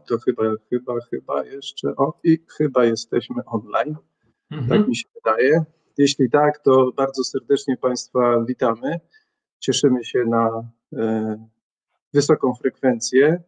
to chyba jeszcze, chyba jesteśmy online, tak mi się wydaje. Jeśli tak, to bardzo serdecznie Państwa witamy. Cieszymy się na wysoką frekwencję.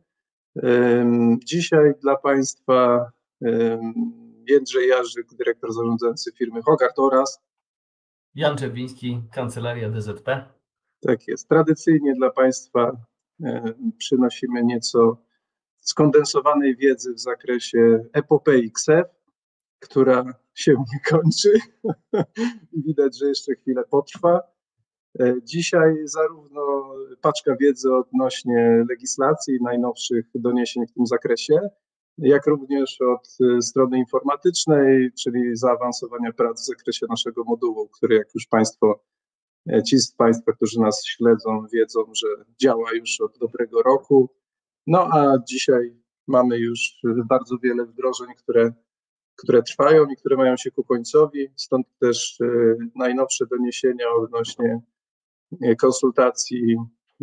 Dzisiaj dla Państwa Jędrzej Jarzyk, dyrektor zarządzający firmy Hogarth oraz Jan Czerwiński, Kancelaria DZP. Tak jest. Tradycyjnie dla Państwa przynosimy nieco skondensowanej wiedzy w zakresie epopei KSeF, która się nie kończy. Widać, że jeszcze chwilę potrwa. Dzisiaj zarówno paczka wiedzy odnośnie legislacji, najnowszych doniesień w tym zakresie, jak również od strony informatycznej, czyli zaawansowania prac w zakresie naszego modułu, który jak już ci z Państwa, którzy nas śledzą, wiedzą, że działa już od dobrego roku. No a dzisiaj mamy już bardzo wiele wdrożeń, które trwają i które mają się ku końcowi, stąd też najnowsze doniesienia odnośnie konsultacji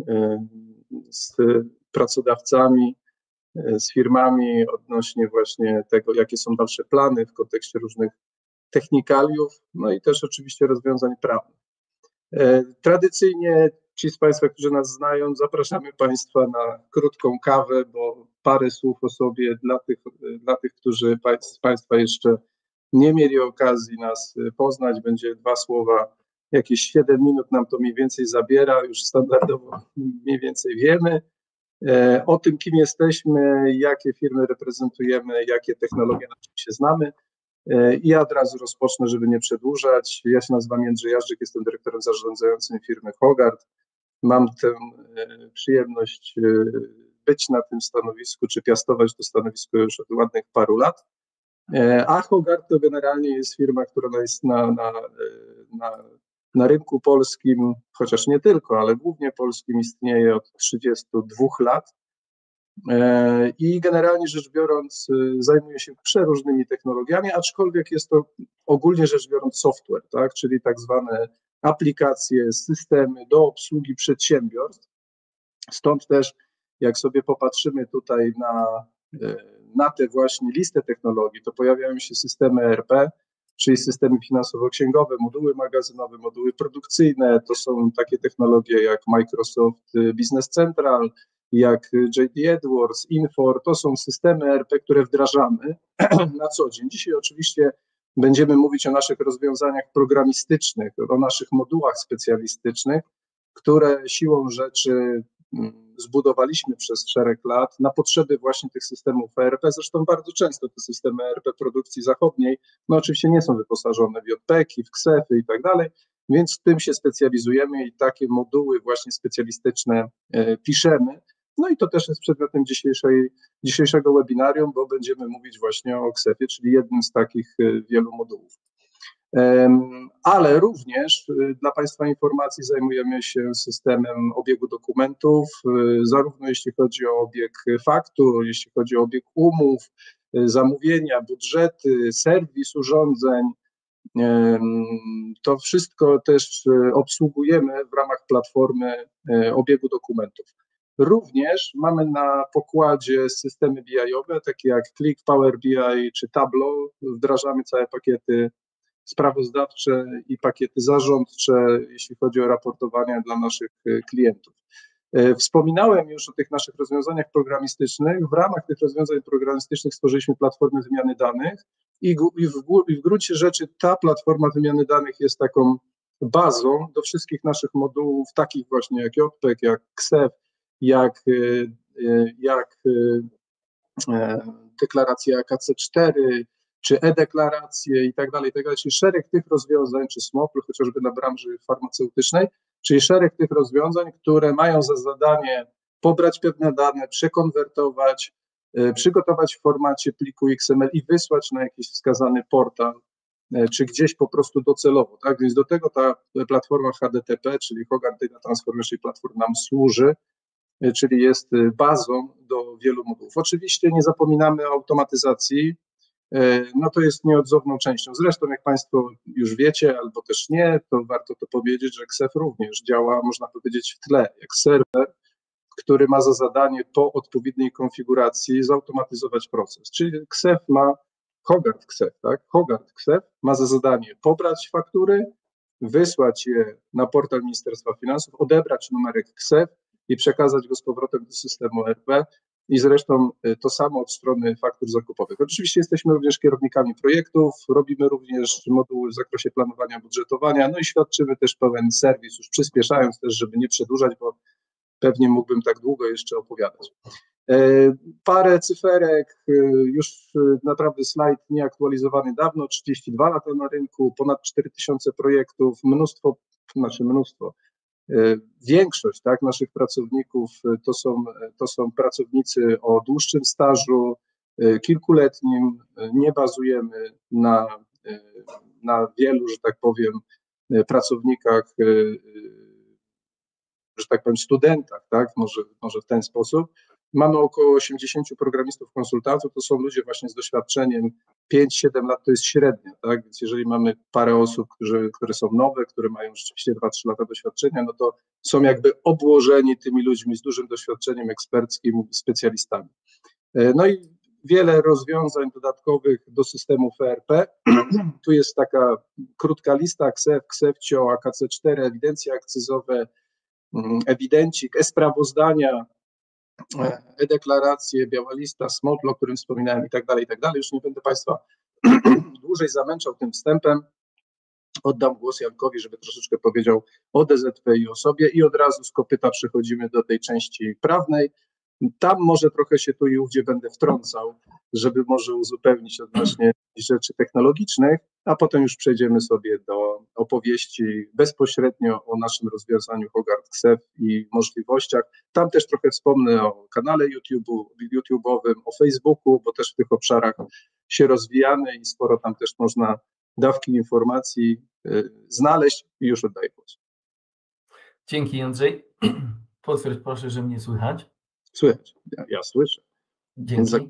z pracodawcami, z firmami odnośnie właśnie tego, jakie są dalsze plany w kontekście różnych technikaliów, no i też oczywiście rozwiązań prawnych. Tradycyjnie ci z Państwa, którzy nas znają, zapraszamy Państwa na krótką kawę, bo parę słów o sobie dla tych, którzy z Państwa jeszcze nie mieli okazji nas poznać. Będzie 2 słowa, jakieś 7 minut nam to mniej więcej zabiera, już standardowo mniej więcej wiemy o tym, kim jesteśmy, jakie firmy reprezentujemy, jakie technologie na czym się znamy. I ja od razu rozpocznę, żeby nie przedłużać. Ja się nazywam Jędrzej Jarzyk, jestem dyrektorem zarządzającym firmy Hogarth. Mam tę przyjemność być na tym stanowisku, czy piastować to stanowisko już od ładnych paru lat. A Hogarth to generalnie jest firma, która jest na rynku polskim, chociaż nie tylko, ale głównie polskim, istnieje od 32 lat. I generalnie rzecz biorąc zajmuje się przeróżnymi technologiami, aczkolwiek jest to ogólnie rzecz biorąc software, tak? Czyli tak zwane aplikacje, systemy do obsługi przedsiębiorstw. Stąd też jak sobie popatrzymy tutaj na tę właśnie listę technologii, to pojawiają się systemy ERP, czyli systemy finansowo-księgowe, moduły magazynowe, moduły produkcyjne. To są takie technologie jak Microsoft Business Central, jak JD Edwards, Infor. To są systemy ERP, które wdrażamy na co dzień. Dzisiaj oczywiście będziemy mówić o naszych rozwiązaniach programistycznych, o naszych modułach specjalistycznych, które siłą rzeczy zbudowaliśmy przez szereg lat na potrzeby właśnie tych systemów ERP. Zresztą bardzo często te systemy ERP produkcji zachodniej, no oczywiście nie są wyposażone w JPEG-i, w KSeF-y i tak dalej, więc w tym się specjalizujemy i takie moduły właśnie specjalistyczne piszemy. No i to też jest przedmiotem dzisiejszego webinarium, bo będziemy mówić właśnie o KSeF-ie, czyli jednym z takich wielu modułów. Ale również dla Państwa informacji zajmujemy się systemem obiegu dokumentów, zarówno jeśli chodzi o obieg faktur, jeśli chodzi o obieg umów, zamówienia, budżety, serwis urządzeń. To wszystko też obsługujemy w ramach platformy obiegu dokumentów. Również mamy na pokładzie systemy BI-owe, takie jak Qlik, Power BI czy Tableau. Wdrażamy całe pakiety sprawozdawcze i pakiety zarządcze, jeśli chodzi o raportowania dla naszych klientów. Wspominałem już o tych naszych rozwiązaniach programistycznych. W ramach tych rozwiązań programistycznych stworzyliśmy platformę wymiany danych i w gruncie rzeczy ta platforma wymiany danych jest taką bazą do wszystkich naszych modułów, takich właśnie jak JPEG, jak KSeF, jak deklaracja KC4, czy e-deklaracje i tak dalej, czyli szereg tych rozwiązań, czy SMOPL, chociażby dla branży farmaceutycznej, czyli szereg tych rozwiązań, które mają za zadanie pobrać pewne dane, przekonwertować, przygotować w formacie pliku XML i wysłać na jakiś wskazany portal, czy gdzieś po prostu docelowo, tak? Więc do tego ta platforma HDTP, czyli Hogarth Data Transformation Platform nam służy, czyli jest bazą do wielu modułów. Oczywiście nie zapominamy o automatyzacji, no to jest nieodzowną częścią. Zresztą jak Państwo już wiecie, albo też nie, to warto to powiedzieć, że KSeF również działa, można powiedzieć, w tle, jak serwer, który ma za zadanie po odpowiedniej konfiguracji zautomatyzować proces. Czyli KSEF ma, Hogarth KSEF, tak? Hogarth KSEF ma za zadanie pobrać faktury, wysłać je na portal Ministerstwa Finansów, odebrać numerek KSEF i przekazać go z powrotem do systemu ERP. I zresztą to samo od strony faktur zakupowych. Oczywiście jesteśmy również kierownikami projektów, robimy również moduły w zakresie planowania, budżetowania, no i świadczymy też pełen serwis, już przyspieszając też, żeby nie przedłużać, bo pewnie mógłbym tak długo jeszcze opowiadać. Parę cyferek, już naprawdę slajd nieaktualizowany dawno, 32 lata na rynku, ponad 4000 projektów, większość, tak, naszych pracowników to są pracownicy o dłuższym stażu, kilkuletnim. Nie bazujemy na wielu, że tak powiem, pracownikach, że tak powiem, studentach, tak, może w ten sposób. Mamy około 80 programistów, konsultantów, to są ludzie właśnie z doświadczeniem 5-7 lat, to jest średnia, tak, więc jeżeli mamy parę osób, które są nowe, które mają rzeczywiście 2-3 lata doświadczenia, no to są jakby obłożeni tymi ludźmi z dużym doświadczeniem eksperckim, specjalistami. No i wiele rozwiązań dodatkowych do systemów ERP. Tu jest taka krótka lista: KSEF, KSEFCIO, AKC4, ewidencje akcyzowe, ewidencik, e-sprawozdania, e-deklaracje, biała lista, SMOPL, o którym wspominałem i tak dalej. Już nie będę Państwa dłużej zamęczał tym wstępem. Oddam głos Jankowi, żeby troszeczkę powiedział o DZP i o sobie, i od razu z kopyta przechodzimy do tej części prawnej. Tam może trochę się tu i ówdzie będę wtrącał, żeby może uzupełnić odnośnie rzeczy technologicznych, a potem już przejdziemy sobie do opowieści bezpośrednio o naszym rozwiązaniu Hogarth KSEF i możliwościach. Tam też trochę wspomnę o kanale YouTube'owym, o Facebooku, bo też w tych obszarach się rozwijamy i sporo tam też można dawki informacji znaleźć, i już oddaję głos. Dzięki, Jędrzej. Potwierdź proszę, że mnie słychać. Słychać, ja słyszę. Dzięki.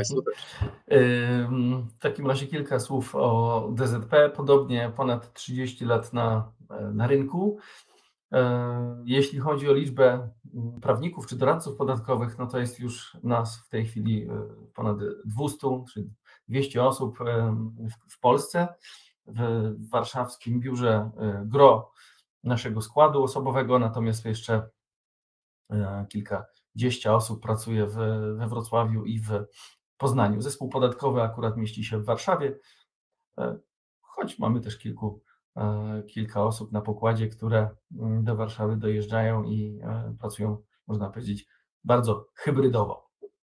W takim razie kilka słów o DZP. Podobnie ponad 30 lat na rynku. Jeśli chodzi o liczbę prawników czy doradców podatkowych, no to jest już nas w tej chwili ponad 200 czy 200 osób w Polsce. W warszawskim biurze gro naszego składu osobowego, natomiast jeszcze kilkadziesiąt osób pracuje we Wrocławiu i w Poznaniu. Zespół podatkowy akurat mieści się w Warszawie, choć mamy też kilka osób na pokładzie, które do Warszawy dojeżdżają i pracują, można powiedzieć, bardzo hybrydowo.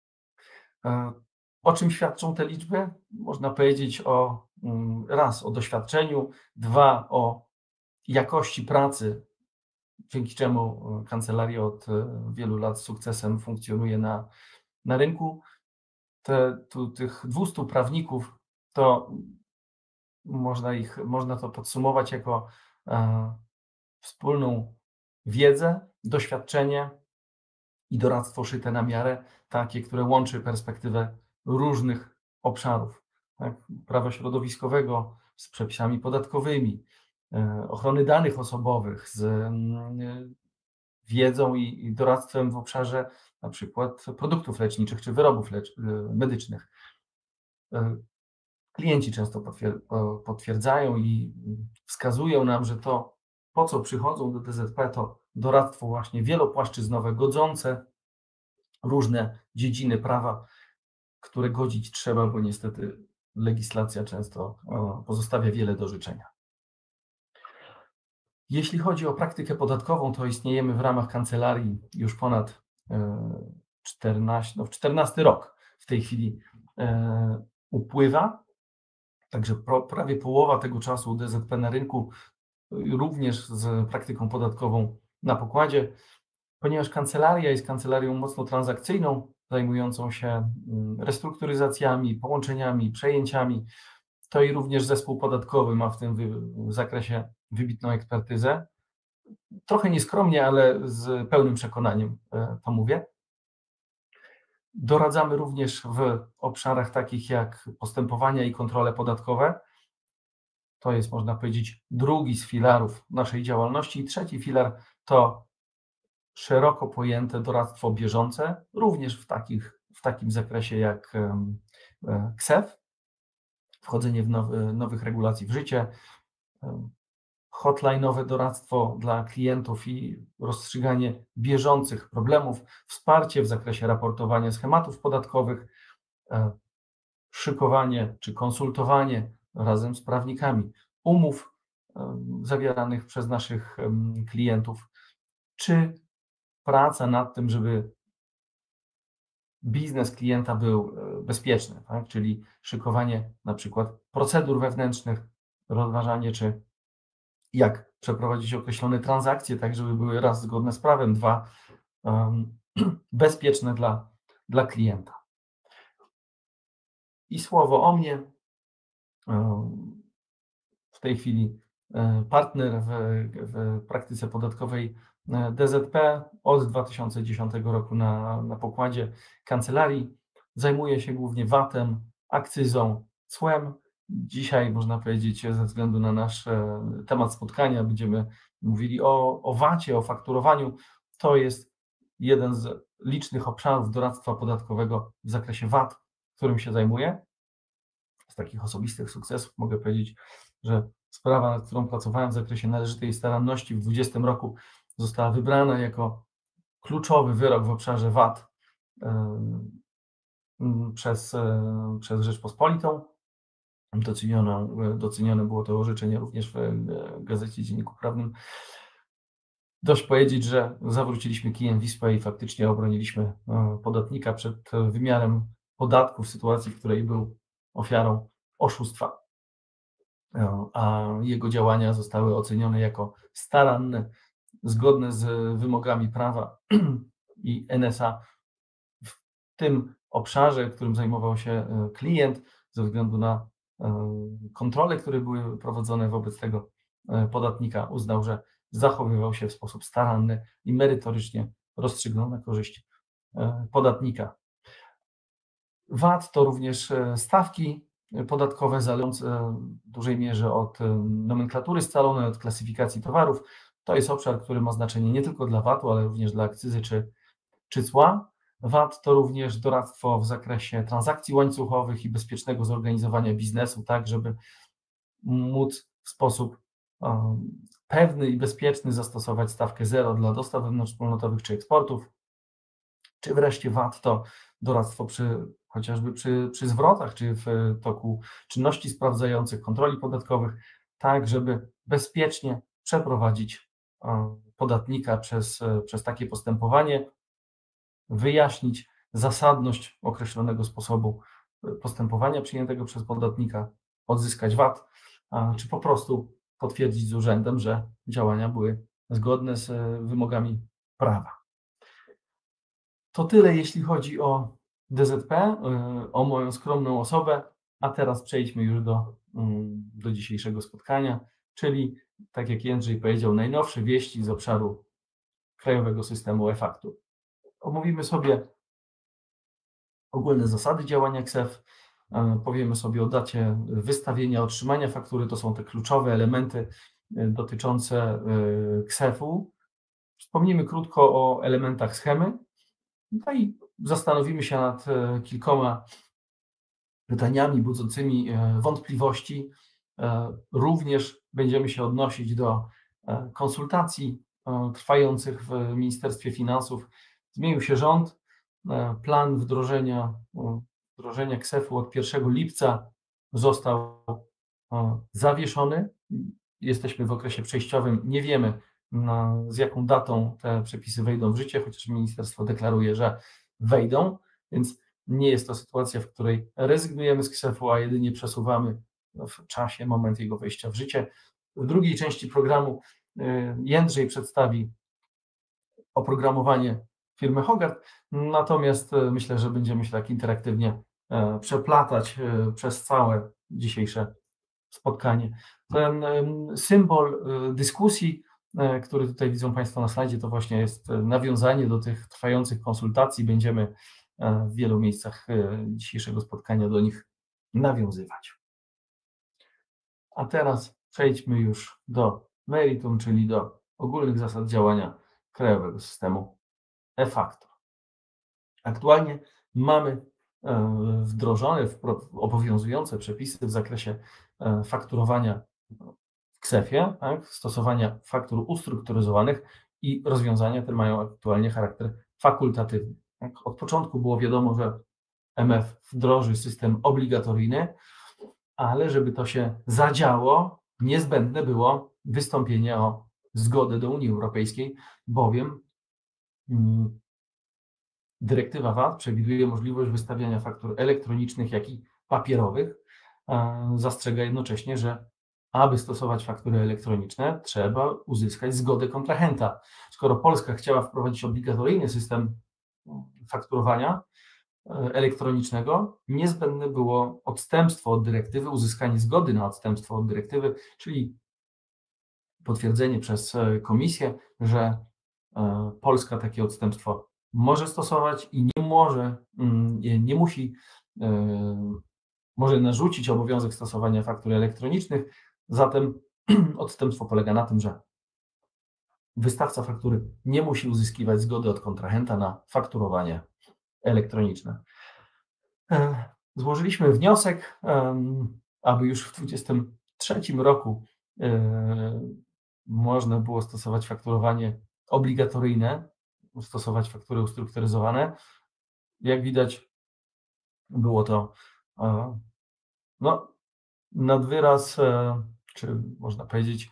O czym świadczą te liczby? Można powiedzieć raz o doświadczeniu, dwa o jakości pracy, dzięki czemu kancelaria od wielu lat z sukcesem funkcjonuje na rynku. Tych 200 prawników, to można to podsumować jako wspólną wiedzę, doświadczenie i doradztwo szyte na miarę, takie, które łączy perspektywę różnych obszarów, tak? Prawa środowiskowego z przepisami podatkowymi, ochrony danych osobowych, z wiedzą i doradztwem w obszarze na przykład produktów leczniczych czy wyrobów medycznych. Klienci często potwierdzają i wskazują nam, że to, po co przychodzą do DZP, to doradztwo właśnie wielopłaszczyznowe, godzące różne dziedziny prawa, które godzić trzeba, bo niestety legislacja często pozostawia wiele do życzenia. Jeśli chodzi o praktykę podatkową, to istniejemy w ramach kancelarii już ponad 14 rok w tej chwili upływa. Także prawie połowa tego czasu DZP na rynku, również z praktyką podatkową na pokładzie. Ponieważ kancelaria jest kancelarią mocno transakcyjną, zajmującą się restrukturyzacjami, połączeniami, przejęciami, to i również zespół podatkowy ma w tym zakresie wybitną ekspertyzę. Trochę nieskromnie, ale z pełnym przekonaniem to mówię. Doradzamy również w obszarach takich jak postępowania i kontrole podatkowe. To jest, można powiedzieć, drugi z filarów naszej działalności. I trzeci filar to szeroko pojęte doradztwo bieżące, również w takim zakresie jak KSEF, wchodzenie w nowych regulacji w życie, hotline'owe doradztwo dla klientów i rozstrzyganie bieżących problemów, wsparcie w zakresie raportowania schematów podatkowych, szykowanie czy konsultowanie razem z prawnikami umów zawieranych przez naszych klientów, czy praca nad tym, żeby biznes klienta był bezpieczny, tak? Czyli szykowanie na przykład procedur wewnętrznych, rozważanie, czy jak przeprowadzić określone transakcje, tak żeby były raz zgodne z prawem, dwa bezpieczne dla klienta. I słowo o mnie. W tej chwili partner w praktyce podatkowej DZP od 2010 roku na pokładzie kancelarii. Zajmuje się głównie VAT-em, akcyzą, cłem. Dzisiaj można powiedzieć, ze względu na nasz temat spotkania, będziemy mówili o VAT-ie, o fakturowaniu. To jest jeden z licznych obszarów doradztwa podatkowego w zakresie VAT, którym się zajmuję. Z takich osobistych sukcesów mogę powiedzieć, że sprawa, nad którą pracowałem w zakresie należytej staranności w 2020 roku została wybrana jako kluczowy wyrok w obszarze VAT przez Rzeczpospolitą. Docenione było to orzeczenie również w gazecie Dzienniku Prawnym. Dość powiedzieć, że zawróciliśmy kijem Wisłę i faktycznie obroniliśmy podatnika przed wymiarem podatku w sytuacji, w której był ofiarą oszustwa, a jego działania zostały ocenione jako staranne, zgodne z wymogami prawa i NSA w tym obszarze, którym zajmował się klient, ze względu na kontrole, które były prowadzone wobec tego podatnika, uznał, że zachowywał się w sposób staranny i merytorycznie rozstrzygnął na korzyść podatnika. VAT to również stawki podatkowe zależące w dużej mierze od nomenklatury scalonej, od klasyfikacji towarów. To jest obszar, który ma znaczenie nie tylko dla VAT-u, ale również dla akcyzy czy cła. VAT to również doradztwo w zakresie transakcji łańcuchowych i bezpiecznego zorganizowania biznesu, tak żeby móc w sposób pewny i bezpieczny zastosować stawkę 0 dla dostaw wewnątrzwspólnotowych czy eksportów. Czy wreszcie VAT to doradztwo chociażby przy zwrotach, czy w toku czynności sprawdzających, kontroli podatkowych, tak żeby bezpiecznie przeprowadzić podatnika przez takie postępowanie, wyjaśnić zasadność określonego sposobu postępowania przyjętego przez podatnika, odzyskać VAT, czy po prostu potwierdzić z urzędem, że działania były zgodne z wymogami prawa. To tyle, jeśli chodzi o DZP, o moją skromną osobę, a teraz przejdźmy już do dzisiejszego spotkania, czyli, tak jak Jędrzej powiedział, najnowsze wieści z obszaru krajowego systemu e-faktur. Omówimy sobie ogólne zasady działania KSEF, powiemy sobie o dacie wystawienia, otrzymania faktury, to są te kluczowe elementy dotyczące KSEF-u. Wspomnimy krótko o elementach schemy, no i zastanowimy się nad kilkoma pytaniami budzącymi wątpliwości. Również będziemy się odnosić do konsultacji trwających w Ministerstwie Finansów. Zmienił się rząd, plan wdrożenia KSEF-u od 1 lipca został zawieszony. Jesteśmy w okresie przejściowym, nie wiemy, z jaką datą te przepisy wejdą w życie, chociaż ministerstwo deklaruje, że wejdą, więc nie jest to sytuacja, w której rezygnujemy z KSEF-u, a jedynie przesuwamy w czasie moment jego wejścia w życie. W drugiej części programu Jędrzej przedstawi oprogramowanie firmy Hogarth, natomiast myślę, że będziemy się tak interaktywnie przeplatać przez całe dzisiejsze spotkanie. Ten symbol dyskusji, który tutaj widzą Państwo na slajdzie, to właśnie jest nawiązanie do tych trwających konsultacji. Będziemy w wielu miejscach dzisiejszego spotkania do nich nawiązywać. A teraz przejdźmy już do meritum, czyli do ogólnych zasad działania krajowego systemu e-faktur. Aktualnie mamy wdrożone, obowiązujące przepisy w zakresie fakturowania w KSeF-ie, tak, stosowania faktur ustrukturyzowanych i rozwiązania te mają aktualnie charakter fakultatywny. Tak. Od początku było wiadomo, że MF wdroży system obligatoryjny, ale żeby to się zadziało, niezbędne było wystąpienie o zgodę do Unii Europejskiej, bowiem dyrektywa VAT przewiduje możliwość wystawiania faktur elektronicznych, jak i papierowych. Zastrzega jednocześnie, że aby stosować faktury elektroniczne, trzeba uzyskać zgodę kontrahenta. Skoro Polska chciała wprowadzić obligatoryjny system fakturowania elektronicznego, niezbędne było odstępstwo od dyrektywy, uzyskanie zgody na odstępstwo od dyrektywy, czyli potwierdzenie przez Komisję, że Polska takie odstępstwo może stosować i nie musi, może narzucić obowiązek stosowania faktur elektronicznych. Zatem odstępstwo polega na tym, że wystawca faktury nie musi uzyskiwać zgody od kontrahenta na fakturowanie elektroniczne. Złożyliśmy wniosek, aby już w 2023 roku można było stosować fakturowanie obligatoryjne, stosować faktury ustrukturyzowane. Jak widać, było to nad wyraz, czy można powiedzieć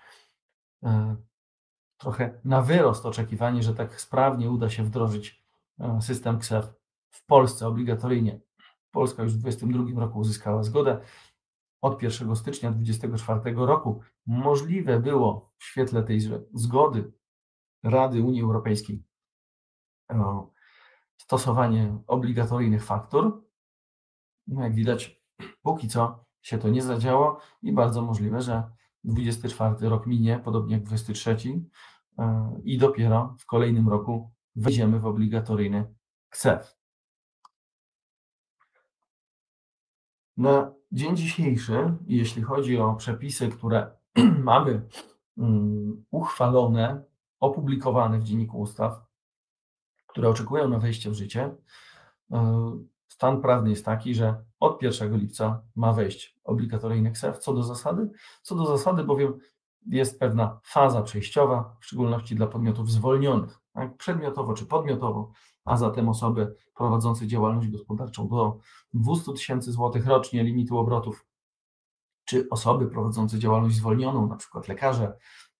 trochę na wyrost oczekiwanie, że tak sprawnie uda się wdrożyć system KSeF w Polsce obligatoryjnie. Polska już w 2022 roku uzyskała zgodę. Od 1 stycznia 2024 roku możliwe było w świetle tej zgody Rady Unii Europejskiej stosowanie obligatoryjnych faktur. Jak widać, póki co się to nie zadziało i bardzo możliwe, że 24 rok minie, podobnie jak 23 i dopiero w kolejnym roku wejdziemy w obligatoryjny KSeF. Na dzień dzisiejszy, jeśli chodzi o przepisy, które mamy uchwalone, opublikowane w Dzienniku Ustaw, które oczekują na wejście w życie, stan prawny jest taki, że od 1 lipca ma wejść obligatoryjny KSeF. Co do zasady, bowiem jest pewna faza przejściowa, w szczególności dla podmiotów zwolnionych, tak, przedmiotowo czy podmiotowo, a zatem osoby prowadzące działalność gospodarczą do 200 000 złotych rocznie limitu obrotów, czy osoby prowadzące działalność zwolnioną, na przykład lekarze,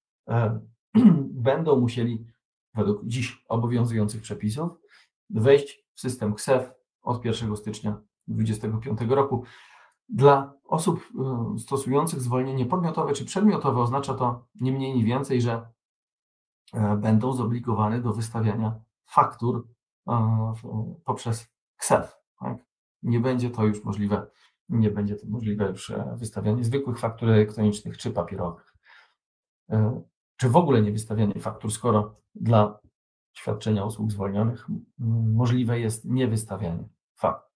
będą musieli według dziś obowiązujących przepisów wejść w system KSeF od 1 stycznia 2025 roku. Dla osób stosujących zwolnienie podmiotowe czy przedmiotowe oznacza to nie mniej, nie więcej, że będą zobligowane do wystawiania faktur poprzez KSeF. Tak? Nie będzie to już możliwe już wystawianie zwykłych faktur elektronicznych czy papierowych. Czy w ogóle nie wystawianie faktur, skoro dla świadczenia usług zwolnionych możliwe jest niewystawianie faktur.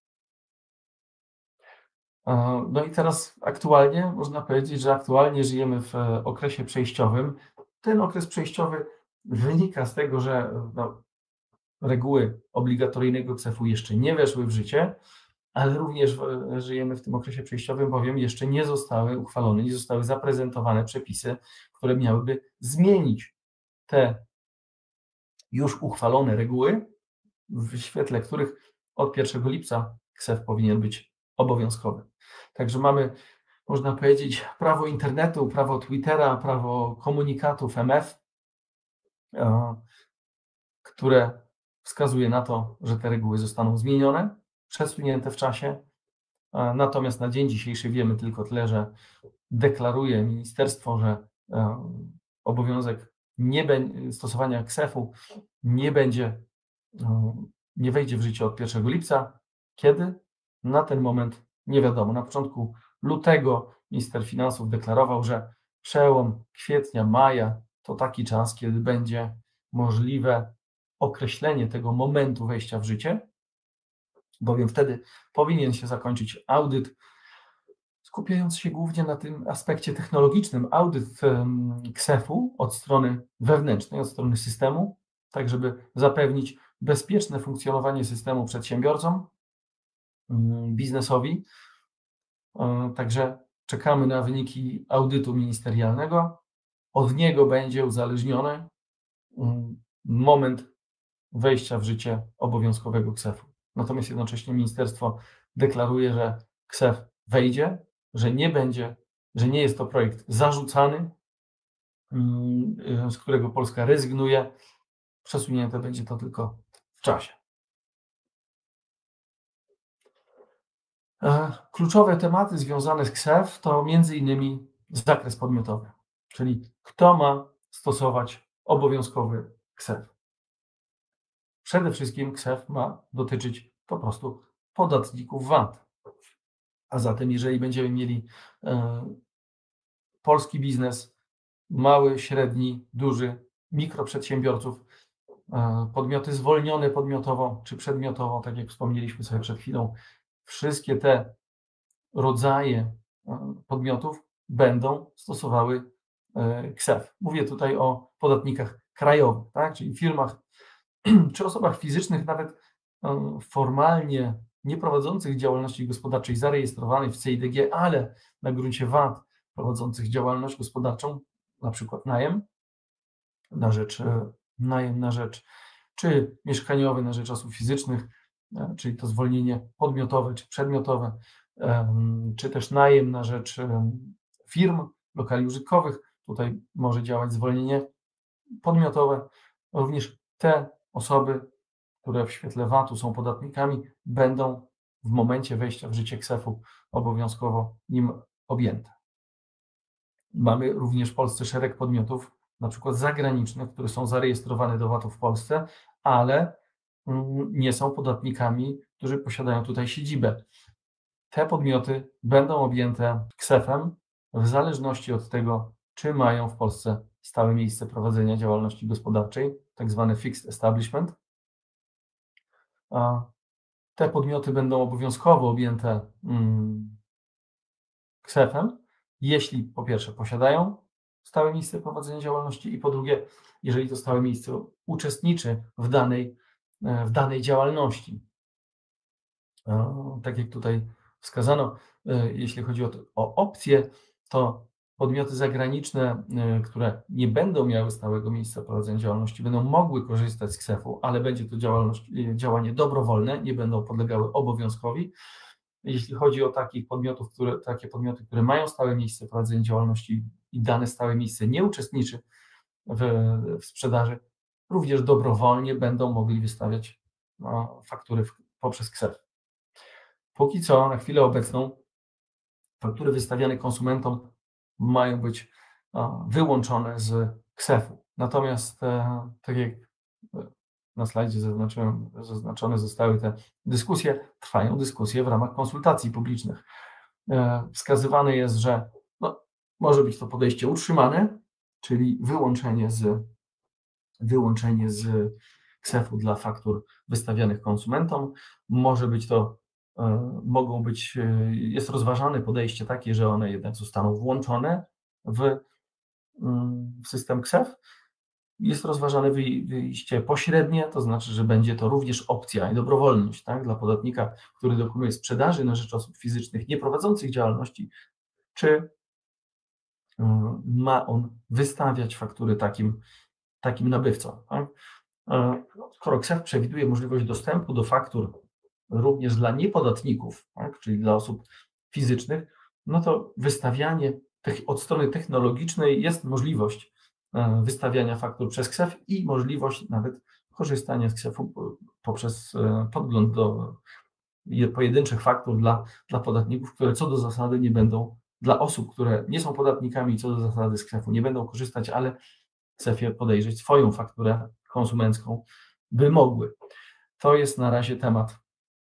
No i teraz aktualnie można powiedzieć, że aktualnie żyjemy w okresie przejściowym. Ten okres przejściowy wynika z tego, że reguły obligatoryjnego KSeF-u jeszcze nie weszły w życie, ale również żyjemy w tym okresie przejściowym, bowiem jeszcze nie zostały uchwalone, nie zostały zaprezentowane przepisy, które miałyby zmienić te już uchwalone reguły, w świetle których od 1 lipca KSeF powinien być obowiązkowy. Także mamy, można powiedzieć, prawo internetu, prawo Twittera, prawo komunikatów MF, które wskazuje na to, że te reguły zostaną zmienione, przesunięte w czasie. Natomiast na dzień dzisiejszy wiemy tylko tyle, że deklaruje ministerstwo, że obowiązek stosowania KSeF-u nie wejdzie w życie od 1 lipca. Kiedy? Na ten moment nie wiadomo. Na początku lutego minister finansów deklarował, że przełom kwietnia, maja to taki czas, kiedy będzie możliwe określenie tego momentu wejścia w życie, bowiem wtedy powinien się zakończyć audyt, skupiając się głównie na tym aspekcie technologicznym, audyt KSeF-u od strony wewnętrznej, od strony systemu, tak żeby zapewnić bezpieczne funkcjonowanie systemu przedsiębiorcom, biznesowi. Także czekamy na wyniki audytu ministerialnego. Od niego będzie uzależniony moment wejścia w życie obowiązkowego KSeF-u. Natomiast jednocześnie ministerstwo deklaruje, że KSeF wejdzie, że nie jest to projekt zarzucany, z którego Polska rezygnuje. Przesunięte będzie to tylko w czasie. Kluczowe tematy związane z KSeF to m.in. zakres podmiotowy, czyli kto ma stosować obowiązkowy KSeF. Przede wszystkim KSeF ma dotyczyć po prostu podatników VAT. A zatem jeżeli będziemy mieli polski biznes, mały, średni, duży, mikroprzedsiębiorców, podmioty zwolnione podmiotowo czy przedmiotowo, tak jak wspomnieliśmy sobie przed chwilą, wszystkie te rodzaje podmiotów będą stosowały KSeF. Mówię tutaj o podatnikach krajowych, tak? Czyli firmach czy osobach fizycznych, nawet formalnie nie prowadzących działalności gospodarczej zarejestrowanej w CEIDG, ale na gruncie VAT prowadzących działalność gospodarczą, na przykład najem na rzecz czy mieszkaniowy na rzecz osób fizycznych, czyli to zwolnienie podmiotowe czy przedmiotowe, czy też najem na rzecz firm, lokali użytkowych. Tutaj może działać zwolnienie podmiotowe. Również te osoby, które w świetle VAT-u są podatnikami, będą w momencie wejścia w życie KSeF-u obowiązkowo nim objęte. Mamy również w Polsce szereg podmiotów, na przykład zagranicznych, które są zarejestrowane do VAT-u w Polsce, ale nie są podatnikami, którzy posiadają tutaj siedzibę. Te podmioty będą objęte KSeF-em w zależności od tego, czy mają w Polsce stałe miejsce prowadzenia działalności gospodarczej, tak zwany fixed establishment. Te podmioty będą obowiązkowo objęte KSeF-em, jeśli po pierwsze posiadają stałe miejsce prowadzenia działalności i po drugie, jeżeli to stałe miejsce uczestniczy w danej działalności. Tak jak tutaj wskazano, jeśli chodzi o opcje, to podmioty zagraniczne, które nie będą miały stałego miejsca prowadzenia działalności, będą mogły korzystać z KSeF-u, ale będzie to działanie dobrowolne, nie będą podlegały obowiązkowi. Jeśli chodzi o takie podmioty, które mają stałe miejsce prowadzenia działalności i dane stałe miejsce nie uczestniczy w sprzedaży, również dobrowolnie będą mogli wystawiać faktury poprzez KSeF. Póki co, na chwilę obecną, faktury wystawiane konsumentom mają być wyłączone z KSeF-u. Natomiast, tak jak na slajdzie zaznaczone zostały te dyskusje, trwają dyskusje w ramach konsultacji publicznych. Wskazywane jest, że może być to podejście utrzymane, czyli wyłączenie z KSeF-u dla faktur wystawianych konsumentom. Jest rozważane podejście takie, że one jednak zostaną włączone w system KSeF. Jest rozważane wyjście pośrednie, to znaczy, że będzie to również opcja i dobrowolność, tak, dla podatnika, który dokonuje sprzedaży na rzecz osób fizycznych nieprowadzących działalności, czy ma on wystawiać faktury takim nabywcom. Tak? Skoro KSeF przewiduje możliwość dostępu do faktur również dla niepodatników, tak, czyli dla osób fizycznych, no to wystawianie od strony technologicznej jest możliwość wystawiania faktur przez KSeF i możliwość nawet korzystania z KSeF-u poprzez podgląd do pojedynczych faktur dla podatników, które co do zasady nie będą, dla osób, które nie są podatnikami, co do zasady z KSeF-u nie będą korzystać, ale w KSeF-ie podejrzeć swoją fakturę konsumencką by mogły. To jest na razie temat,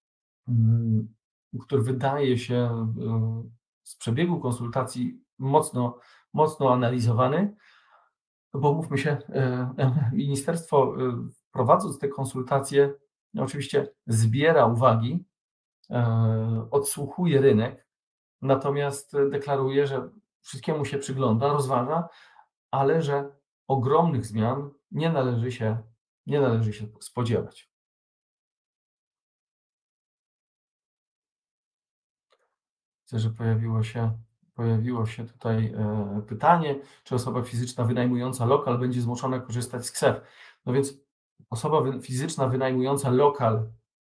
który wydaje się z przebiegu konsultacji mocno analizowany, bo mówmy się, ministerstwo prowadząc te konsultacje oczywiście zbiera uwagi, odsłuchuje rynek, natomiast deklaruje, że wszystkiemu się przygląda, rozważa, ale że ogromnych zmian nie należy się nie należy się spodziewać. Widzę, że pojawiło się tutaj pytanie, czy osoba fizyczna wynajmująca lokal będzie zmuszona korzystać z KSeF. No więc osoba fizyczna wynajmująca lokal,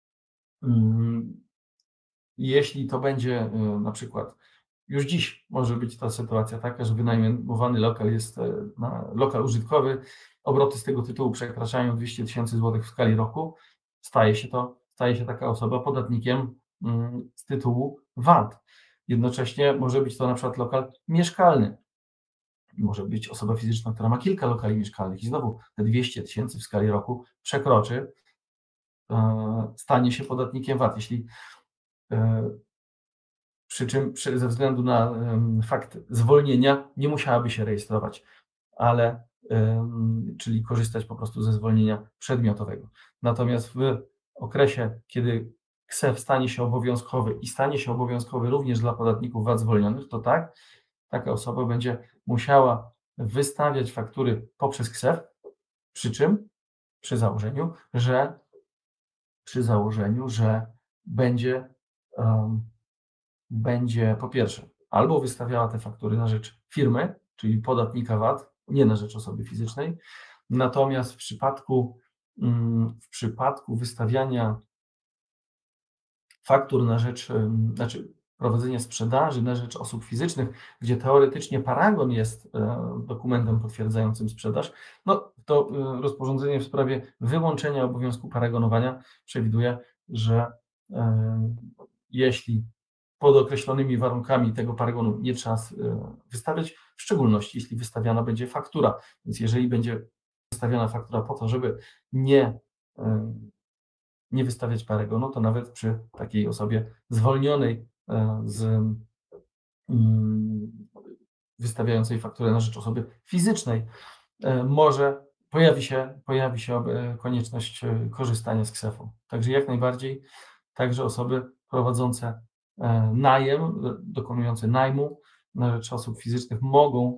jeśli to będzie na przykład, już dziś może być ta sytuacja taka, że wynajmowany lokal jest lokal użytkowy, obroty z tego tytułu przekraczają 200 000 złotych w skali roku, staje się taka osoba podatnikiem z tytułu VAT. Jednocześnie może być to na przykład lokal mieszkalny. Może być osoba fizyczna, która ma kilka lokali mieszkalnych i znowu te 200 000 w skali roku przekroczy, stanie się podatnikiem VAT. Jeśli przy czym ze względu na fakt zwolnienia nie musiałaby się rejestrować, czyli korzystać po prostu ze zwolnienia przedmiotowego. Natomiast w okresie, kiedy KSeF stanie się obowiązkowy i stanie się obowiązkowy również dla podatników VAT zwolnionych, to tak, taka osoba będzie musiała wystawiać faktury poprzez KSeF, przy czym przy założeniu, że będzie po pierwsze albo wystawiała te faktury na rzecz firmy, czyli podatnika VAT, nie na rzecz osoby fizycznej. Natomiast w przypadku wystawiania faktur na rzecz, prowadzenia sprzedaży na rzecz osób fizycznych, gdzie teoretycznie paragon jest dokumentem potwierdzającym sprzedaż, no to rozporządzenie w sprawie wyłączenia obowiązku paragonowania przewiduje, że jeśli pod określonymi warunkami tego paragonu nie trzeba wystawiać, w szczególności jeśli wystawiana będzie faktura. Więc jeżeli będzie wystawiana faktura po to, żeby nie wystawiać paragonu, to nawet przy takiej osobie zwolnionej z wystawiającej fakturę na rzecz osoby fizycznej może pojawi się konieczność korzystania z KSeF-u. Także jak najbardziej także osoby prowadzące najem, dokonujące najmu na rzecz osób fizycznych mogą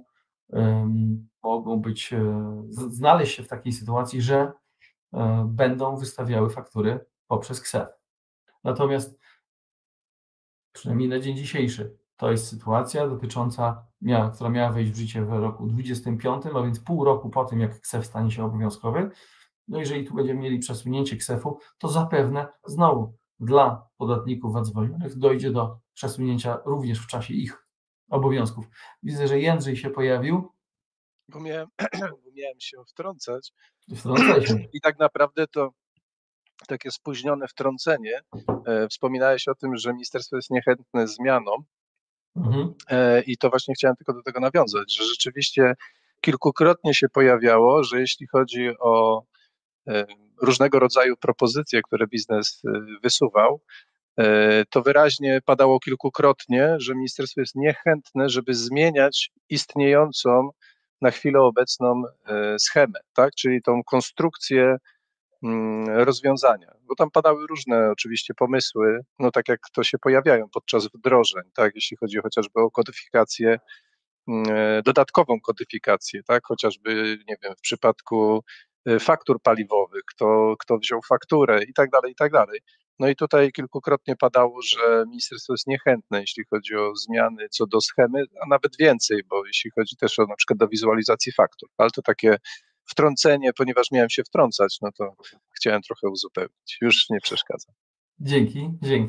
znaleźć się w takiej sytuacji, że będą wystawiały faktury poprzez KSeF. Natomiast przynajmniej na dzień dzisiejszy to jest sytuacja która miała wejść w życie w roku 2025, a więc pół roku po tym, jak KSeF stanie się obowiązkowy. No jeżeli tu będziemy mieli przesunięcie KSeF-u, to zapewne znowu dla podatników VAT zwolnionych dojdzie do przesunięcia również w czasie ich obowiązków. Widzę, że Jędrzej się pojawił. Bo miałem się wtrącać. Wtrącaj się. I tak naprawdę to takie spóźnione wtrącenie. Wspominałeś o tym, że ministerstwo jest niechętne zmianom. I to właśnie chciałem tylko do tego nawiązać, że rzeczywiście kilkukrotnie się pojawiało, że jeśli chodzi o różnego rodzaju propozycje, które biznes wysuwał, to wyraźnie padało kilkukrotnie, że ministerstwo jest niechętne, żeby zmieniać istniejącą na chwilę obecną schemę, tak? Czyli tą konstrukcję rozwiązania, bo tam padały różne oczywiście pomysły, no tak jak to się pojawiają podczas wdrożeń, tak, jeśli chodzi chociażby o kodyfikację, dodatkową kodyfikację, tak, chociażby, nie wiem, w przypadku faktur paliwowych, kto wziął fakturę i tak dalej, i tak dalej. No i tutaj kilkukrotnie padało, że ministerstwo jest niechętne, jeśli chodzi o zmiany co do schemy, a nawet więcej, bo jeśli chodzi też o na przykład do wizualizacji faktur, ale to takie wtrącenie, ponieważ miałem się wtrącać, no to chciałem trochę uzupełnić. Już nie przeszkadzam. Dzięki.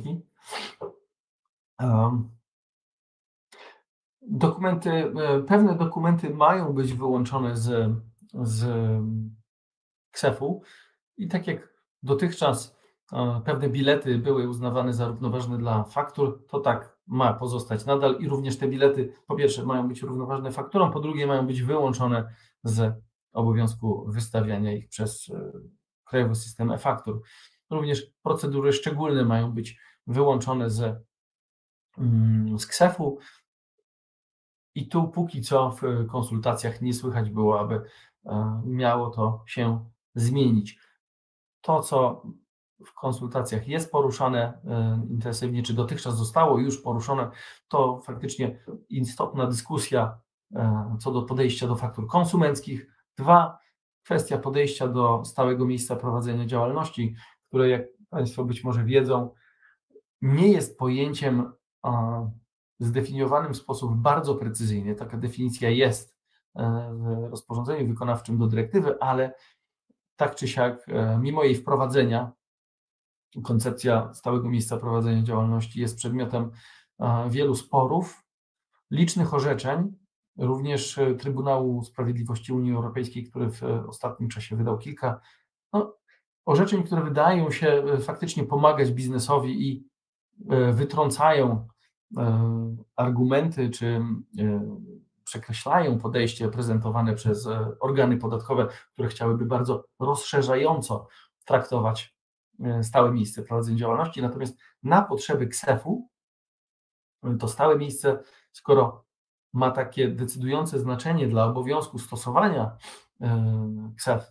Pewne dokumenty mają być wyłączone z KSeF-u i tak jak dotychczas pewne bilety były uznawane za równoważne dla faktur, to tak ma pozostać nadal i również te bilety po pierwsze mają być równoważne fakturom, po drugie mają być wyłączone z obowiązku wystawiania ich przez Krajowy System e-Faktur. Również procedury szczególne mają być wyłączone z KSeF-u i tu póki co w konsultacjach nie słychać było, aby miało to się zmienić. To, co w konsultacjach jest poruszane intensywnie, czy dotychczas zostało już poruszone, to faktycznie istotna dyskusja co do podejścia do faktur konsumenckich. 2, kwestia podejścia do stałego miejsca prowadzenia działalności, które, jak Państwo być może wiedzą, nie jest pojęciem zdefiniowanym w sposób bardzo precyzyjny. Taka definicja jest w rozporządzeniu wykonawczym do dyrektywy, ale tak czy siak, mimo jej wprowadzenia, koncepcja stałego miejsca prowadzenia działalności jest przedmiotem wielu sporów, licznych orzeczeń, również Trybunału Sprawiedliwości Unii Europejskiej, który w ostatnim czasie wydał kilka orzeczeń, które wydają się faktycznie pomagać biznesowi i wytrącają argumenty, czy przekreślają podejście prezentowane przez organy podatkowe, które chciałyby bardzo rozszerzająco traktować stałe miejsce prowadzenia działalności. Natomiast na potrzeby KSeF-u to stałe miejsce, skoro ma takie decydujące znaczenie dla obowiązku stosowania KSeF,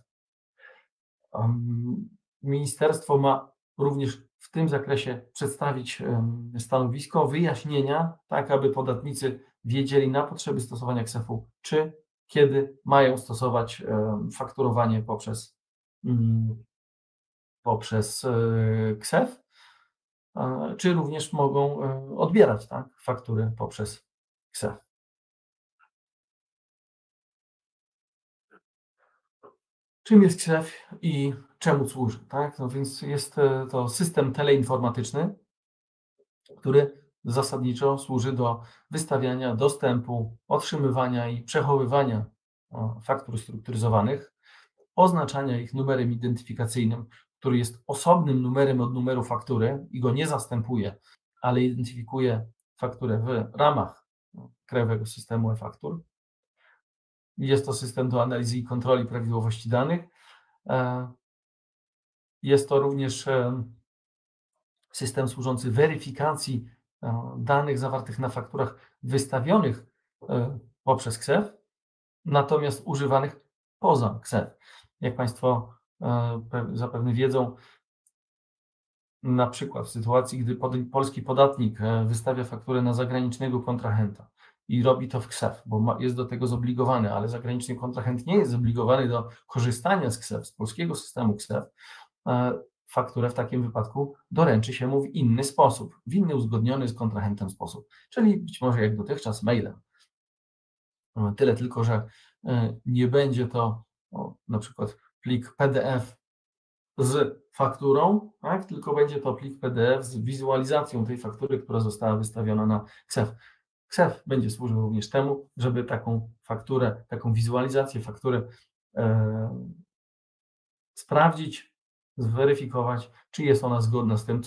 ministerstwo ma również w tym zakresie przedstawić stanowisko, wyjaśnienia, tak aby podatnicy wiedzieli na potrzeby stosowania KSeF-u, czy kiedy mają stosować fakturowanie poprzez KSeF, czy również mogą odbierać faktury poprzez KSeF. Czym jest KSeF i czemu służy? No więc jest to system teleinformatyczny, który zasadniczo służy do wystawiania dostępu, otrzymywania i przechowywania faktur strukturyzowanych, oznaczania ich numerem identyfikacyjnym, który jest osobnym numerem od numeru faktury i go nie zastępuje, ale identyfikuje fakturę w ramach krajowego systemu e-faktur. Jest to system do analizy i kontroli prawidłowości danych. Jest to również system służący weryfikacji danych zawartych na fakturach wystawionych poprzez KSeF, natomiast używanych poza KSeF. Jak Państwo zapewne wiedzą, na przykład w sytuacji, gdy polski podatnik wystawia fakturę na zagranicznego kontrahenta i robi to w KSeF, bo jest do tego zobligowany, ale zagraniczny kontrahent nie jest zobligowany do korzystania z KSeF, z polskiego systemu KSeF, fakturę w takim wypadku doręczy się mu w inny sposób, w inny uzgodniony z kontrahentem sposób, czyli być może jak dotychczas mailem. Tyle tylko, że nie będzie to na przykład plik PDF z fakturą, tylko będzie to plik PDF z wizualizacją tej faktury, która została wystawiona na KSeF. KSeF będzie służył również temu, żeby taką fakturę, taką wizualizację faktury sprawdzić, zweryfikować, czy jest ona zgodna z tym,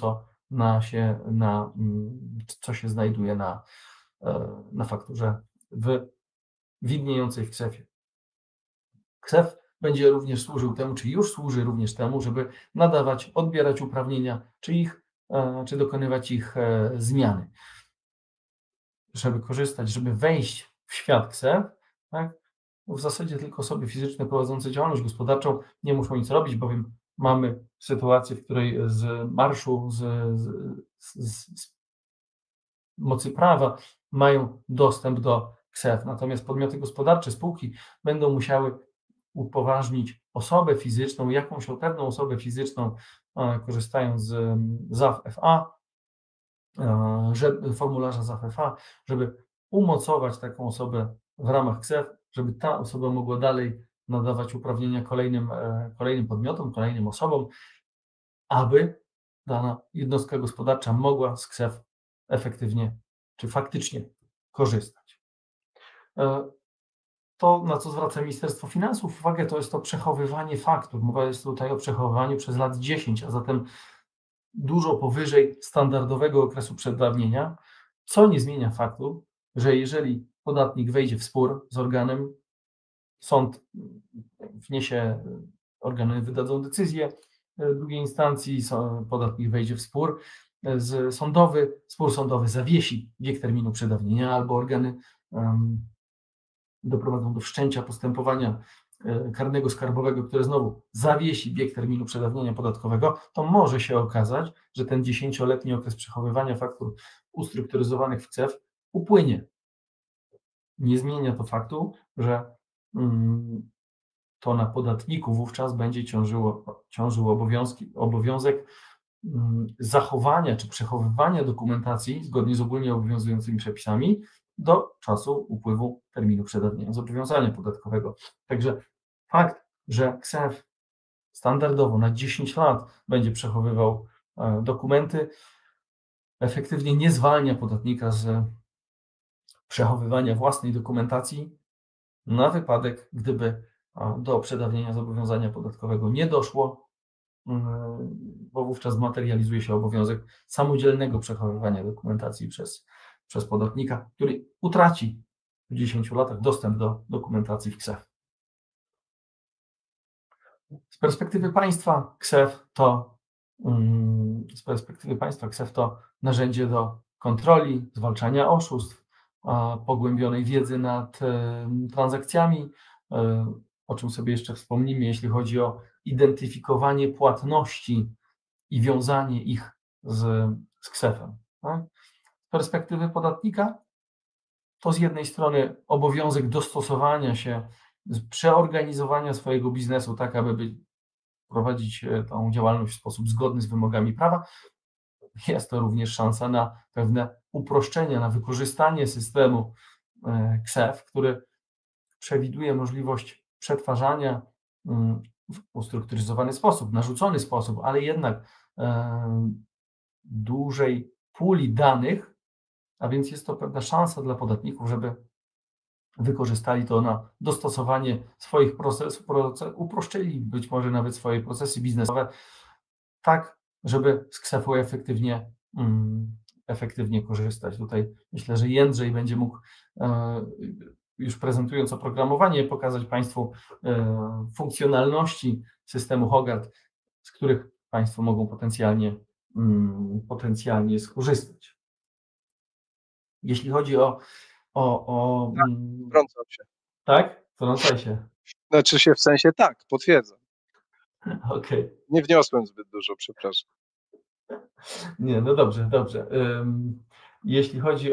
co się znajduje na fakturze widniejącej w KSeF-ie. KSeF będzie również służył temu, czy już służy również temu, żeby nadawać, odbierać uprawnienia, czy dokonywać ich zmiany. Żeby korzystać, żeby wejść w świat KSeF, w zasadzie tylko osoby fizyczne prowadzące działalność gospodarczą nie muszą nic robić, bowiem mamy sytuację, w której z marszu, z mocy prawa mają dostęp do KSeF. Natomiast podmioty gospodarcze, spółki będą musiały upoważnić osobę fizyczną, jakąś pewną osobę fizyczną, korzystając z ZAF-FA, formularza ZAF-FA, żeby umocować taką osobę w ramach KSeF, żeby ta osoba mogła dalej nadawać uprawnienia kolejnym podmiotom, kolejnym osobom, aby dana jednostka gospodarcza mogła z KSeF efektywnie czy faktycznie korzystać. To, na co zwraca Ministerstwo Finansów uwagę, to jest to przechowywanie faktur. Mowa jest tutaj o przechowywaniu przez lat 10, a zatem dużo powyżej standardowego okresu przedawnienia, co nie zmienia faktu, że jeżeli podatnik wejdzie w spór z organem, sąd wniesie, organy wydadzą decyzję drugiej instancji, podatnik wejdzie w spór sądowy, spór sądowy zawiesi bieg terminu przedawnienia, albo organy doprowadzą do wszczęcia postępowania karnego skarbowego, które znowu zawiesi bieg terminu przedawnienia podatkowego, to może się okazać, że ten 10-letni okres przechowywania faktur ustrukturyzowanych w KSeF upłynie. Nie zmienia to faktu, że to na podatniku wówczas będzie ciążył obowiązek zachowania czy przechowywania dokumentacji zgodnie z ogólnie obowiązującymi przepisami do czasu upływu terminu przedawnienia zobowiązania podatkowego. Także fakt, że KSeF standardowo na 10 lat będzie przechowywał dokumenty, efektywnie nie zwalnia podatnika z przechowywania własnej dokumentacji na wypadek, gdyby do przedawnienia zobowiązania podatkowego nie doszło, bo wówczas materializuje się obowiązek samodzielnego przechowywania dokumentacji przez podatnika, który utraci w 10 latach dostęp do dokumentacji w KSeF. Z perspektywy państwa KSeF to narzędzie do kontroli, zwalczania oszustw, pogłębionej wiedzy nad transakcjami, o czym sobie jeszcze wspomnimy, jeśli chodzi o identyfikowanie płatności i wiązanie ich z KSeF-em. Tak? Z perspektywy podatnika to z jednej strony obowiązek dostosowania się, przeorganizowania swojego biznesu tak, aby prowadzić tą działalność w sposób zgodny z wymogami prawa. Jest to również szansa na pewne uproszczenia, na wykorzystanie systemu KSeF, który przewiduje możliwość przetwarzania w ustrukturyzowany sposób, narzucony sposób, ale jednak dużej puli danych, a więc jest to pewna szansa dla podatników, żeby wykorzystali to na dostosowanie swoich procesów, uproszczyli być może nawet swoje procesy biznesowe, tak, żeby z KSeF-u efektywnie korzystać. Tutaj myślę, że Jędrzej będzie mógł, już prezentując oprogramowanie, pokazać Państwu funkcjonalności systemu Hogarth, z których Państwo mogą potencjalnie skorzystać. Jeśli chodzi o Wtrącam się. Tak? Wtrącaj się. Znaczy się w sensie tak, potwierdzam. Okej. Nie wniosłem zbyt dużo, przepraszam. Nie, no dobrze. Jeśli chodzi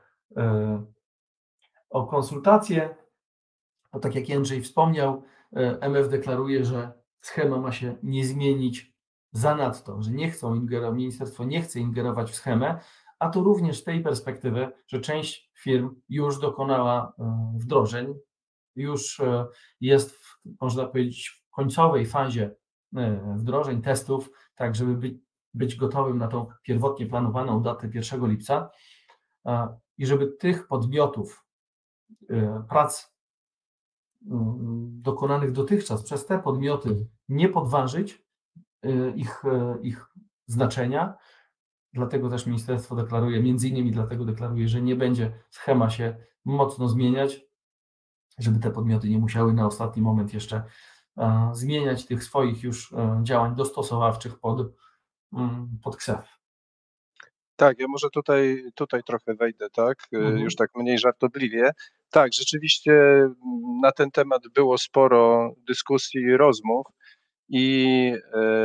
o konsultacje, to tak jak Jędrzej wspomniał, MF deklaruje, że schema ma się nie zmienić zanadto, że ministerstwo nie chce ingerować w schemę, a to również z tej perspektywy, że część firm już dokonała wdrożeń, już jest, można powiedzieć, w końcowej fazie wdrożeń, testów, tak żeby być gotowym na tą pierwotnie planowaną datę 1 lipca i żeby tych podmiotów prac dokonanych dotychczas przez te podmioty nie podważyć ich znaczenia. Dlatego też ministerstwo deklaruje, między innymi dlatego deklaruje, że nie będzie schema się mocno zmieniać, żeby te podmioty nie musiały na ostatni moment jeszcze zmieniać tych swoich już działań dostosowawczych pod KSeF. Tak, ja może tutaj trochę wejdę, tak, już tak mniej żartobliwie. Tak, rzeczywiście na ten temat było sporo dyskusji i rozmów i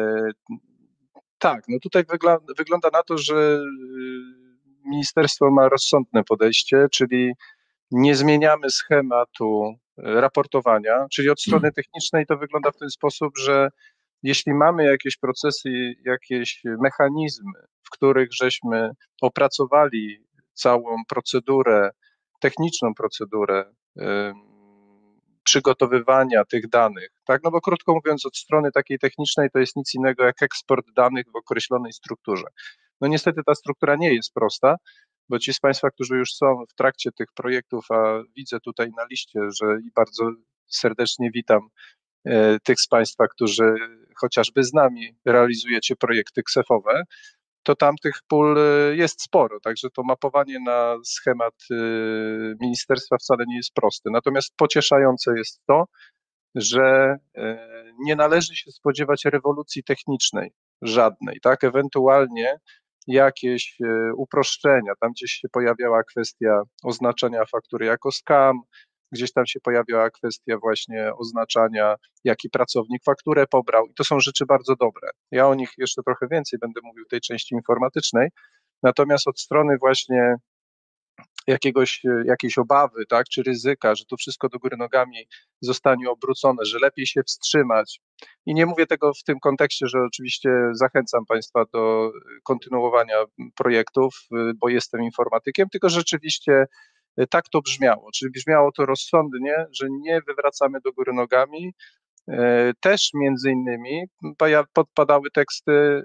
tak, no tutaj wygląda na to, że ministerstwo ma rozsądne podejście, czyli nie zmieniamy schematu raportowania, czyli od strony technicznej to wygląda w ten sposób, że jeśli mamy jakieś procesy, jakieś mechanizmy, w których żeśmy opracowali całą procedurę, techniczną procedurę przygotowywania tych danych, tak, no bo krótko mówiąc, od strony takiej technicznej to jest nic innego jak eksport danych w określonej strukturze. No niestety ta struktura nie jest prosta, bo ci z Państwa, którzy już są w trakcie tych projektów, a widzę tutaj na liście, że i bardzo serdecznie witam tych z Państwa, którzy chociażby z nami realizujecie projekty KSeF-owe, to tam tych pól jest sporo, także to mapowanie na schemat ministerstwa wcale nie jest proste. Natomiast pocieszające jest to, że nie należy się spodziewać rewolucji technicznej, żadnej, tak, ewentualnie jakieś uproszczenia, tam gdzieś się pojawiała kwestia oznaczenia faktury jako scam, gdzieś tam się pojawiała kwestia właśnie oznaczania, jaki pracownik fakturę pobrał i to są rzeczy bardzo dobre. Ja o nich jeszcze trochę więcej będę mówił w tej części informatycznej, natomiast od strony właśnie jakiejś obawy, tak, czy ryzyka, że to wszystko do góry nogami zostanie obrócone, że lepiej się wstrzymać. I nie mówię tego w tym kontekście, że oczywiście zachęcam Państwa do kontynuowania projektów, bo jestem informatykiem, tylko rzeczywiście tak to brzmiało. Czyli brzmiało to rozsądnie, że nie wywracamy do góry nogami. Też między innymi podpadały teksty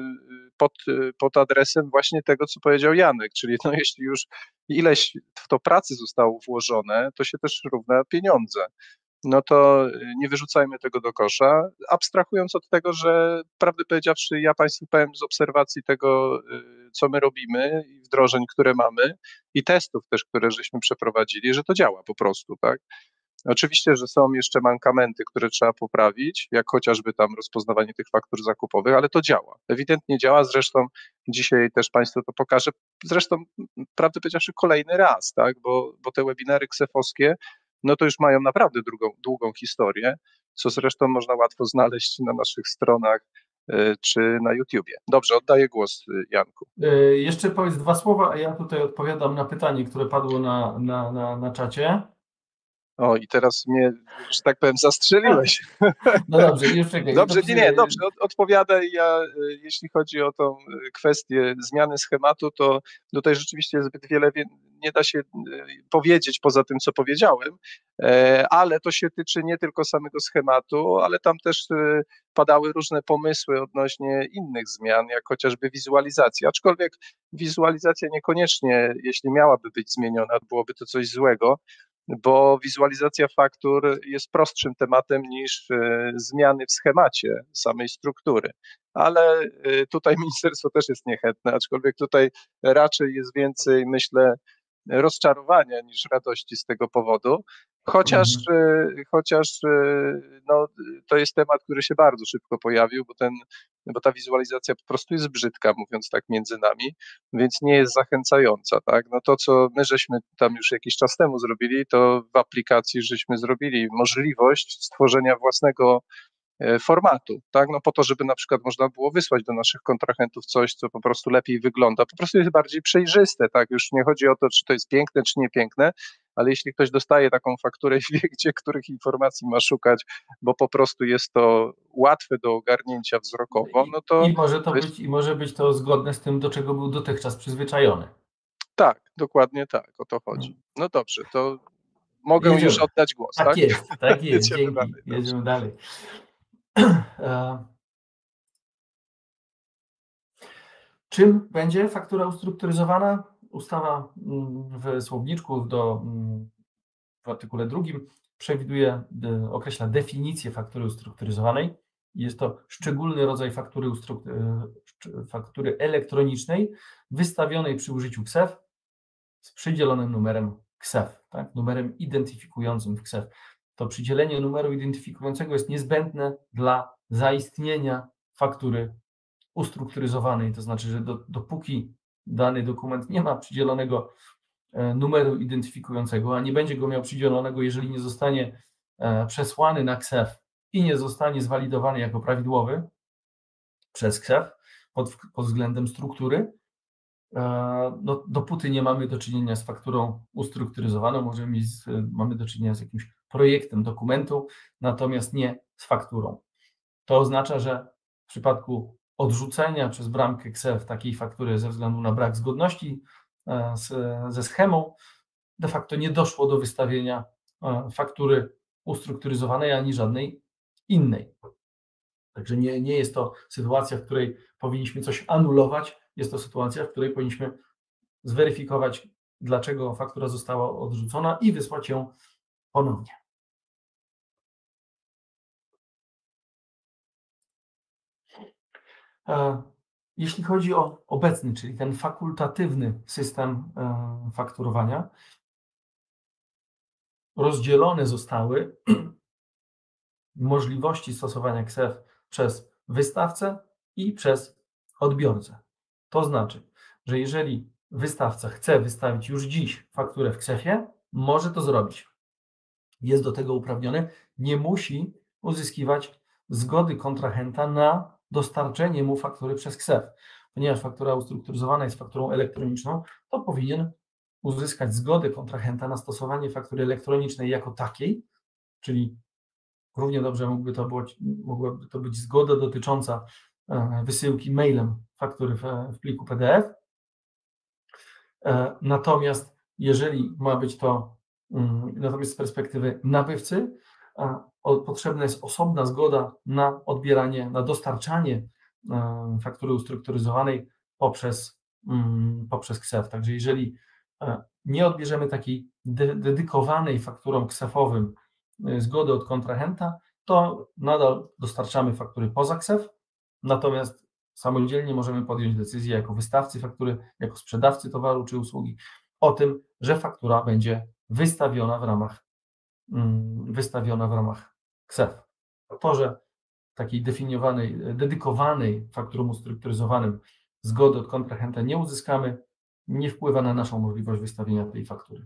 pod adresem właśnie tego, co powiedział Janek, czyli no jeśli już ileś w to pracy zostało włożone, to się też równa pieniądze. No to nie wyrzucajmy tego do kosza, abstrahując od tego, że prawdę powiedziawszy, ja Państwu powiem z obserwacji tego, co my robimy i wdrożeń, które mamy i testów też, które żeśmy przeprowadzili, że to działa po prostu, tak? Oczywiście, że są jeszcze mankamenty, które trzeba poprawić, jak chociażby tam rozpoznawanie tych faktur zakupowych, ale to działa. Ewidentnie działa, zresztą dzisiaj też Państwu to pokażę. Zresztą, prawdę powiedziawszy, kolejny raz, tak? Bo te webinary ksefowskie, no to już mają naprawdę długą historię, co zresztą można łatwo znaleźć na naszych stronach czy na YouTubie. Dobrze, oddaję głos Janku. Jeszcze powiedz 2 słowa, a ja tutaj odpowiadam na pytanie, które padło na czacie. O, i teraz mnie, że tak powiem, zastrzeliłeś. No dobrze, już czekaj. Dobrze, nie, dobrze, odpowiadaj. Ja, jeśli chodzi o tą kwestię zmiany schematu, to tutaj rzeczywiście zbyt wiele nie da się powiedzieć poza tym, co powiedziałem, ale to się tyczy nie tylko samego schematu, ale tam też padały różne pomysły odnośnie innych zmian, jak chociażby wizualizacja, aczkolwiek wizualizacja niekoniecznie, jeśli miałaby być zmieniona, byłoby to coś złego, bo wizualizacja faktur jest prostszym tematem niż zmiany w schemacie samej struktury. Ale tutaj ministerstwo też jest niechętne, aczkolwiek tutaj raczej jest więcej, myślę, rozczarowania niż radości z tego powodu. Chociaż no, to jest temat, który się bardzo szybko pojawił, bo ta wizualizacja po prostu jest brzydka, mówiąc tak między nami, więc nie jest zachęcająca, tak? No to, co my żeśmy tam już jakiś czas temu zrobili, to w aplikacji żeśmy zrobili możliwość stworzenia własnego formatu, tak? No po to, żeby na przykład można było wysłać do naszych kontrahentów coś, co po prostu lepiej wygląda, po prostu jest bardziej przejrzyste, tak? Już nie chodzi o to, czy to jest piękne, czy nie piękne, ale jeśli ktoś dostaje taką fakturę i wie, gdzie, których informacji ma szukać, bo po prostu jest to łatwe do ogarnięcia wzrokowo, no to... I może być to zgodne z tym, do czego był dotychczas przyzwyczajony. Tak, dokładnie tak, o to chodzi. No dobrze, to mogę Jedziemy. już oddać głos, tak? Tak jest, dzięki. Dalej, jedziemy dalej. Czym będzie faktura ustrukturyzowana? Ustawa w słowniczku w artykule 2 przewiduje, określa definicję faktury ustrukturyzowanej. Jest to szczególny rodzaj faktury elektronicznej wystawionej przy użyciu KSEF z przydzielonym numerem KSEF, tak? Numerem identyfikującym w KSEF. To przydzielenie numeru identyfikującego jest niezbędne dla zaistnienia faktury ustrukturyzowanej, to znaczy, że dopóki dany dokument nie ma przydzielonego numeru identyfikującego, a nie będzie go miał przydzielonego, jeżeli nie zostanie przesłany na KSEF i nie zostanie zwalidowany jako prawidłowy przez KSEF pod względem struktury, no, dopóty nie mamy do czynienia z fakturą ustrukturyzowaną, mamy do czynienia z jakimś projektem dokumentu, natomiast nie z fakturą. To oznacza, że w przypadku odrzucenia przez bramkę KSEF takiej faktury ze względu na brak zgodności ze schemą, de facto nie doszło do wystawienia faktury ustrukturyzowanej ani żadnej innej. Także nie jest to sytuacja, w której powinniśmy coś anulować, jest to sytuacja, w której powinniśmy zweryfikować, dlaczego faktura została odrzucona i wysłać ją ponownie. Jeśli chodzi o obecny, czyli ten fakultatywny system fakturowania, rozdzielone zostały możliwości stosowania KSEF przez wystawcę i przez odbiorcę. To znaczy, że jeżeli wystawca chce wystawić już dziś fakturę w KSEF-ie, może to zrobić. Jest do tego uprawniony, nie musi uzyskiwać zgody kontrahenta na dostarczenie mu faktury przez KSEF. Ponieważ faktura ustrukturyzowana jest fakturą elektroniczną, to powinien uzyskać zgodę kontrahenta na stosowanie faktury elektronicznej jako takiej, czyli równie dobrze mogłaby to być zgoda dotycząca wysyłki mailem faktury w pliku PDF. Natomiast jeżeli ma być to, natomiast z perspektywy nabywcy, potrzebna jest osobna zgoda na odbieranie, na dostarczanie faktury ustrukturyzowanej poprzez KSEF. Także jeżeli nie odbierzemy takiej dedykowanej fakturą KSEF-owym zgody od kontrahenta, to nadal dostarczamy faktury poza KSEF, natomiast samodzielnie możemy podjąć decyzję jako wystawcy faktury, jako sprzedawcy towaru czy usługi o tym, że faktura będzie wystawiona w ramach KSEF. To, że takiej definiowanej, dedykowanej fakturą ustrukturyzowanym zgody od kontrahenta nie uzyskamy, nie wpływa na naszą możliwość wystawienia tej faktury.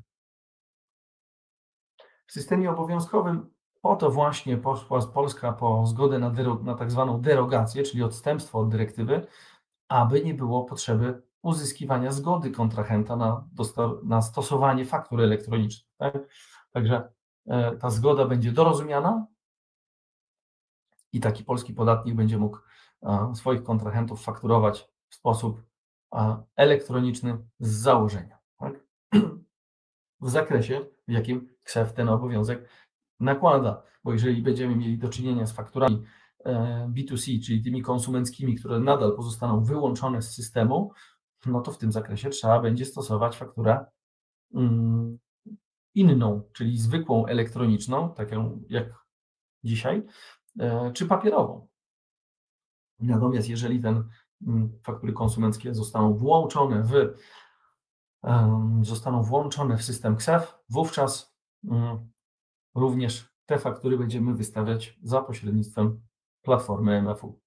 W systemie obowiązkowym po to właśnie poszła Polska po zgodę na tak zwaną derogację, czyli odstępstwo od dyrektywy, aby nie było potrzeby uzyskiwania zgody kontrahenta na stosowanie faktury elektronicznej. Tak? Także ta zgoda będzie dorozumiana i taki polski podatnik będzie mógł swoich kontrahentów fakturować w sposób elektroniczny z założenia. Tak? W zakresie, w jakim KSEF ten obowiązek nakłada, bo jeżeli będziemy mieli do czynienia z fakturami B2C, czyli tymi konsumenckimi, które nadal pozostaną wyłączone z systemu, no to w tym zakresie trzeba będzie stosować fakturę inną, czyli zwykłą elektroniczną, taką jak dzisiaj, czy papierową. Natomiast jeżeli faktury konsumenckie zostaną włączone w system KSEF, wówczas również te faktury będziemy wystawiać za pośrednictwem platformy MFU.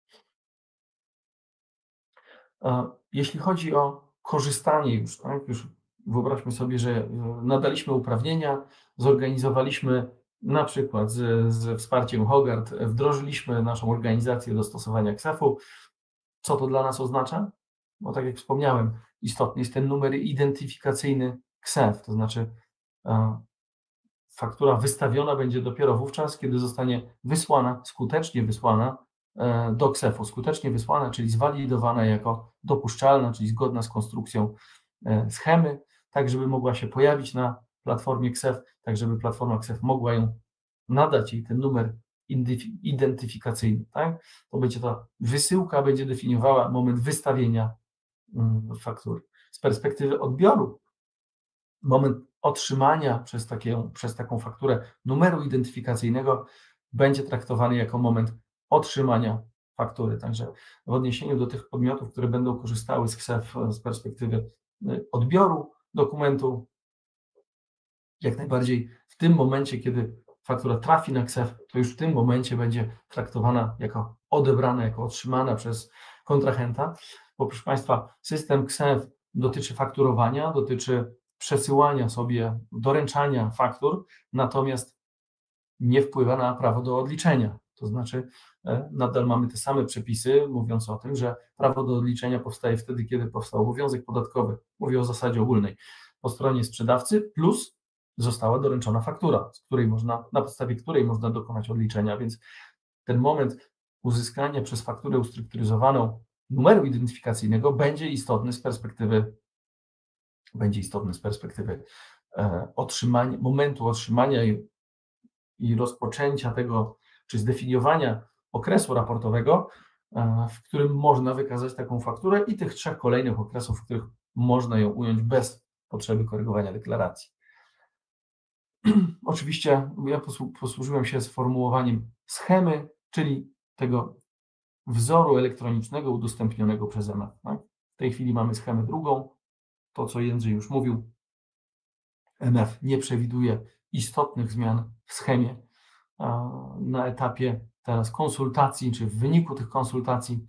Jeśli chodzi o korzystanie już, tak, już wyobraźmy sobie, że nadaliśmy uprawnienia, zorganizowaliśmy na przykład ze wsparciem Hogarth, wdrożyliśmy naszą organizację do stosowania KSEF-u. Co to dla nas oznacza? No tak jak wspomniałem, istotny jest ten numer identyfikacyjny KSEF, to znaczy faktura wystawiona będzie dopiero wówczas, kiedy zostanie skutecznie wysłana do KSEF-u, skutecznie wysłana, czyli zwalidowana jako dopuszczalna, czyli zgodna z konstrukcją schemy, tak żeby mogła się pojawić na platformie KSEF, tak żeby platforma KSEF mogła nadać jej ten numer identyfikacyjny. Tak? To będzie ta wysyłka, będzie definiowała moment wystawienia faktury. Z perspektywy odbioru, moment otrzymania przez taką fakturę numeru identyfikacyjnego będzie traktowany jako moment otrzymania faktury. Także w odniesieniu do tych podmiotów, które będą korzystały z KSEF z perspektywy odbioru dokumentu, jak najbardziej w tym momencie, kiedy faktura trafi na KSEF, to już w tym momencie będzie traktowana jako odebrana, jako otrzymana przez kontrahenta, bo proszę Państwa, system KSEF dotyczy fakturowania, dotyczy przesyłania sobie, doręczania faktur, natomiast nie wpływa na prawo do odliczenia. To znaczy nadal mamy te same przepisy mówiące o tym, że prawo do odliczenia powstaje wtedy, kiedy powstał obowiązek podatkowy. Mówię o zasadzie ogólnej. Po stronie sprzedawcy plus została doręczona faktura, na podstawie której można dokonać odliczenia, więc ten moment uzyskania przez fakturę ustrukturyzowaną numeru identyfikacyjnego będzie istotny z perspektywy momentu otrzymania i rozpoczęcia tego, czy zdefiniowania okresu raportowego, w którym można wykazać taką fakturę i tych 3 kolejnych okresów, w których można ją ująć bez potrzeby korygowania deklaracji. Oczywiście ja posłużyłem się sformułowaniem schemy, czyli tego wzoru elektronicznego udostępnionego przez MF. Tak? W tej chwili mamy schemę drugą. To, co Jędrzej już mówił, MF nie przewiduje istotnych zmian w schemie. Na etapie teraz konsultacji, czy w wyniku tych konsultacji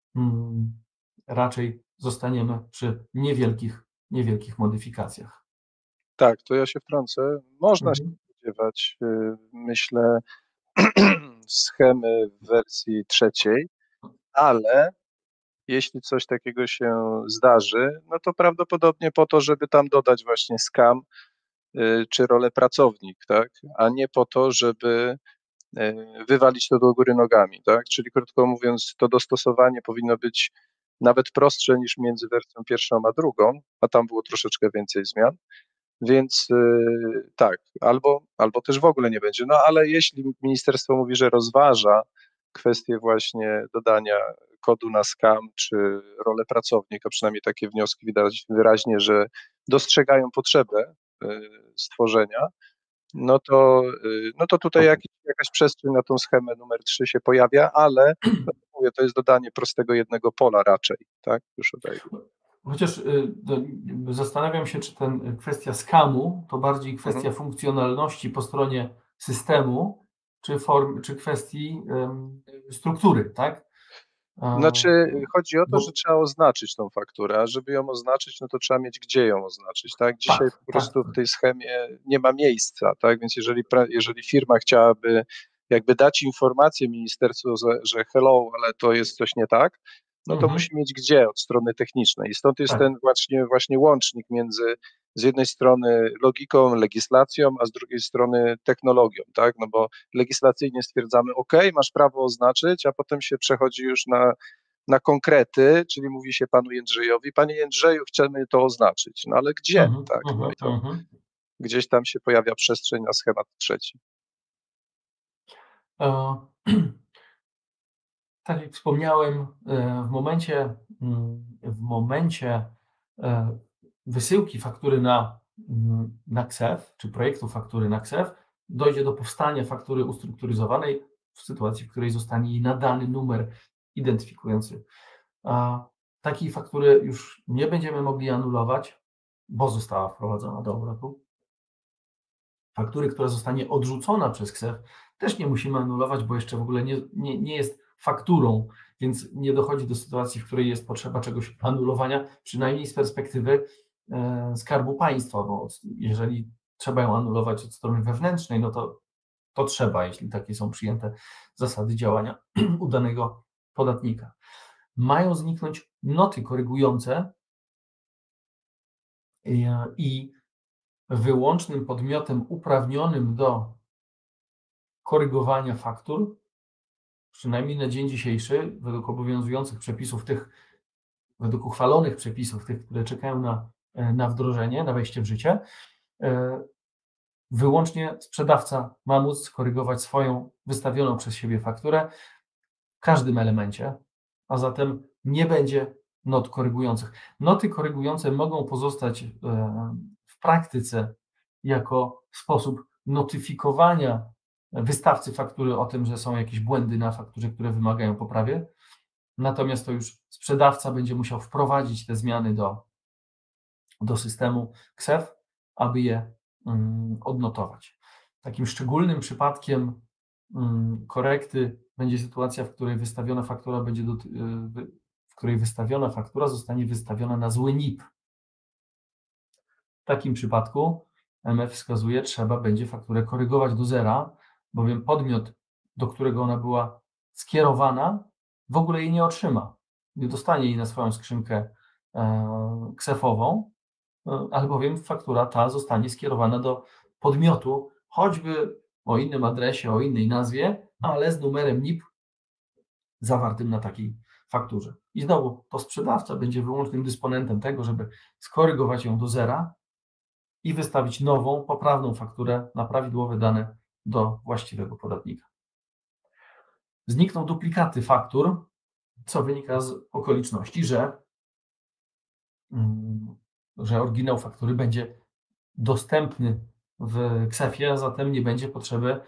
raczej zostaniemy przy niewielkich modyfikacjach. Tak, to ja się wtrącę. Można się spodziewać, myślę, schemy w wersji 3, ale jeśli coś takiego się zdarzy, no to prawdopodobnie po to, żeby tam dodać właśnie scam, czy rolę pracownik, tak, a nie po to, żeby wywalić to do góry nogami, tak? Czyli krótko mówiąc, to dostosowanie powinno być nawet prostsze niż między wersją pierwszą a drugą, a tam było troszeczkę więcej zmian. Więc tak, albo też w ogóle nie będzie. No ale jeśli ministerstwo mówi, że rozważa kwestię właśnie dodania kodu na scam czy rolę pracownika, przynajmniej takie wnioski widać wyraźnie, że dostrzegają potrzebę stworzenia, no to tutaj jakaś przestrzeń na tą schemę numer 3 się pojawia, ale tak jak mówię, to jest dodanie prostego jednego pola raczej, tak? Już oddaję. Chociaż zastanawiam się, czy kwestia skamu to bardziej kwestia funkcjonalności po stronie systemu, czy kwestii struktury, tak? Znaczy, chodzi o to, Bo że trzeba oznaczyć tą fakturę, a żeby ją oznaczyć, no to trzeba mieć gdzie ją oznaczyć, tak? Dzisiaj tak, po prostu w tej schemie nie ma miejsca, tak? Więc jeżeli firma chciałaby jakby dać informację ministerstwu, że hello, ale to jest coś nie tak, no to musi mieć gdzie od strony technicznej. I stąd jest tak. ten właśnie łącznik między z jednej strony logiką, legislacją, a z drugiej strony technologią, tak? No bo legislacyjnie stwierdzamy, OK, masz prawo oznaczyć, a potem się przechodzi już na konkrety, czyli mówi się panu Jędrzejowi, panie Jędrzeju, chcemy to oznaczyć. No ale gdzie, tak? No i to gdzieś tam się pojawia przestrzeń na schemat trzeci. Tak jak wspomniałem, w momencie wysyłki faktury na KSEF, czy projektu faktury na KSEF, dojdzie do powstania faktury ustrukturyzowanej w sytuacji, w której zostanie jej nadany numer identyfikujący. Takiej faktury już nie będziemy mogli anulować, bo została wprowadzona do obrotu. Faktury, która zostanie odrzucona przez KSEF, też nie musimy anulować, bo jeszcze w ogóle nie jest fakturą, więc nie dochodzi do sytuacji, w której jest potrzeba czegoś anulowania, przynajmniej z perspektywy Skarbu Państwa, bo jeżeli trzeba ją anulować od strony wewnętrznej, no to trzeba, jeśli takie są przyjęte zasady działania u danego podatnika. Mają zniknąć noty korygujące i wyłącznym podmiotem uprawnionym do korygowania faktur, przynajmniej na dzień dzisiejszy, według obowiązujących przepisów, według uchwalonych przepisów, tych, które czekają na wdrożenie, na wejście w życie, wyłącznie sprzedawca ma móc skorygować swoją wystawioną przez siebie fakturę w każdym elemencie, a zatem nie będzie not korygujących. Noty korygujące mogą pozostać w praktyce jako sposób notyfikowania wystawcy faktury o tym, że są jakieś błędy na fakturze, które wymagają poprawy. Natomiast to już sprzedawca będzie musiał wprowadzić te zmiany do systemu KSEF, aby je odnotować. Takim szczególnym przypadkiem korekty będzie sytuacja, w której wystawiona faktura zostanie wystawiona na zły NIP. W takim przypadku MF wskazuje, trzeba będzie fakturę korygować do zera, bowiem podmiot, do którego ona była skierowana, w ogóle jej nie otrzyma. Nie dostanie jej na swoją skrzynkę ksefową, albowiem faktura ta zostanie skierowana do podmiotu, choćby o innym adresie, o innej nazwie, ale z numerem NIP zawartym na takiej fakturze. I znowu to sprzedawca będzie wyłącznym dysponentem tego, żeby skorygować ją do zera i wystawić nową, poprawną fakturę na prawidłowe dane do właściwego podatnika. Znikną duplikaty faktur, co wynika z okoliczności, że oryginał faktury będzie dostępny w KSEF-ie, a zatem nie będzie potrzeby,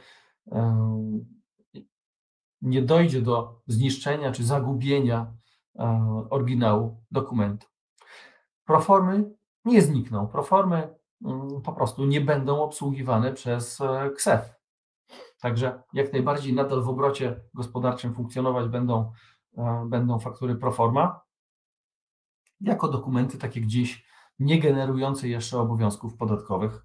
nie dojdzie do zniszczenia czy zagubienia oryginału dokumentu. Proformy nie znikną. Proformy po prostu nie będą obsługiwane przez KSEF. Także jak najbardziej nadal w obrocie gospodarczym funkcjonować będą faktury proforma jako dokumenty, tak jak dziś, nie generujące jeszcze obowiązków podatkowych,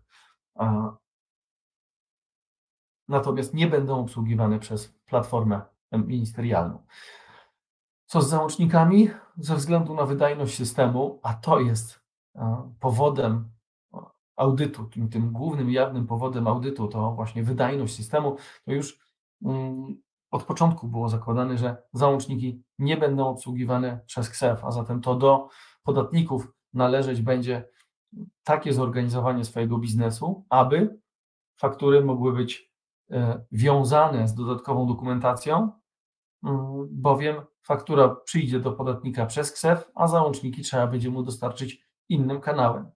natomiast nie będą obsługiwane przez platformę ministerialną. Co z załącznikami? Ze względu na wydajność systemu, a to jest powodem audytu, tym głównym, jawnym powodem audytu to właśnie wydajność systemu, to już od początku było zakładane, że załączniki nie będą obsługiwane przez KSEF, a zatem to do podatników należeć będzie takie zorganizowanie swojego biznesu, aby faktury mogły być wiązane z dodatkową dokumentacją, bowiem faktura przyjdzie do podatnika przez KSEF, a załączniki trzeba będzie mu dostarczyć innym kanałem.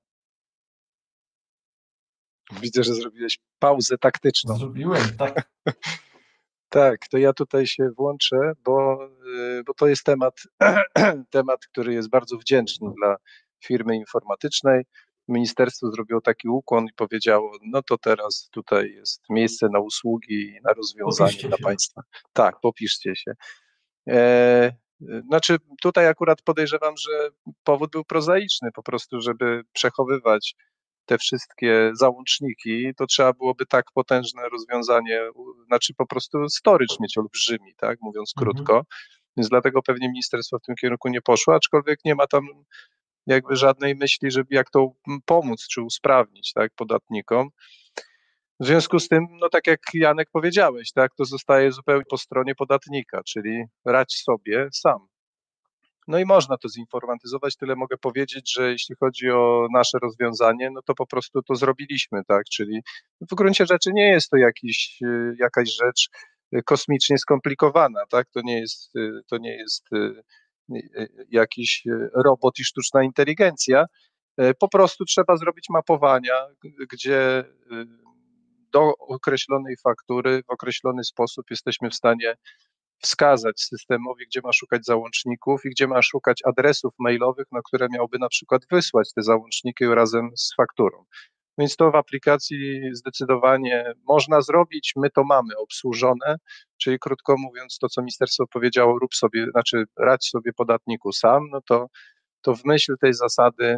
Widzę, że zrobiłeś pauzę taktyczną. Zrobiłem, tak. Tak, to ja tutaj się włączę, bo to jest temat, który jest bardzo wdzięczny dla firmy informatycznej. Ministerstwo zrobiło taki ukłon i powiedziało, no to teraz tutaj jest miejsce na usługi i na rozwiązanie Popiszcie dla się. państwa. Tak, popiszcie się. Znaczy tutaj akurat podejrzewam, że powód był prozaiczny, po prostu żeby przechowywać te wszystkie załączniki, to trzeba byłoby tak potężne rozwiązanie, znaczy po prostu storage mieć olbrzymi, tak, mówiąc krótko, więc dlatego pewnie ministerstwo w tym kierunku nie poszło, aczkolwiek nie ma tam jakby żadnej myśli, żeby jak to pomóc czy usprawnić, tak, podatnikom. W związku z tym, no tak jak Janek powiedziałeś, tak, to zostaje zupełnie po stronie podatnika, czyli radź sobie sam. No i można to zinformatyzować, tyle mogę powiedzieć, że jeśli chodzi o nasze rozwiązanie, no to po prostu to zrobiliśmy, tak, czyli w gruncie rzeczy nie jest to jakaś rzecz kosmicznie skomplikowana, tak, to nie jest jakiś robot i sztuczna inteligencja, po prostu trzeba zrobić mapowania, gdzie do określonej faktury w określony sposób jesteśmy w stanie wskazać systemowi, gdzie ma szukać załączników i gdzie ma szukać adresów mailowych, na które miałby na przykład wysłać te załączniki razem z fakturą. Więc to w aplikacji zdecydowanie można zrobić, my to mamy obsłużone, czyli krótko mówiąc to, co ministerstwo powiedziało, rób sobie, znaczy radź sobie podatniku sam, no to w myśl tej zasady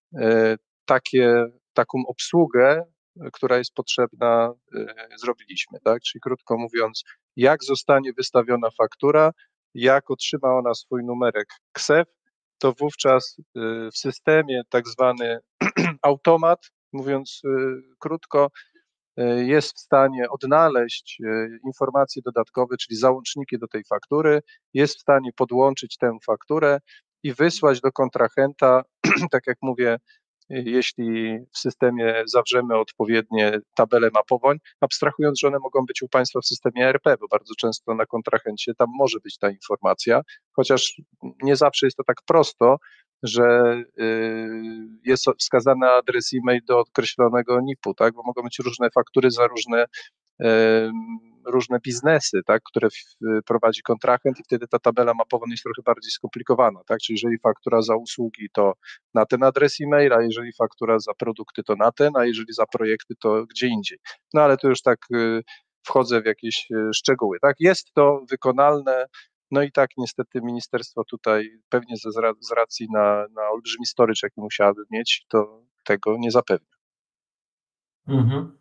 taką obsługę, która jest potrzebna, zrobiliśmy, tak? Czyli krótko mówiąc, jak zostanie wystawiona faktura, jak otrzyma ona swój numerek KSEF, to wówczas w systemie tak zwany automat, mówiąc krótko, jest w stanie odnaleźć informacje dodatkowe, czyli załączniki do tej faktury, jest w stanie podłączyć tę fakturę i wysłać do kontrahenta, tak jak mówię, jeśli w systemie zawrzemy odpowiednie tabele mapowań, abstrahując, że one mogą być u Państwa w systemie ERP, bo bardzo często na kontrahencie tam może być ta informacja, chociaż nie zawsze jest to tak prosto, że jest wskazany adres e-mail do określonego NIP-u, tak? Bo mogą być różne faktury za różne biznesy, tak, które prowadzi kontrahent i wtedy ta tabela mapowana jest trochę bardziej skomplikowana, tak, czyli jeżeli faktura za usługi, to na ten adres e-mail, a jeżeli faktura za produkty, to na ten, a jeżeli za projekty, to gdzie indziej. No ale to już tak wchodzę w jakieś szczegóły, tak, jest to wykonalne, no i tak niestety ministerstwo tutaj pewnie z racji na olbrzymi storage, jaki musiałaby mieć, to tego nie zapewni. Mhm.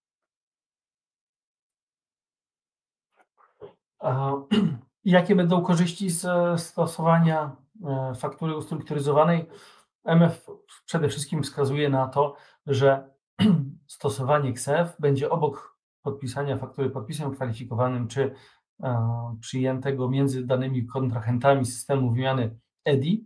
Jakie będą korzyści z stosowania faktury ustrukturyzowanej? MF przede wszystkim wskazuje na to, że stosowanie KSEF będzie obok podpisania faktury podpisem kwalifikowanym czy przyjętego między danymi kontrahentami systemu wymiany EDI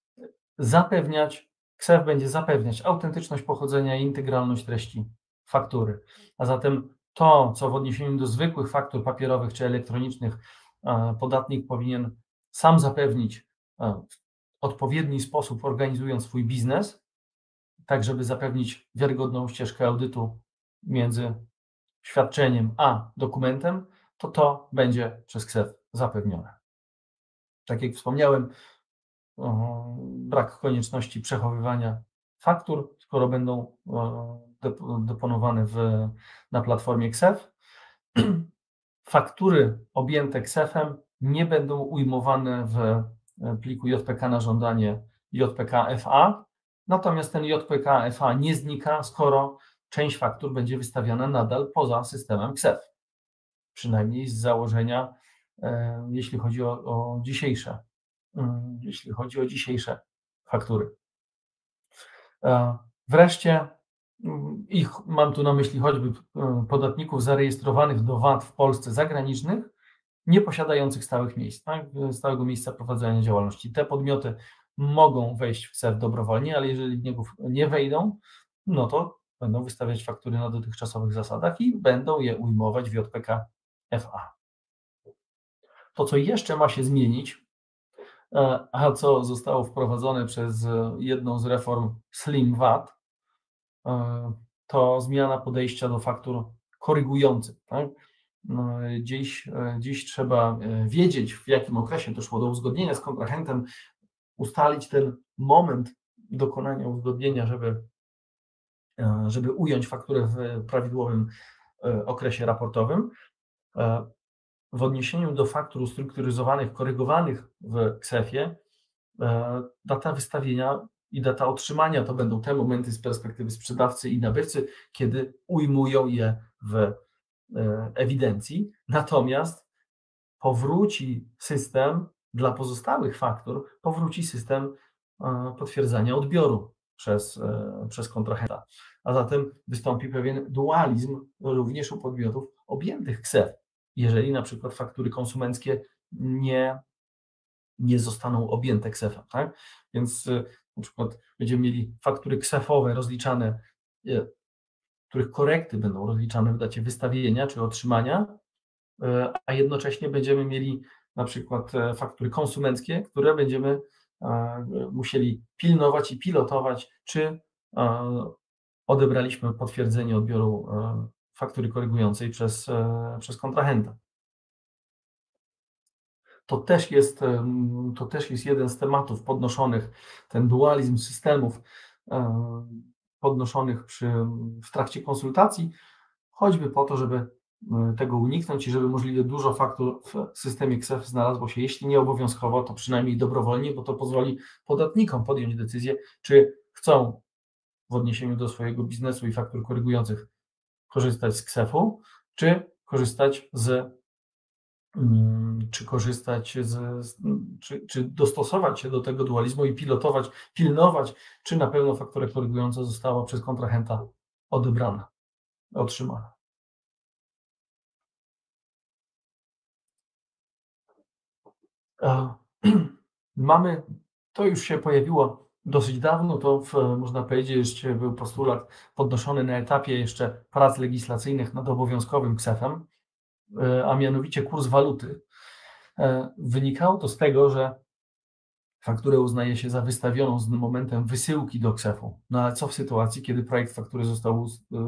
KSEF będzie zapewniać autentyczność pochodzenia i integralność treści faktury. A zatem to, co w odniesieniu do zwykłych faktur papierowych czy elektronicznych podatnik powinien sam zapewnić w odpowiedni sposób, organizując swój biznes, tak żeby zapewnić wiarygodną ścieżkę audytu między świadczeniem a dokumentem, to będzie przez KSEF zapewnione. Tak jak wspomniałem, brak konieczności przechowywania faktur, skoro będą deponowane na platformie KSEF. Faktury objęte KSEF-em nie będą ujmowane w pliku JPK na żądanie JPK FA, natomiast ten JPK FA nie znika, skoro część faktur będzie wystawiana nadal poza systemem KSEF. Przynajmniej z założenia, jeśli chodzi o dzisiejsze jeśli chodzi o dzisiejsze faktury. Wreszcie mam tu na myśli choćby podatników zarejestrowanych do VAT w Polsce zagranicznych, nie posiadających stałych miejsc, tak? Stałego miejsca prowadzenia działalności. Te podmioty mogą wejść w KSEF dobrowolnie, ale jeżeli w niego nie wejdą, no to będą wystawiać faktury na dotychczasowych zasadach i będą je ujmować w JPK FA. To, co jeszcze ma się zmienić, a co zostało wprowadzone przez jedną z reform Slim VAT, to zmiana podejścia do faktur korygujących. Tak? Dziś trzeba wiedzieć, w jakim okresie doszło do uzgodnienia z kontrahentem, ustalić ten moment dokonania uzgodnienia, żeby ująć fakturę w prawidłowym okresie raportowym. W odniesieniu do faktur ustrukturyzowanych, korygowanych w KSEF-ie, data wystawienia i data otrzymania to będą te momenty z perspektywy sprzedawcy i nabywcy, kiedy ujmują je w ewidencji. Natomiast powróci system dla pozostałych faktur, powróci system potwierdzania odbioru przez kontrahenta. A zatem wystąpi pewien dualizm również u podmiotów objętych KSEF. Jeżeli na przykład faktury konsumenckie nie zostaną objęte KSEF-em, tak? Więc na przykład będziemy mieli faktury KSEF-owe rozliczane, których korekty będą rozliczane w dacie wystawienia czy otrzymania, a jednocześnie będziemy mieli na przykład faktury konsumenckie, które będziemy musieli pilnować i pilotować, czy odebraliśmy potwierdzenie odbioru faktury korygującej przez kontrahenta. To też jest jeden z tematów podnoszonych, ten dualizm systemów podnoszonych w trakcie konsultacji, choćby po to, żeby tego uniknąć i żeby możliwie dużo faktur w systemie KSEF znalazło się, jeśli nie obowiązkowo, to przynajmniej dobrowolnie, bo to pozwoli podatnikom podjąć decyzję, czy chcą w odniesieniu do swojego biznesu i faktur korygujących korzystać z KSEF-u, czy dostosować się do tego dualizmu i pilnować, czy na pewno faktura korygująca została przez kontrahenta odebrana, otrzymana. To już się pojawiło dosyć dawno, to można powiedzieć, był postulat podnoszony na etapie jeszcze prac legislacyjnych nad obowiązkowym KSEF-em, a mianowicie kurs waluty. Wynikało to z tego, że fakturę uznaje się za wystawioną z momentem wysyłki do KSEF-u. No ale co w sytuacji, kiedy projekt faktury został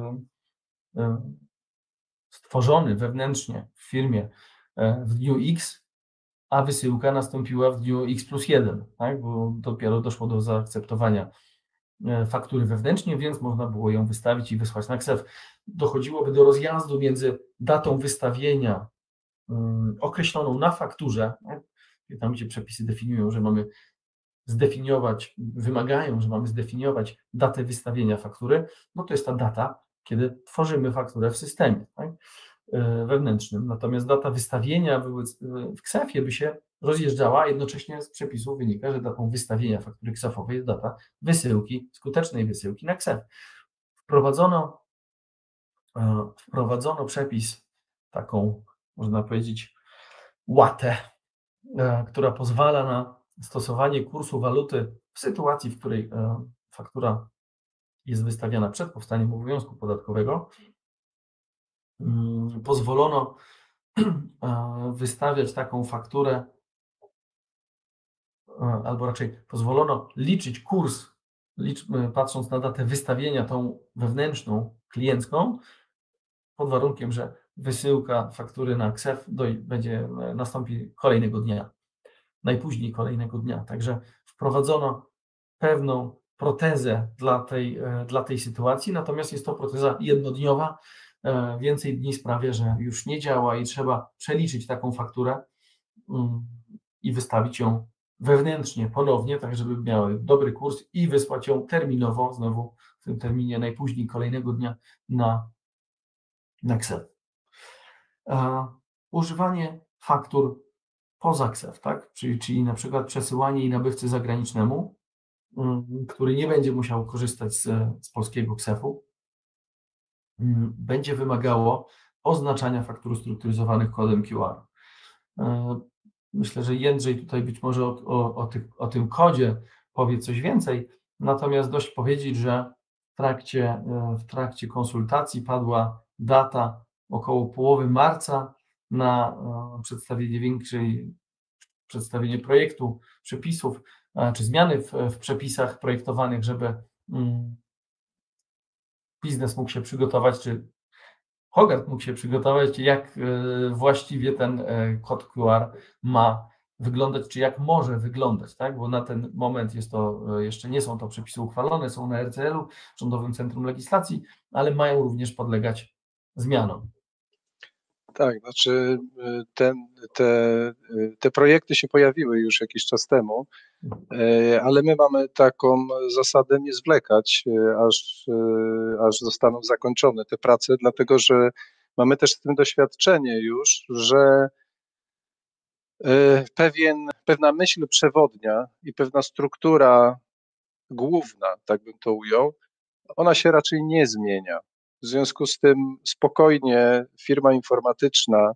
stworzony wewnętrznie w firmie w dniu X, a wysyłka nastąpiła w dniu X+1, tak? Bo dopiero doszło do zaakceptowania faktury wewnętrznie, więc można było ją wystawić i wysłać na KSEF. Dochodziłoby do rozjazdu między datą wystawienia określoną na fakturze, tam gdzie przepisy definiują, że wymagają, że mamy zdefiniować datę wystawienia faktury, no to jest ta data, kiedy tworzymy fakturę w systemie, tak, wewnętrznym. Natomiast data wystawienia w KSEF-ie by się rozjeżdżała, a jednocześnie z przepisów wynika, że datą wystawienia faktury KSEF-owej jest data wysyłki, skutecznej wysyłki na KSEF. Wprowadzono przepis, taką, można powiedzieć, łatę, która pozwala na stosowanie kursu waluty w sytuacji, w której faktura jest wystawiana przed powstaniem obowiązku podatkowego. Pozwolono wystawiać taką fakturę, albo raczej pozwolono liczyć kurs, patrząc na datę wystawienia, tą wewnętrzną, kliencką, pod warunkiem, że wysyłka faktury na KSEF nastąpi kolejnego dnia, najpóźniej kolejnego dnia. Także wprowadzono pewną protezę dla tej sytuacji, natomiast jest to proteza jednodniowa. Więcej dni sprawia, że już nie działa i trzeba przeliczyć taką fakturę i wystawić ją wewnętrznie ponownie, tak żeby miały dobry kurs i wysłać ją terminowo, znowu w tym terminie najpóźniej kolejnego dnia na KSEF. Używanie faktur poza KSEF, tak? Czyli na przykład przesyłanie jej nabywcy zagranicznemu, który nie będzie musiał korzystać z polskiego KSEF-u, będzie wymagało oznaczania faktur strukturyzowanych kodem QR. Myślę, że Jędrzej tutaj być może o tym kodzie powie coś więcej, natomiast dość powiedzieć, że w trakcie konsultacji padła data około połowy marca na przedstawienie projektu, przepisów, czy zmiany w przepisach projektowanych, żeby biznes mógł się przygotować, czy Hogarth mógł się przygotować, jak właściwie ten kod QR ma wyglądać, czy jak może wyglądać, tak? Bo na ten moment jeszcze nie są to przepisy uchwalone, są na RCL-u, Rządowym Centrum Legislacji, ale mają również podlegać zmianom. Tak, znaczy te projekty się pojawiły już jakiś czas temu, ale my mamy taką zasadę nie zwlekać, aż zostaną zakończone te prace, dlatego że mamy też z tym doświadczenie już, że pewna myśl przewodnia i pewna struktura główna, tak bym to ujął, ona się raczej nie zmienia. W związku z tym spokojnie firma informatyczna,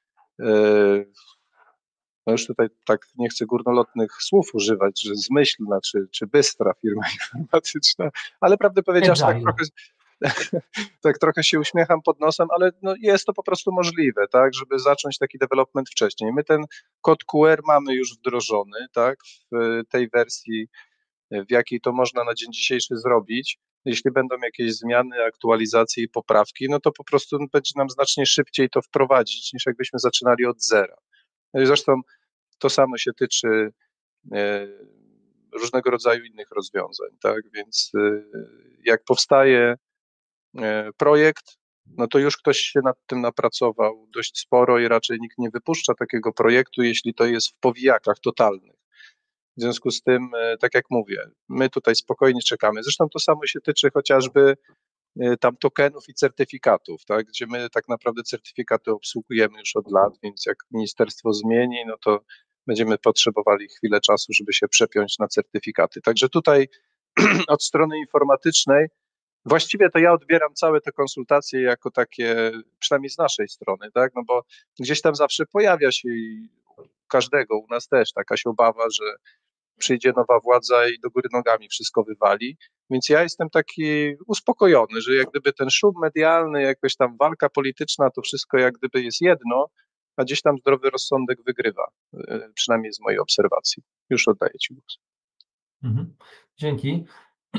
no już tutaj tak nie chcę górnolotnych słów używać, że zmyślna czy bystra firma informatyczna, ale prawdę powiedziawszy, tak trochę się uśmiecham pod nosem, ale no jest to po prostu możliwe, tak, żeby zacząć taki development wcześniej. My ten kod QR mamy już wdrożony, tak, w tej wersji, w jakiej to można na dzień dzisiejszy zrobić. Jeśli będą jakieś zmiany, aktualizacje i poprawki, no to po prostu będzie nam znacznie szybciej to wprowadzić, niż jakbyśmy zaczynali od zera. No i zresztą to samo się tyczy różnego rodzaju innych rozwiązań, tak? Więc jak powstaje projekt, no to już ktoś się nad tym napracował dość sporo i raczej nikt nie wypuszcza takiego projektu, jeśli to jest w powijakach totalnych. W związku z tym, tak jak mówię, my tutaj spokojnie czekamy. Zresztą to samo się tyczy chociażby tam tokenów i certyfikatów, tak? Gdzie my tak naprawdę certyfikaty obsługujemy już od lat, więc jak ministerstwo zmieni, no to będziemy potrzebowali chwilę czasu, żeby się przepiąć na certyfikaty. Także tutaj od strony informatycznej właściwie to ja odbieram całe te konsultacje jako takie, przynajmniej z naszej strony, tak? No bo gdzieś tam zawsze pojawia się i u każdego, u nas też jakaś obawa, że przyjdzie nowa władza i do góry nogami wszystko wywali. Więc ja jestem taki uspokojony, że jak gdyby ten szum medialny, jakaś tam walka polityczna, to wszystko jak gdyby jest jedno, a gdzieś tam zdrowy rozsądek wygrywa, przynajmniej z mojej obserwacji. Już oddaję Ci głos. Dzięki.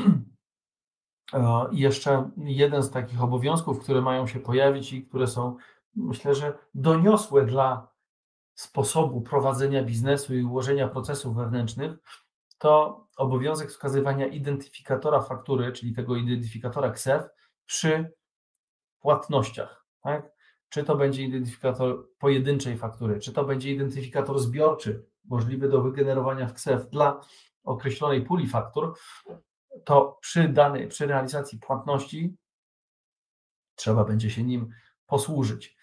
I jeszcze jeden z takich obowiązków, które mają się pojawić i które są, myślę, że doniosłe dla sposobu prowadzenia biznesu i ułożenia procesów wewnętrznych, to obowiązek wskazywania identyfikatora faktury, czyli tego identyfikatora KSEF przy płatnościach, tak? Czy to będzie identyfikator pojedynczej faktury, czy to będzie identyfikator zbiorczy, możliwy do wygenerowania w KSEF dla określonej puli faktur, to przy realizacji płatności trzeba będzie się nim posłużyć.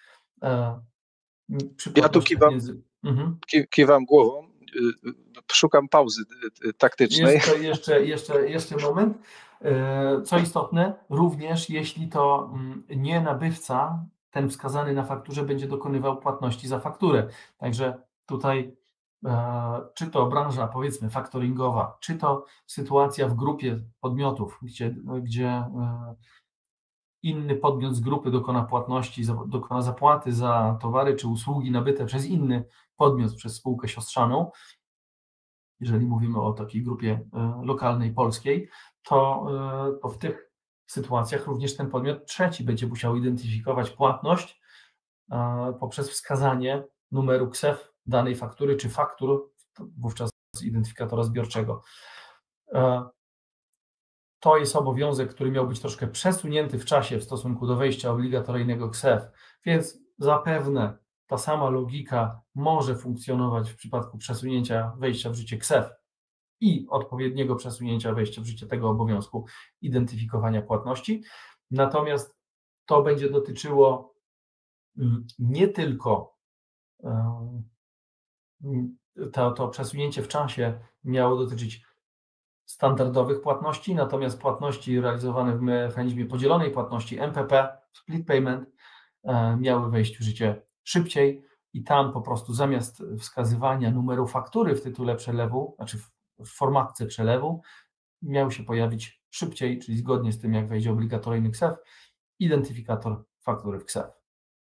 Ja tu kiwam głową, szukam pauzy taktycznej. Jeszcze moment. Co istotne, również jeśli to nie nabywca, ten wskazany na fakturze, będzie dokonywał płatności za fakturę. Także tutaj czy to branża, powiedzmy, faktoringowa, czy to sytuacja w grupie podmiotów, gdzie inny podmiot z grupy dokona płatności, dokona zapłaty za towary czy usługi nabyte przez inny podmiot, przez spółkę siostrzaną, jeżeli mówimy o takiej grupie lokalnej polskiej, to w tych sytuacjach również ten podmiot trzeci będzie musiał identyfikować płatność poprzez wskazanie numeru KSEF danej faktury czy faktur, wówczas identyfikatora zbiorczego. To jest obowiązek, który miał być troszkę przesunięty w czasie w stosunku do wejścia obligatoryjnego KSEF, więc zapewne ta sama logika może funkcjonować w przypadku przesunięcia wejścia w życie KSEF i odpowiedniego przesunięcia wejścia w życie tego obowiązku identyfikowania płatności. Natomiast to będzie dotyczyło nie tylko to przesunięcie w czasie miało dotyczyć standardowych płatności, natomiast płatności realizowane w mechanizmie podzielonej płatności MPP, split payment, miały wejść w życie szybciej i tam po prostu zamiast wskazywania numeru faktury w tytule przelewu, znaczy w formatce przelewu, miał się pojawić szybciej, czyli zgodnie z tym, jak wejdzie obligatoryjny KSEF, identyfikator faktury w KSEF.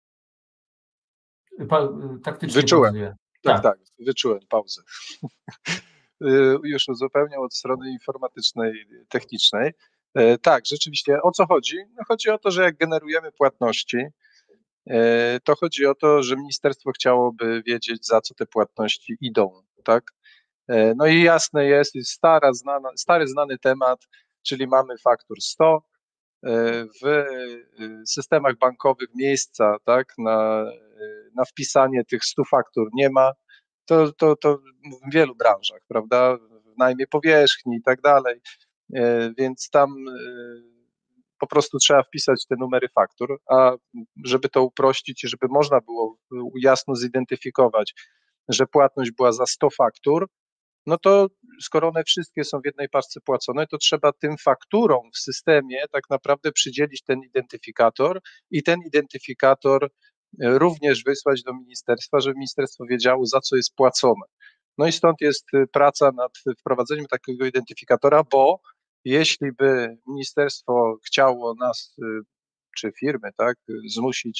Taktycznie Wyczułem. pauzuję. Tak, wyczułem pauzę. Już uzupełniał od strony informatycznej, technicznej. Tak, rzeczywiście, o co chodzi? No chodzi o to, że jak generujemy płatności, to chodzi o to, że ministerstwo chciałoby wiedzieć, za co te płatności idą, tak? No i jasne jest stary znany temat, czyli mamy faktur 100, w systemach bankowych miejsca, tak, na wpisanie tych 100 faktur nie ma, to w wielu branżach, prawda, w najmie powierzchni i tak dalej, więc tam po prostu trzeba wpisać te numery faktur, a żeby to uprościć i żeby można było jasno zidentyfikować, że płatność była za 100 faktur, no to skoro one wszystkie są w jednej paczce płacone, to trzeba tym fakturom w systemie tak naprawdę przydzielić ten identyfikator i ten identyfikator również wysłać do ministerstwa, żeby ministerstwo wiedziało, za co jest płacone. No i stąd jest praca nad wprowadzeniem takiego identyfikatora, bo jeśli by ministerstwo chciało nas, czy firmy, tak, zmusić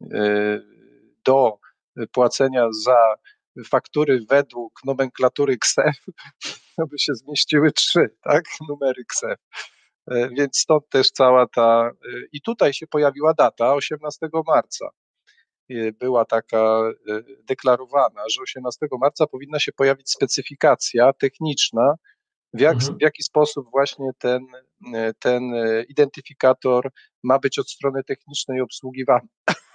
do płacenia za faktury według nomenklatury KSEF, to by się zmieściły 3, tak, numery KSEF. Więc stąd też cała ta... I tutaj się pojawiła data 18 marca. Była taka deklarowana, że 18 marca powinna się pojawić specyfikacja techniczna, w jaki sposób właśnie ten identyfikator ma być od strony technicznej obsługiwany.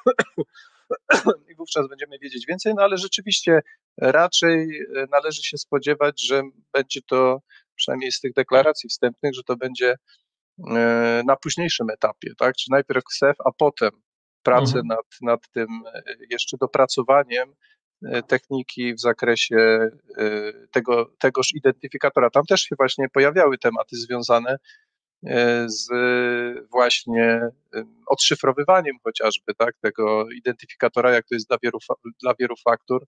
I wówczas będziemy wiedzieć więcej, no ale rzeczywiście raczej należy się spodziewać, że będzie to, przynajmniej z tych deklaracji wstępnych, że to będzie na późniejszym etapie, tak? Czy najpierw KSEF, a potem pracę nad tym jeszcze dopracowaniem techniki w zakresie tegoż identyfikatora. Tam też się właśnie pojawiały tematy związane z właśnie odszyfrowywaniem chociażby, tak, tego identyfikatora, jak to jest dla wielu faktur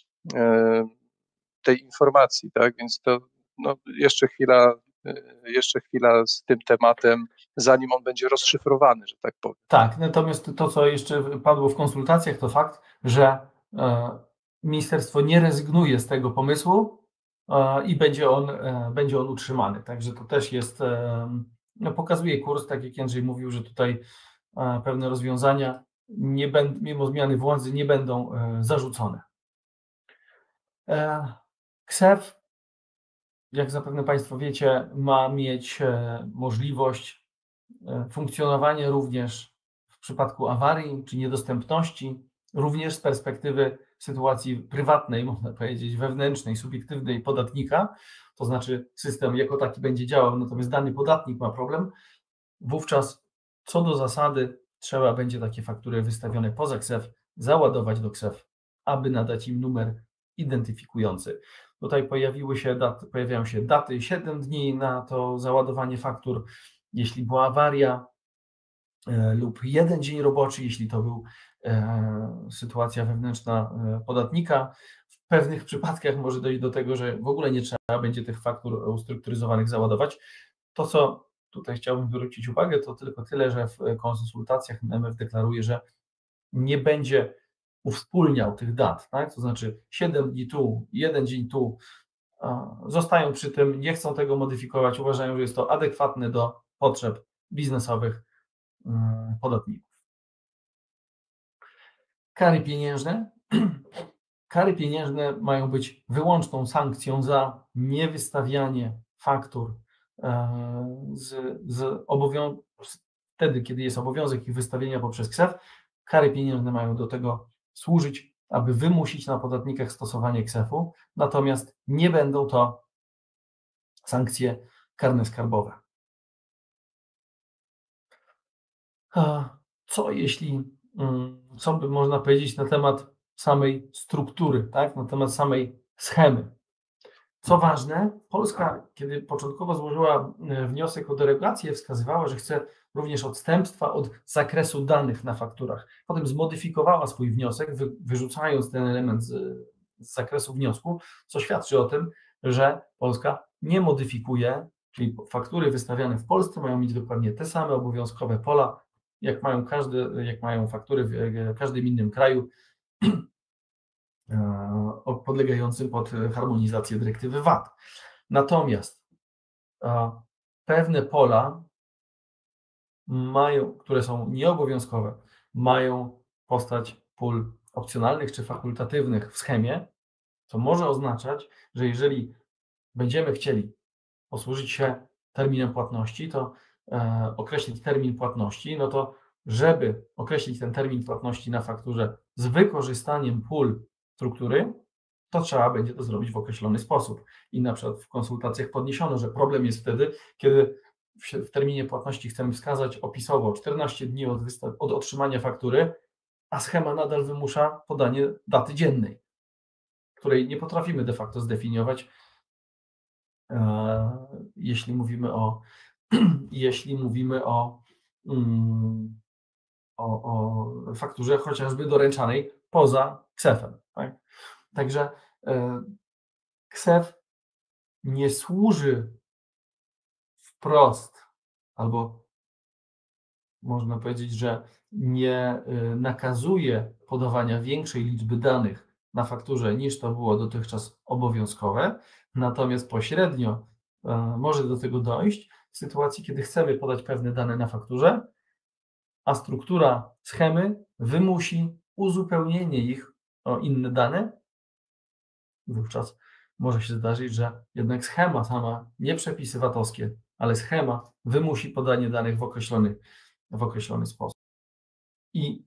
tej informacji, tak, więc to no, jeszcze chwila z tym tematem, zanim on będzie rozszyfrowany, że tak powiem. Tak, natomiast to, co jeszcze padło w konsultacjach, to fakt, że ministerstwo nie rezygnuje z tego pomysłu i będzie on utrzymany. Także to też jest, no, pokazuje kurs, tak jak Jędrzej mówił, że tutaj pewne rozwiązania mimo zmiany władzy nie będą zarzucone. KSEF, jak zapewne Państwo wiecie, ma mieć możliwość funkcjonowania również w przypadku awarii czy niedostępności, również z perspektywy sytuacji prywatnej, można powiedzieć, wewnętrznej, subiektywnej podatnika, to znaczy system jako taki będzie działał, natomiast dany podatnik ma problem, wówczas co do zasady trzeba będzie takie faktury wystawione poza KSEF załadować do KSEF, aby nadać im numer identyfikujący. Tutaj pojawiają się daty, 7 dni na to załadowanie faktur, jeśli była awaria, lub 1 dzień roboczy, jeśli to był sytuacja wewnętrzna podatnika. W pewnych przypadkach może dojść do tego, że w ogóle nie trzeba będzie tych faktur ustrukturyzowanych załadować. To, co tutaj chciałbym zwrócić uwagę, to tylko tyle, że w konsultacjach MF deklaruje, że nie będzie uwspólniał tych dat, tak? To znaczy 7 dni tu, 1 dzień tu. Zostają przy tym, nie chcą tego modyfikować, uważają, że jest to adekwatne do potrzeb biznesowych podatników. Kary pieniężne. Kary pieniężne mają być wyłączną sankcją za niewystawianie faktur wtedy, kiedy jest obowiązek ich wystawienia poprzez KSEF. Kary pieniężne mają do tego służyć, aby wymusić na podatnikach stosowanie KSEF-u, natomiast nie będą to sankcje karne skarbowe. Co by można powiedzieć na temat samej struktury, tak? Na temat samej schemy. Co ważne, Polska, kiedy początkowo złożyła wniosek o derogację, wskazywała, że chce również odstępstwa od zakresu danych na fakturach. Potem zmodyfikowała swój wniosek, wyrzucając ten element z zakresu wniosku, co świadczy o tym, że Polska nie modyfikuje, czyli faktury wystawiane w Polsce mają mieć dokładnie te same obowiązkowe pola, jak mają faktury w każdym innym kraju podlegającym pod harmonizację dyrektywy VAT. Natomiast pewne pola które są nieobowiązkowe, mają postać pól opcjonalnych czy fakultatywnych w schemie, co może oznaczać, że jeżeli będziemy chcieli posłużyć się terminem płatności, to określić termin płatności, no to żeby określić ten termin płatności na fakturze z wykorzystaniem pól struktury, to trzeba będzie to zrobić w określony sposób. I na przykład w konsultacjach podniesiono, że problem jest wtedy, kiedy w terminie płatności chcemy wskazać opisowo 14 dni od otrzymania faktury, a schema nadal wymusza podanie daty dziennej, której nie potrafimy de facto zdefiniować, jeśli mówimy o fakturze chociażby doręczanej poza KSEF-em. Tak? Także KSEF nie służy wprost, albo można powiedzieć, że nie nakazuje podawania większej liczby danych na fakturze niż to było dotychczas obowiązkowe, natomiast pośrednio może do tego dojść w sytuacji, kiedy chcemy podać pewne dane na fakturze, a struktura schemy wymusi uzupełnienie ich o inne dane. Wówczas może się zdarzyć, że jednak schema sama, nie przepisy VAT-owskie, ale schema wymusi podanie danych w określony sposób i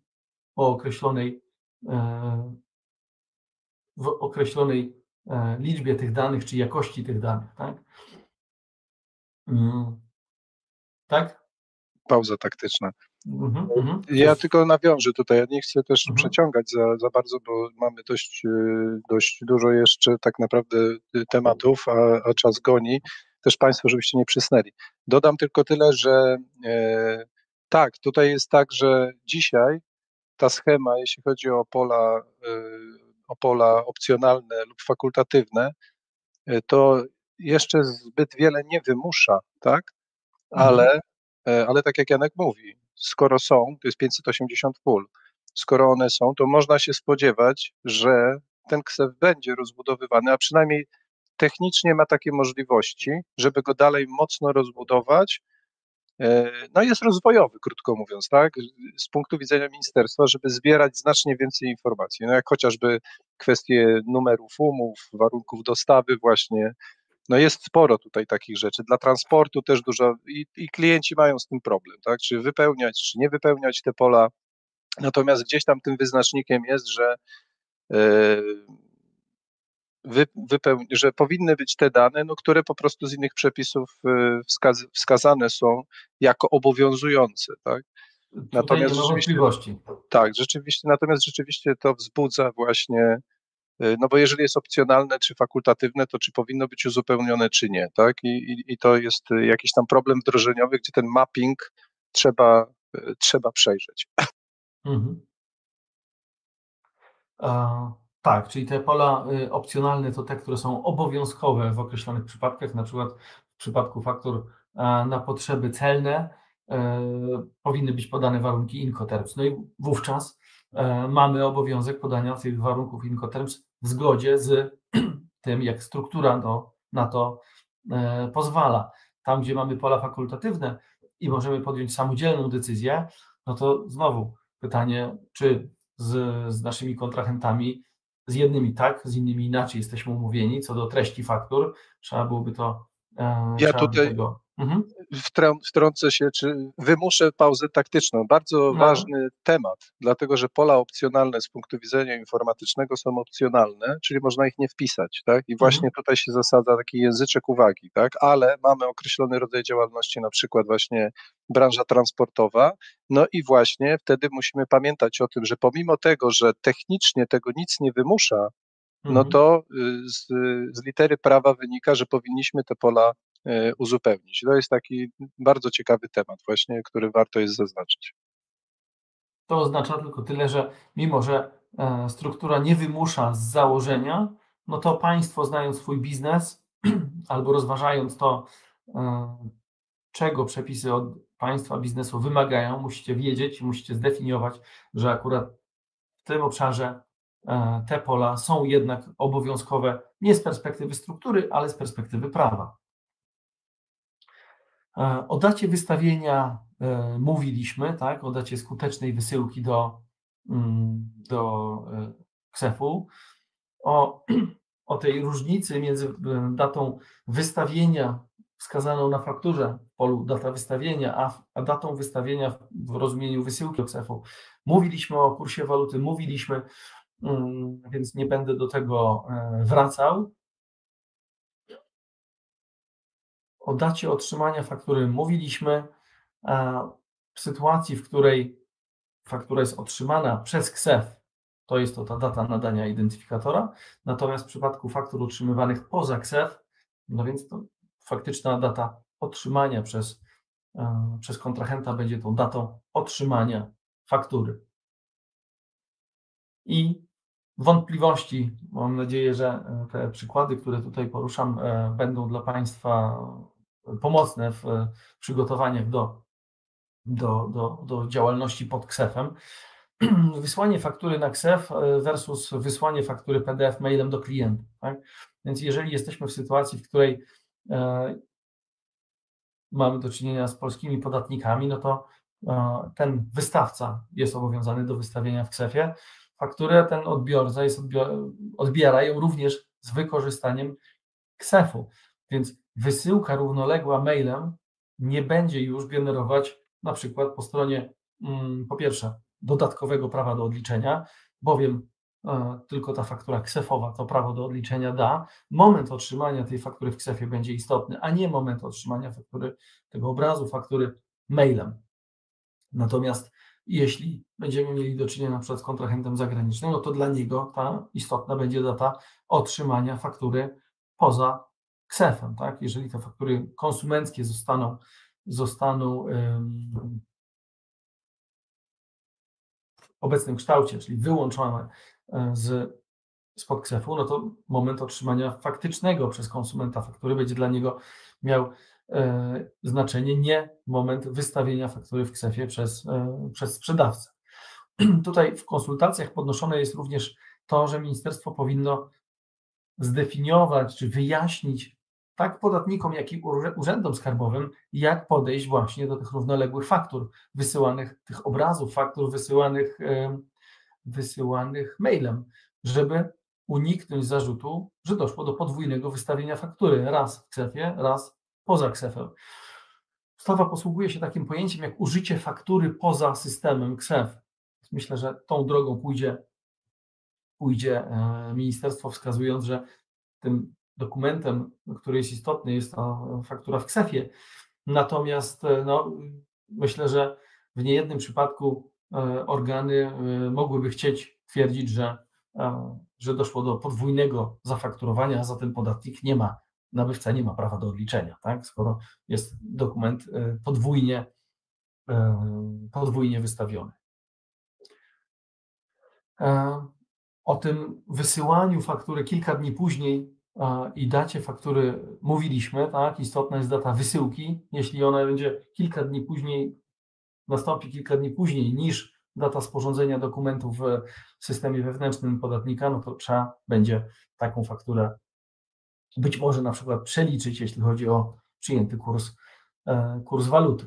w określonej liczbie tych danych, czy jakości tych danych. Tak? Tak? Pauza taktyczna. Mhm. Ja tylko nawiążę tutaj, ja nie chcę też Mhm. przeciągać za bardzo, bo mamy dość dużo jeszcze tak naprawdę tematów, a czas goni. Też Państwo, żebyście nie przysnęli. Dodam tylko tyle, że tak, tutaj jest tak, że dzisiaj ta schema, jeśli chodzi o pola opcjonalne lub fakultatywne, to jeszcze zbyt wiele nie wymusza, tak? Ale tak jak Janek mówi, skoro są, to jest 580 pól, skoro one są, to można się spodziewać, że ten KSEF będzie rozbudowywany, a przynajmniej technicznie ma takie możliwości, żeby go dalej mocno rozbudować. No jest rozwojowy, krótko mówiąc, tak, z punktu widzenia ministerstwa, żeby zbierać znacznie więcej informacji, no jak chociażby kwestie numerów umów, warunków dostawy właśnie, no jest sporo tutaj takich rzeczy. Dla transportu też dużo i klienci mają z tym problem, tak? Czy wypełniać, czy nie wypełniać te pola. Natomiast gdzieś tam tym wyznacznikiem jest, że że powinny być te dane, no, które po prostu z innych przepisów wskazane są jako obowiązujące, tak? Tutaj nie ma wątpliwości. Tak, natomiast rzeczywiście to wzbudza właśnie, no bo jeżeli jest opcjonalne czy fakultatywne, to czy powinno być uzupełnione, czy nie, tak? I to jest jakiś tam problem wdrożeniowy, gdzie ten mapping trzeba przejrzeć. Mhm. Tak, czyli te pola opcjonalne to te, które są obowiązkowe w określonych przypadkach, na przykład w przypadku faktur na potrzeby celne powinny być podane warunki Incoterms. No i wówczas mamy obowiązek podania tych warunków Incoterms w zgodzie z tym, jak struktura na to pozwala. Tam, gdzie mamy pola fakultatywne i możemy podjąć samodzielną decyzję, no to znowu pytanie, czy z naszymi kontrahentami, z jednymi tak, z innymi inaczej jesteśmy umówieni co do treści faktur, trzeba byłoby to. Ja tutaj wtrącę się, czy wymuszę pauzę taktyczną. Bardzo ważny temat, dlatego że pola opcjonalne z punktu widzenia informatycznego są opcjonalne, czyli można ich nie wpisać, tak? I właśnie tutaj się zasadza taki języczek uwagi, tak? Ale mamy określony rodzaj działalności, na przykład właśnie branża transportowa, no i właśnie wtedy musimy pamiętać o tym, że pomimo tego, że technicznie tego nic nie wymusza, no to z litery prawa wynika, że powinniśmy te pola uzupełnić. To jest taki bardzo ciekawy temat właśnie, który warto jest zaznaczyć. To oznacza tylko tyle, że mimo, że struktura nie wymusza z założenia, no to państwo, znając swój biznes albo rozważając to, czego przepisy od państwa biznesu wymagają, musicie wiedzieć, musicie zdefiniować, że akurat w tym obszarze te pola są jednak obowiązkowe nie z perspektywy struktury, ale z perspektywy prawa. O dacie wystawienia mówiliśmy, tak? O dacie skutecznej wysyłki do KSEF-u. O tej różnicy między datą wystawienia wskazaną na fakturze w polu data wystawienia, a datą wystawienia w rozumieniu wysyłki do KSEF-u. Mówiliśmy o kursie waluty, mówiliśmy, więc nie będę do tego wracał. O dacie otrzymania faktury mówiliśmy. W sytuacji, w której faktura jest otrzymana przez KSEF, to jest to ta data nadania identyfikatora, natomiast w przypadku faktur otrzymywanych poza KSEF, no więc to faktyczna data otrzymania przez kontrahenta będzie tą datą otrzymania faktury. I wątpliwości, mam nadzieję, że te przykłady, które tutaj poruszam, będą dla państwa pomocne w przygotowaniach do działalności pod KSEF-em. Wysłanie faktury na KSEF versus wysłanie faktury PDF mailem do klienta. Tak? Więc jeżeli jesteśmy w sytuacji, w której mamy do czynienia z polskimi podatnikami, no to ten wystawca jest obowiązany do wystawienia w KSEF-ie fakturę, ten odbiorca odbiera ją również z wykorzystaniem KSEF-u. Więc wysyłka równoległa mailem nie będzie już generować na przykład po stronie, po pierwsze, dodatkowego prawa do odliczenia, bowiem tylko ta faktura KSEF-owa to prawo do odliczenia da. Moment otrzymania tej faktury w KSEF-ie będzie istotny, a nie moment otrzymania faktury, tego obrazu faktury mailem. Natomiast jeśli będziemy mieli do czynienia na przykład z kontrahentem zagranicznym, no to dla niego ta istotna będzie data otrzymania faktury poza KSEF-em. Tak? Jeżeli te faktury konsumenckie zostaną w obecnym kształcie, czyli wyłączone spod KSEF-u, no to moment otrzymania faktycznego przez konsumenta faktury będzie dla niego miał znaczenie, nie moment wystawienia faktury w KSEF-ie przez sprzedawcę. Tutaj w konsultacjach podnoszone jest również to, że ministerstwo powinno zdefiniować czy wyjaśnić tak podatnikom, jak i urzędom skarbowym, jak podejść właśnie do tych równoległych faktur wysyłanych, tych obrazów faktur wysyłanych mailem, żeby uniknąć zarzutu, że doszło do podwójnego wystawienia faktury, raz w KSEF-ie, raz poza KSEF-em. Ustawa posługuje się takim pojęciem jak użycie faktury poza systemem KSEF. Myślę, że tą drogą pójdzie ministerstwo, wskazując, że tym dokumentem, który jest istotny, jest ta faktura w KSEF-ie. Natomiast myślę, że w niejednym przypadku organy mogłyby chcieć twierdzić, że doszło do podwójnego zafakturowania, a zatem podatnik nabywca nie ma prawa do odliczenia, tak? Skoro jest dokument podwójnie wystawiony. O tym wysyłaniu faktury kilka dni później i dacie faktury mówiliśmy, tak? Istotna jest data wysyłki. Jeśli ona będzie nastąpi kilka dni później niż data sporządzenia dokumentów w systemie wewnętrznym podatnika, no to trzeba będzie taką fakturę być może na przykład przeliczyć, jeśli chodzi o przyjęty kurs waluty.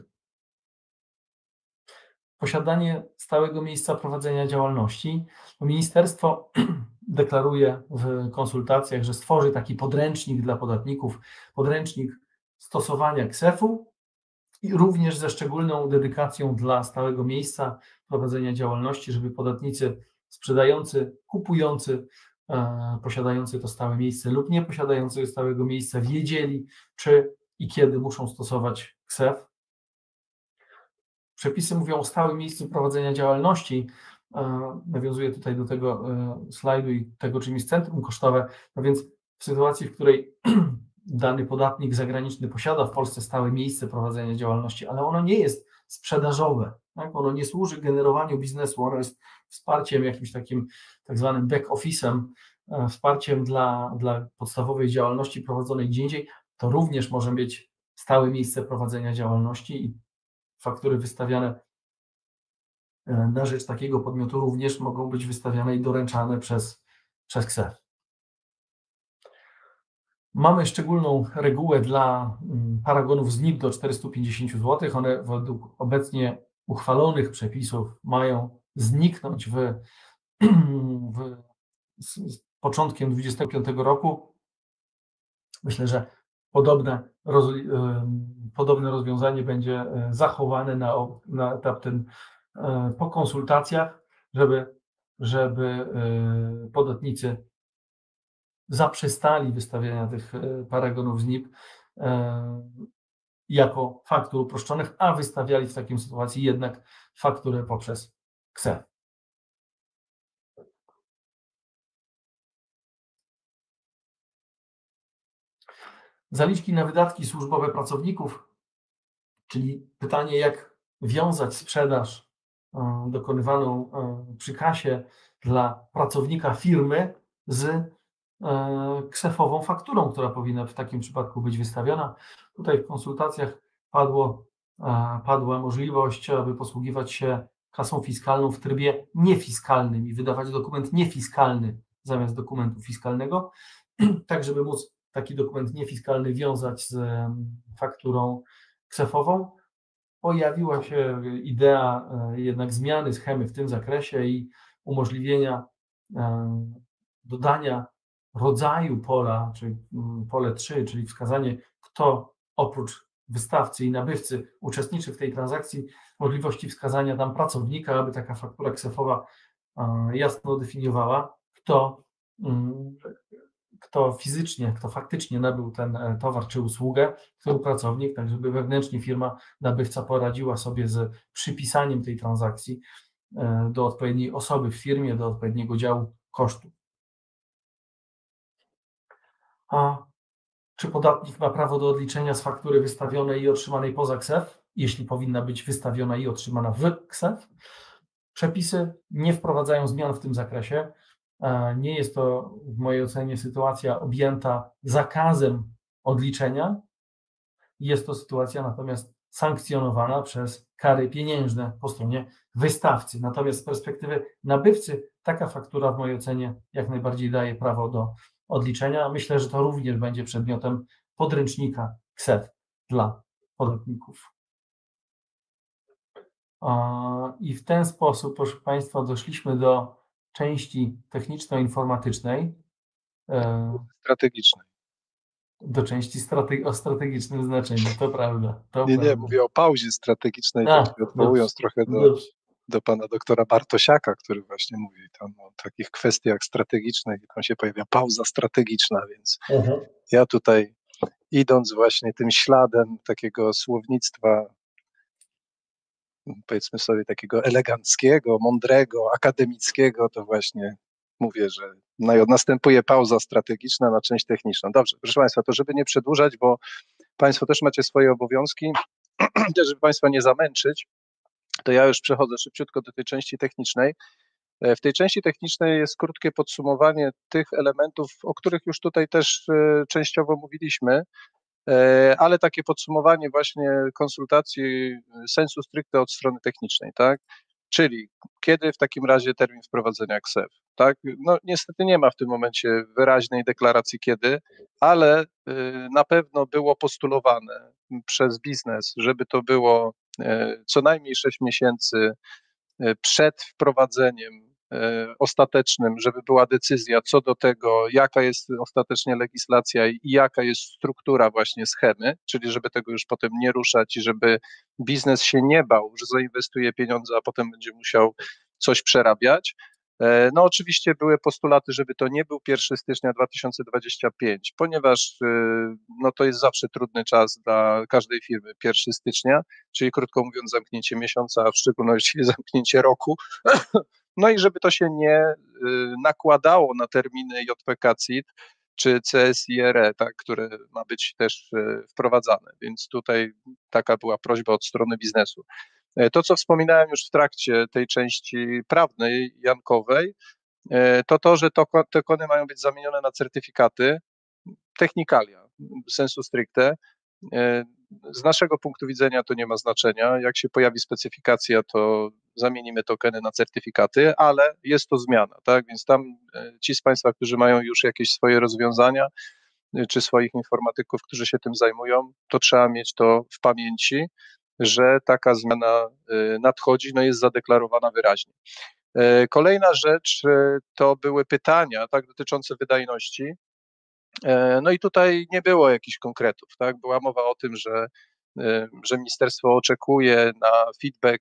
Posiadanie stałego miejsca prowadzenia działalności. Ministerstwo deklaruje w konsultacjach, że stworzy taki podręcznik dla podatników, podręcznik stosowania KSEF-u i również ze szczególną dedykacją dla stałego miejsca prowadzenia działalności, żeby podatnicy sprzedający, kupujący, posiadający to stałe miejsce lub nie posiadający stałego miejsca wiedzieli, czy i kiedy muszą stosować KSEF. Przepisy mówią o stałym miejscu prowadzenia działalności, nawiązuję tutaj do tego slajdu i tego, czym jest centrum kosztowe, no więc w sytuacji, w której dany podatnik zagraniczny posiada w Polsce stałe miejsce prowadzenia działalności, ale ono nie jest sprzedażowe, tak? Ono nie służy generowaniu biznesu, ono jest wsparciem jakimś takim tak zwanym back office'em, wsparciem dla podstawowej działalności prowadzonej gdzie indziej, to również może mieć stałe miejsce prowadzenia działalności i faktury wystawiane na rzecz takiego podmiotu również mogą być wystawiane i doręczane przez KSEF. Mamy szczególną regułę dla paragonów z NIP do 450 zł. One według obecnie uchwalonych przepisów mają zniknąć z początkiem 2025 roku. Myślę, że podobne rozwiązanie będzie zachowane na etap ten po konsultacjach, żeby podatnicy zaprzestali wystawiania tych paragonów z NIP jako faktur uproszczonych, a wystawiali w takiej sytuacji jednak fakturę poprzez KSEF. Zaliczki na wydatki służbowe pracowników, czyli pytanie, jak wiązać sprzedaż dokonywaną przy kasie dla pracownika firmy z KSEF-ową fakturą, która powinna w takim przypadku być wystawiona. Tutaj w konsultacjach padła możliwość, aby posługiwać się kasą fiskalną w trybie niefiskalnym i wydawać dokument niefiskalny zamiast dokumentu fiskalnego, tak żeby móc taki dokument niefiskalny wiązać z fakturą KSEF-ową. Pojawiła się idea jednak zmiany schemy w tym zakresie i umożliwienia dodania rodzaju pola, czyli pole 3, czyli wskazanie, kto oprócz wystawcy i nabywcy uczestniczy w tej transakcji, możliwości wskazania tam pracownika, aby taka faktura KSEF-owa jasno definiowała, kto fizycznie, kto faktycznie nabył ten towar czy usługę, który pracownik, tak żeby wewnętrznie firma, nabywca poradziła sobie z przypisaniem tej transakcji do odpowiedniej osoby w firmie, do odpowiedniego działu kosztów. A czy podatnik ma prawo do odliczenia z faktury wystawionej i otrzymanej poza KSEF, jeśli powinna być wystawiona i otrzymana w KSEF? Przepisy nie wprowadzają zmian w tym zakresie. Nie jest to w mojej ocenie sytuacja objęta zakazem odliczenia. Jest to sytuacja natomiast sankcjonowana przez kary pieniężne po stronie wystawcy. Natomiast z perspektywy nabywcy taka faktura w mojej ocenie jak najbardziej daje prawo do odliczenia. Myślę, że to również będzie przedmiotem podręcznika KSEF dla podatników. I w ten sposób, proszę Państwa, doszliśmy do części techniczno-informatycznej. Strategicznej. Do części o strategicznym znaczeniu, to prawda. Nie, mówię o pauzie strategicznej, odwołując trochę do pana doktora Bartosiaka, który właśnie mówi tam o takich kwestiach strategicznych i tam się pojawia pauza strategiczna, więc ja tutaj idąc właśnie tym śladem takiego słownictwa, powiedzmy sobie takiego eleganckiego, mądrego, akademickiego, to właśnie mówię, że następuje pauza strategiczna na część techniczną. Dobrze, proszę Państwa, to żeby nie przedłużać, bo Państwo też macie swoje obowiązki, też żeby Państwa nie zamęczyć, to ja już przechodzę szybciutko do tej części technicznej. W tej części technicznej jest krótkie podsumowanie tych elementów, o których już tutaj też częściowo mówiliśmy, ale takie podsumowanie właśnie konsultacji sensu stricte od strony technicznej, tak? Czyli kiedy w takim razie termin wprowadzenia KSEF, tak? No niestety nie ma w tym momencie wyraźnej deklaracji kiedy, ale na pewno było postulowane przez biznes, żeby to było co najmniej 6 miesięcy przed wprowadzeniem ostatecznym, żeby była decyzja co do tego, jaka jest ostatecznie legislacja i jaka jest struktura właśnie schemy, czyli żeby tego już potem nie ruszać i żeby biznes się nie bał, że zainwestuje pieniądze, a potem będzie musiał coś przerabiać. No oczywiście były postulaty, żeby to nie był 1 stycznia 2025, ponieważ no to jest zawsze trudny czas dla każdej firmy, 1 stycznia, czyli krótko mówiąc zamknięcie miesiąca, a w szczególności zamknięcie roku, No i żeby to się nie nakładało na terminy JPK-CIT czy CSIRE, tak, które ma być też wprowadzane. Więc tutaj taka była prośba od strony biznesu. To, co wspominałem już w trakcie tej części prawnej, jankowej, to, że tokeny mają być zamienione na certyfikaty, technikalia, sensu stricte. Z naszego punktu widzenia to nie ma znaczenia. Jak się pojawi specyfikacja, to zamienimy tokeny na certyfikaty, ale jest to zmiana, tak? Więc tam ci z Państwa, którzy mają już jakieś swoje rozwiązania, czy swoich informatyków, którzy się tym zajmują, to trzeba mieć to w pamięci, że taka zmiana nadchodzi, no jest zadeklarowana wyraźnie. Kolejna rzecz to były pytania, tak, dotyczące wydajności. No i tutaj nie było jakichś konkretów, tak? Była mowa o tym, że ministerstwo oczekuje na feedback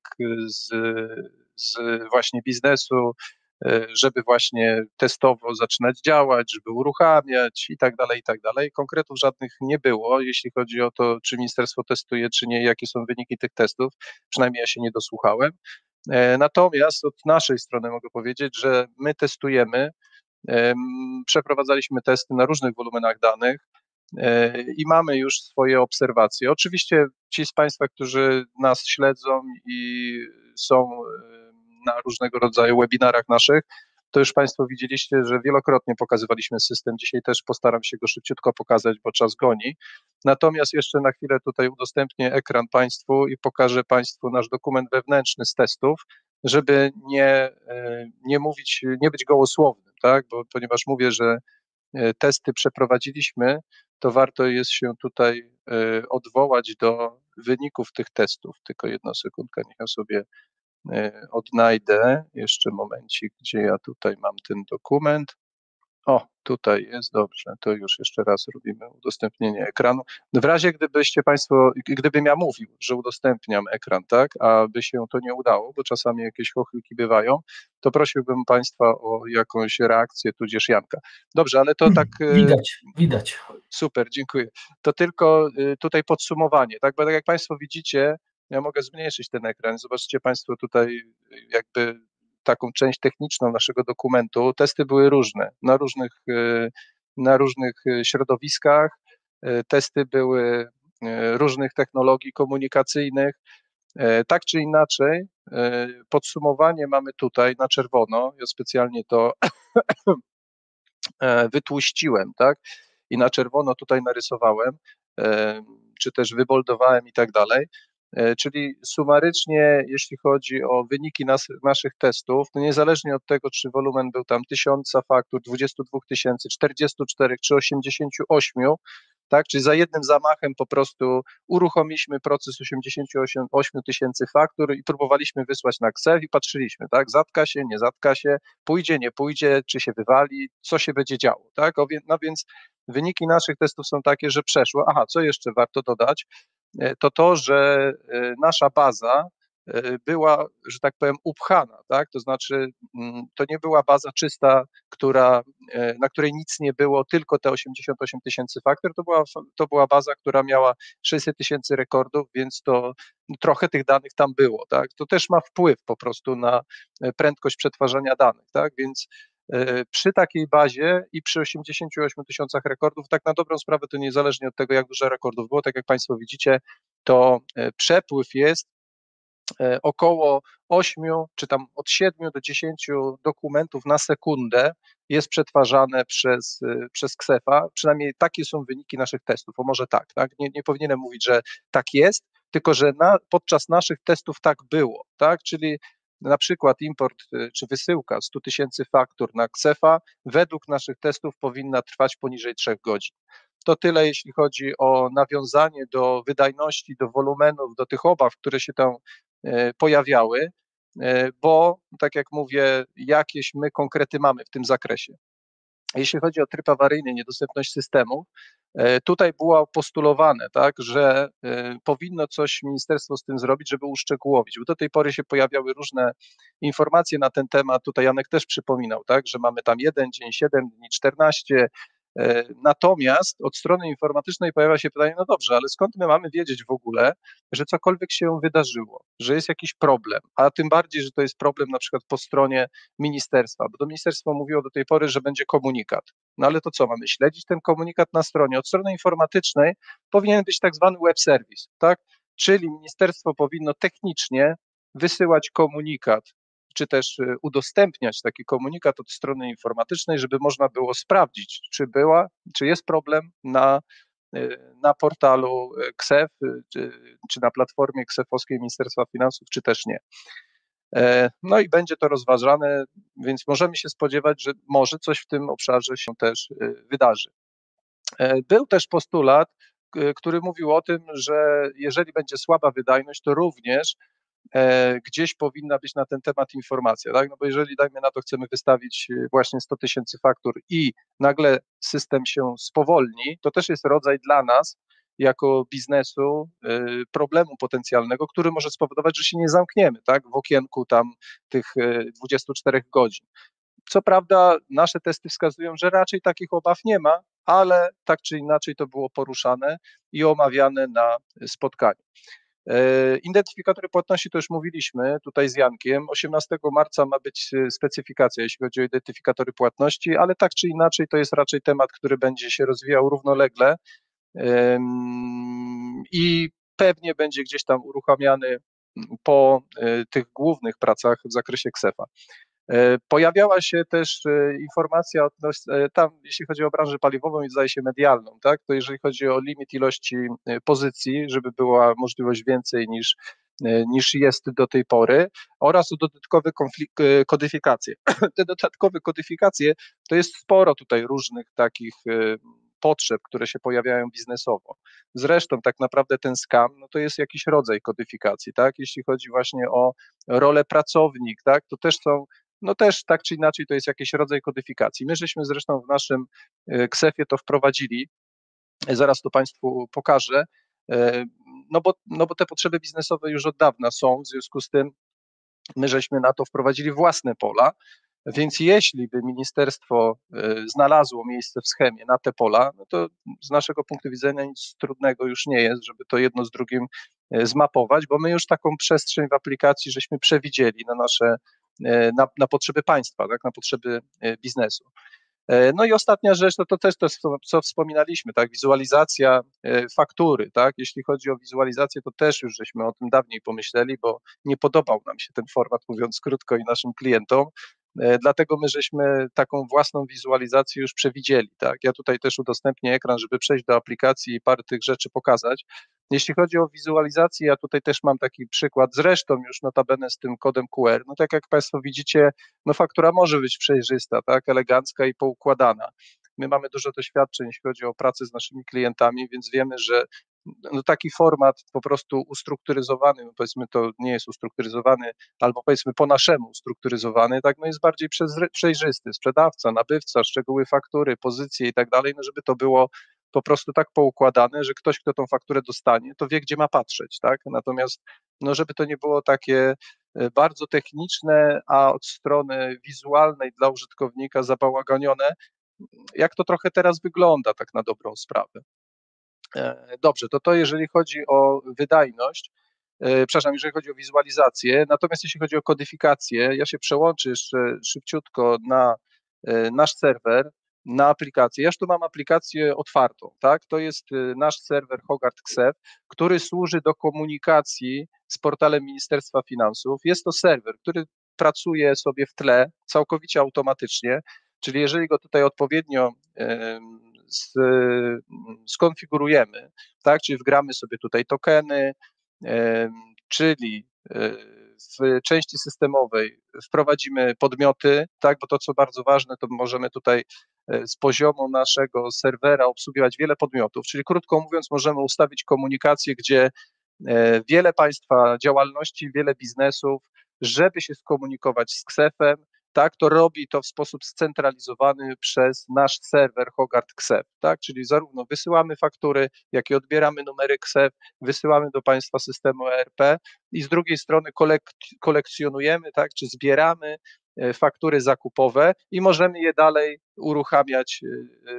z właśnie biznesu, żeby właśnie testowo zaczynać działać, żeby uruchamiać i tak dalej, i tak dalej. Konkretów żadnych nie było, jeśli chodzi o to, czy ministerstwo testuje, czy nie, jakie są wyniki tych testów. Przynajmniej ja się nie dosłuchałem. Natomiast od naszej strony mogę powiedzieć, że my testujemy. Przeprowadzaliśmy testy na różnych wolumenach danych i mamy już swoje obserwacje. Oczywiście ci z Państwa, którzy nas śledzą i są na różnego rodzaju webinarach naszych, to już Państwo widzieliście, że wielokrotnie pokazywaliśmy system. Dzisiaj też postaram się go szybciutko pokazać, bo czas goni. Natomiast jeszcze na chwilę tutaj udostępnię ekran Państwu i pokażę Państwu nasz dokument wewnętrzny z testów, żeby nie mówić, nie być gołosłownym, tak? Ponieważ mówię, że testy przeprowadziliśmy, to warto jest się tutaj odwołać do wyników tych testów. Tylko jedna sekundka, niech ja sobie odnajdę jeszcze momencik, gdzie ja tutaj mam ten dokument. O, tutaj jest, dobrze, to już jeszcze raz robimy udostępnienie ekranu. W razie gdybyście Państwo, gdybym ja mówił, że udostępniam ekran, tak, a by się to nie udało, bo czasami jakieś chochliki bywają, to prosiłbym Państwa o jakąś reakcję, tudzież Janka. Dobrze, ale to tak... Widać. Super, dziękuję. To tylko tutaj podsumowanie, tak, bo tak jak Państwo widzicie, ja mogę zmniejszyć ten ekran, zobaczcie Państwo tutaj jakby taką część techniczną naszego dokumentu. Testy były różne, na różnych środowiskach, testy były różnych technologii komunikacyjnych. Tak czy inaczej, podsumowanie mamy tutaj na czerwono, ja specjalnie to wytłuściłem, tak, i na czerwono tutaj narysowałem, czy też wyboldowałem i tak dalej. Czyli sumarycznie, jeśli chodzi o wyniki naszych testów, to niezależnie od tego, czy wolumen był tam 1000 faktur, 22 000, 44 czy 88, tak, czyli za jednym zamachem po prostu uruchomiliśmy proces 88 000 faktur i próbowaliśmy wysłać na KSEF i patrzyliśmy, tak, zatka się, nie zatka się, pójdzie, nie pójdzie, czy się wywali, co się będzie działo, tak, no więc wyniki naszych testów są takie, że przeszło. Aha, co jeszcze warto dodać, to, że nasza baza była, że tak powiem, upchana, tak? To znaczy, to nie była baza czysta, na której nic nie było, tylko te 88 000 faktur, to była baza, która miała 600 000 rekordów, więc to trochę tych danych tam było, tak? To też ma wpływ po prostu na prędkość przetwarzania danych, tak? Więc przy takiej bazie i przy 88 000 rekordów, tak na dobrą sprawę, to niezależnie od tego, jak dużo rekordów było, tak jak Państwo widzicie, to przepływ jest około 8, czy tam od 7 do 10 dokumentów na sekundę jest przetwarzane przez KSEF-a, przynajmniej takie są wyniki naszych testów, może tak, tak? Nie powinienem mówić, że tak jest, tylko że podczas naszych testów tak było, tak? Czyli na przykład import czy wysyłka 100 000 faktur na KSEF-a według naszych testów powinna trwać poniżej 3 godzin. To tyle, jeśli chodzi o nawiązanie do wydajności, do wolumenów, do tych obaw, które się tam pojawiały, bo tak jak mówię, jakieś my konkrety mamy w tym zakresie. Jeśli chodzi o tryb awaryjny, niedostępność systemu, tutaj było postulowane, tak, że powinno coś ministerstwo z tym zrobić, żeby uszczegółowić, bo do tej pory się pojawiały różne informacje na ten temat, tutaj Janek też przypominał, tak, że mamy tam 1 dzień, 7 dni, 14, Natomiast od strony informatycznej pojawia się pytanie, no dobrze, ale skąd my mamy wiedzieć w ogóle, że cokolwiek się wydarzyło, że jest jakiś problem, a tym bardziej, że to jest problem na przykład po stronie ministerstwa, bo to ministerstwo mówiło do tej pory, że będzie komunikat. No ale to co, mamy śledzić ten komunikat na stronie? Od strony informatycznej powinien być tak zwany web service, tak? Czyli ministerstwo powinno technicznie wysyłać komunikat, czy też udostępniać taki komunikat od strony informatycznej, żeby można było sprawdzić, czy jest problem na portalu KSEF, czy na platformie ksefowskiej Ministerstwa Finansów, czy też nie. No i będzie to rozważane, więc możemy się spodziewać, że może coś w tym obszarze się też wydarzy. Był też postulat, który mówił o tym, że jeżeli będzie słaba wydajność, to również gdzieś powinna być na ten temat informacja, tak? No bo jeżeli, dajmy na to, chcemy wystawić właśnie 100 000 faktur i nagle system się spowolni, to też jest rodzaj dla nas, jako biznesu, problemu potencjalnego, który może spowodować, że się nie zamkniemy, tak? W okienku tam tych 24 godzin. Co prawda nasze testy wskazują, że raczej takich obaw nie ma, ale tak czy inaczej to było poruszane i omawiane na spotkaniu. Identyfikatory płatności to już mówiliśmy tutaj z Jankiem. 18 marca ma być specyfikacja, jeśli chodzi o identyfikatory płatności, ale tak czy inaczej to jest raczej temat, który będzie się rozwijał równolegle i pewnie będzie gdzieś tam uruchamiany po tych głównych pracach w zakresie KSEF-a. Pojawiała się też informacja tam, jeśli chodzi o branżę paliwową i zdaje się medialną, tak, to jeżeli chodzi o limit ilości pozycji, żeby była możliwość więcej niż jest do tej pory, oraz o dodatkowe kodyfikacje. Te dodatkowe kodyfikacje to jest sporo tutaj różnych takich potrzeb, które się pojawiają biznesowo. Zresztą tak naprawdę ten scam, no to jest jakiś rodzaj kodyfikacji, tak, jeśli chodzi właśnie o rolę pracownik, tak, to też są no też tak czy inaczej to jest jakiś rodzaj kodyfikacji. My żeśmy zresztą w naszym KSEF-ie to wprowadzili, zaraz to Państwu pokażę, no bo te potrzeby biznesowe już od dawna są, w związku z tym my żeśmy na to wprowadzili własne pola, więc jeśli by ministerstwo znalazło miejsce w schemie na te pola, no to z naszego punktu widzenia nic trudnego już nie jest, żeby to jedno z drugim zmapować, bo my już taką przestrzeń w aplikacji żeśmy przewidzieli na potrzeby państwa, tak, na potrzeby biznesu. No i ostatnia rzecz, no to też to, co wspominaliśmy, tak, wizualizacja faktury, tak, jeśli chodzi o wizualizację, to też już żeśmy o tym dawniej pomyśleli, bo nie podobał nam się ten format, mówiąc krótko, i naszym klientom, dlatego my żeśmy taką własną wizualizację już przewidzieli, tak. Ja tutaj też udostępnię ekran, żeby przejść do aplikacji i parę tych rzeczy pokazać. Jeśli chodzi o wizualizację, ja tutaj też mam taki przykład, zresztą już notabene z tym kodem QR, no tak jak Państwo widzicie, no faktura może być przejrzysta, tak, elegancka i poukładana. My mamy dużo doświadczeń, jeśli chodzi o pracę z naszymi klientami, więc wiemy, że no taki format po prostu ustrukturyzowany, no powiedzmy to nie jest ustrukturyzowany, albo powiedzmy po naszemu ustrukturyzowany, tak, no jest bardziej przejrzysty. Sprzedawca, nabywca, szczegóły faktury, pozycje i tak dalej, no żeby to było po prostu tak poukładane, że ktoś, kto tą fakturę dostanie, to wie, gdzie ma patrzeć, tak? Natomiast, no żeby to nie było takie bardzo techniczne, a od strony wizualnej dla użytkownika zabałaganione, jak to trochę teraz wygląda, tak na dobrą sprawę. Dobrze, to jeżeli chodzi o wydajność, przepraszam, jeżeli chodzi o wizualizację, natomiast jeśli chodzi o kodyfikację, ja się przełączę jeszcze szybciutko na nasz serwer, na aplikację. Ja już tu mam aplikację otwartą, tak? To jest nasz serwer Hogarth KSEF, który służy do komunikacji z portalem Ministerstwa Finansów. Jest to serwer, który pracuje sobie w tle całkowicie automatycznie, czyli jeżeli go tutaj odpowiednio skonfigurujemy, tak, czyli wgramy sobie tutaj tokeny, czyli w części systemowej wprowadzimy podmioty, tak, bo to, co bardzo ważne, to możemy tutaj z poziomu naszego serwera obsługiwać wiele podmiotów, czyli krótko mówiąc, możemy ustawić komunikację, gdzie wiele państwa działalności, wiele biznesów, żeby się skomunikować z KSEF-em, tak, to robi to w sposób scentralizowany przez nasz serwer Hogarth KSEF, tak, czyli zarówno wysyłamy faktury, jak i odbieramy numery KSEF, wysyłamy do państwa systemu ERP i z drugiej strony kolekcjonujemy, tak, czy zbieramy faktury zakupowe i możemy je dalej uruchamiać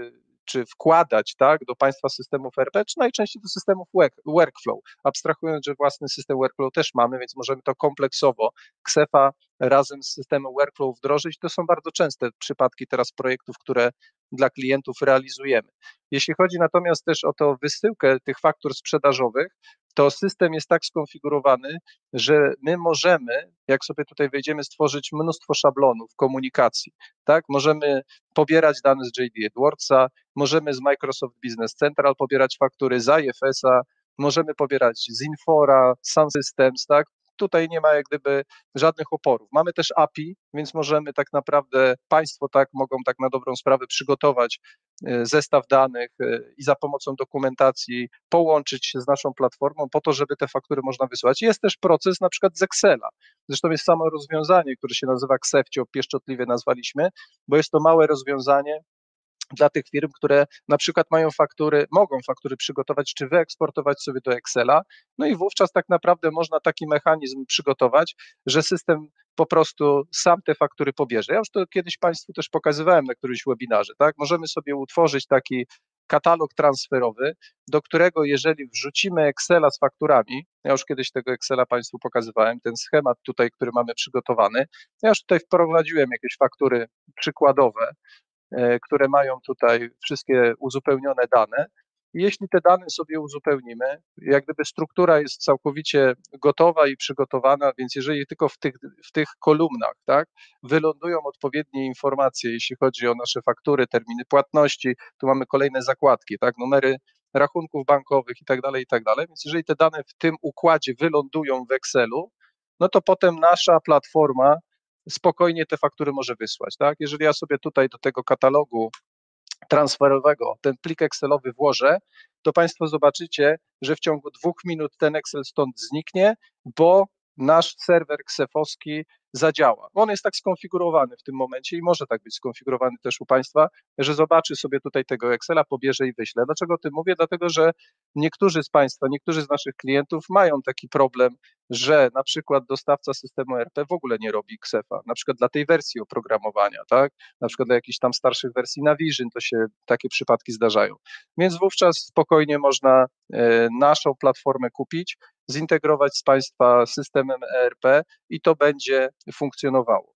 czy wkładać, tak, do państwa systemów ERP, czy najczęściej do systemów workflow. Abstrahując, że własny system workflow też mamy, więc możemy to kompleksowo Ksefa razem z systemem workflow wdrożyć. To są bardzo częste przypadki teraz projektów, które dla klientów realizujemy. Jeśli chodzi natomiast też o tą wysyłkę tych faktur sprzedażowych, to system jest tak skonfigurowany, że my możemy, jak sobie tutaj wejdziemy, stworzyć mnóstwo szablonów komunikacji, tak? Możemy pobierać dane z JD Edwardsa, możemy z Microsoft Business Central pobierać faktury, z IFS-a, możemy pobierać z Infora, Sun Systems, tak? Tutaj nie ma jak gdyby żadnych oporów. Mamy też API, więc możemy tak naprawdę, państwo tak mogą tak na dobrą sprawę przygotować zestaw danych i za pomocą dokumentacji połączyć się z naszą platformą po to, żeby te faktury można wysłać. Jest też proces na przykład z Excela. Zresztą jest samo rozwiązanie, które się nazywa Ksefcio, pieszczotliwie nazwaliśmy, bo jest to małe rozwiązanie dla tych firm, które na przykład mogą faktury przygotować czy wyeksportować sobie do Excela, no i wówczas tak naprawdę można taki mechanizm przygotować, że system po prostu sam te faktury pobierze. Ja już to kiedyś Państwu też pokazywałem na którymś webinarze, tak? Możemy sobie utworzyć taki katalog transferowy, do którego jeżeli wrzucimy Excela z fakturami, ja już kiedyś tego Excela Państwu pokazywałem, ten schemat tutaj, który mamy przygotowany, ja już tutaj wprowadziłem jakieś faktury przykładowe, które mają tutaj wszystkie uzupełnione dane. I jeśli te dane sobie uzupełnimy, jak gdyby struktura jest całkowicie gotowa i przygotowana, więc jeżeli tylko w tych kolumnach, tak, wylądują odpowiednie informacje, jeśli chodzi o nasze faktury, terminy płatności, tu mamy kolejne zakładki, tak, numery rachunków bankowych i tak dalej, więc jeżeli te dane w tym układzie wylądują w Excelu, no to potem nasza platforma spokojnie te faktury może wysłać, tak? Jeżeli ja sobie tutaj do tego katalogu transferowego ten plik Excelowy włożę, to Państwo zobaczycie, że w ciągu 2 minut ten Excel stąd zniknie, bo nasz serwer ksefowski zadziała. On jest tak skonfigurowany w tym momencie i może tak być skonfigurowany też u Państwa, że zobaczy sobie tutaj tego Excela, pobierze i wyśle. Dlaczego o tym mówię? Dlatego, że niektórzy z Państwa, niektórzy z naszych klientów mają taki problem, że na przykład dostawca systemu ERP w ogóle nie robi Ksefa, na przykład dla tej wersji oprogramowania, tak? Na przykład dla jakichś tam starszych wersji Navision, to się takie przypadki zdarzają. Więc wówczas spokojnie można naszą platformę kupić, zintegrować z Państwa systemem ERP i to będzie funkcjonowało.